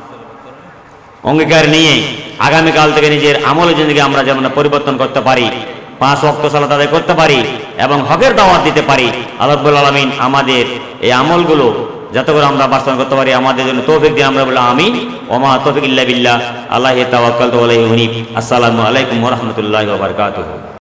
অঙ্গীকার নিয়ে আগামীকাল থেকে নিজের আমলের জিন্দেগি আমরা যেমন পরিবর্তন করতে পারি, 5 ওয়াক্ত সালাত আদায় করতে পারি এবং হকের দাওয়াত দিতে পারি। আল্লাহ রাব্বুল আলামিন আমাদের এই আমলগুলো যাতে করে আমরা বাস্তবায়ন করতে পারি আমাদের জন্য তৌফিক দিন। আমরা বলি আমিন। ওমা তৌফিক ইল্লা বিল্লাহ, আল্লাহি তাওয়াক্কালতু আলাইহি। আসসালামু আলাইকুম ওয়া রাহমাতুল্লাহি ওয়া বারাকাতুহু।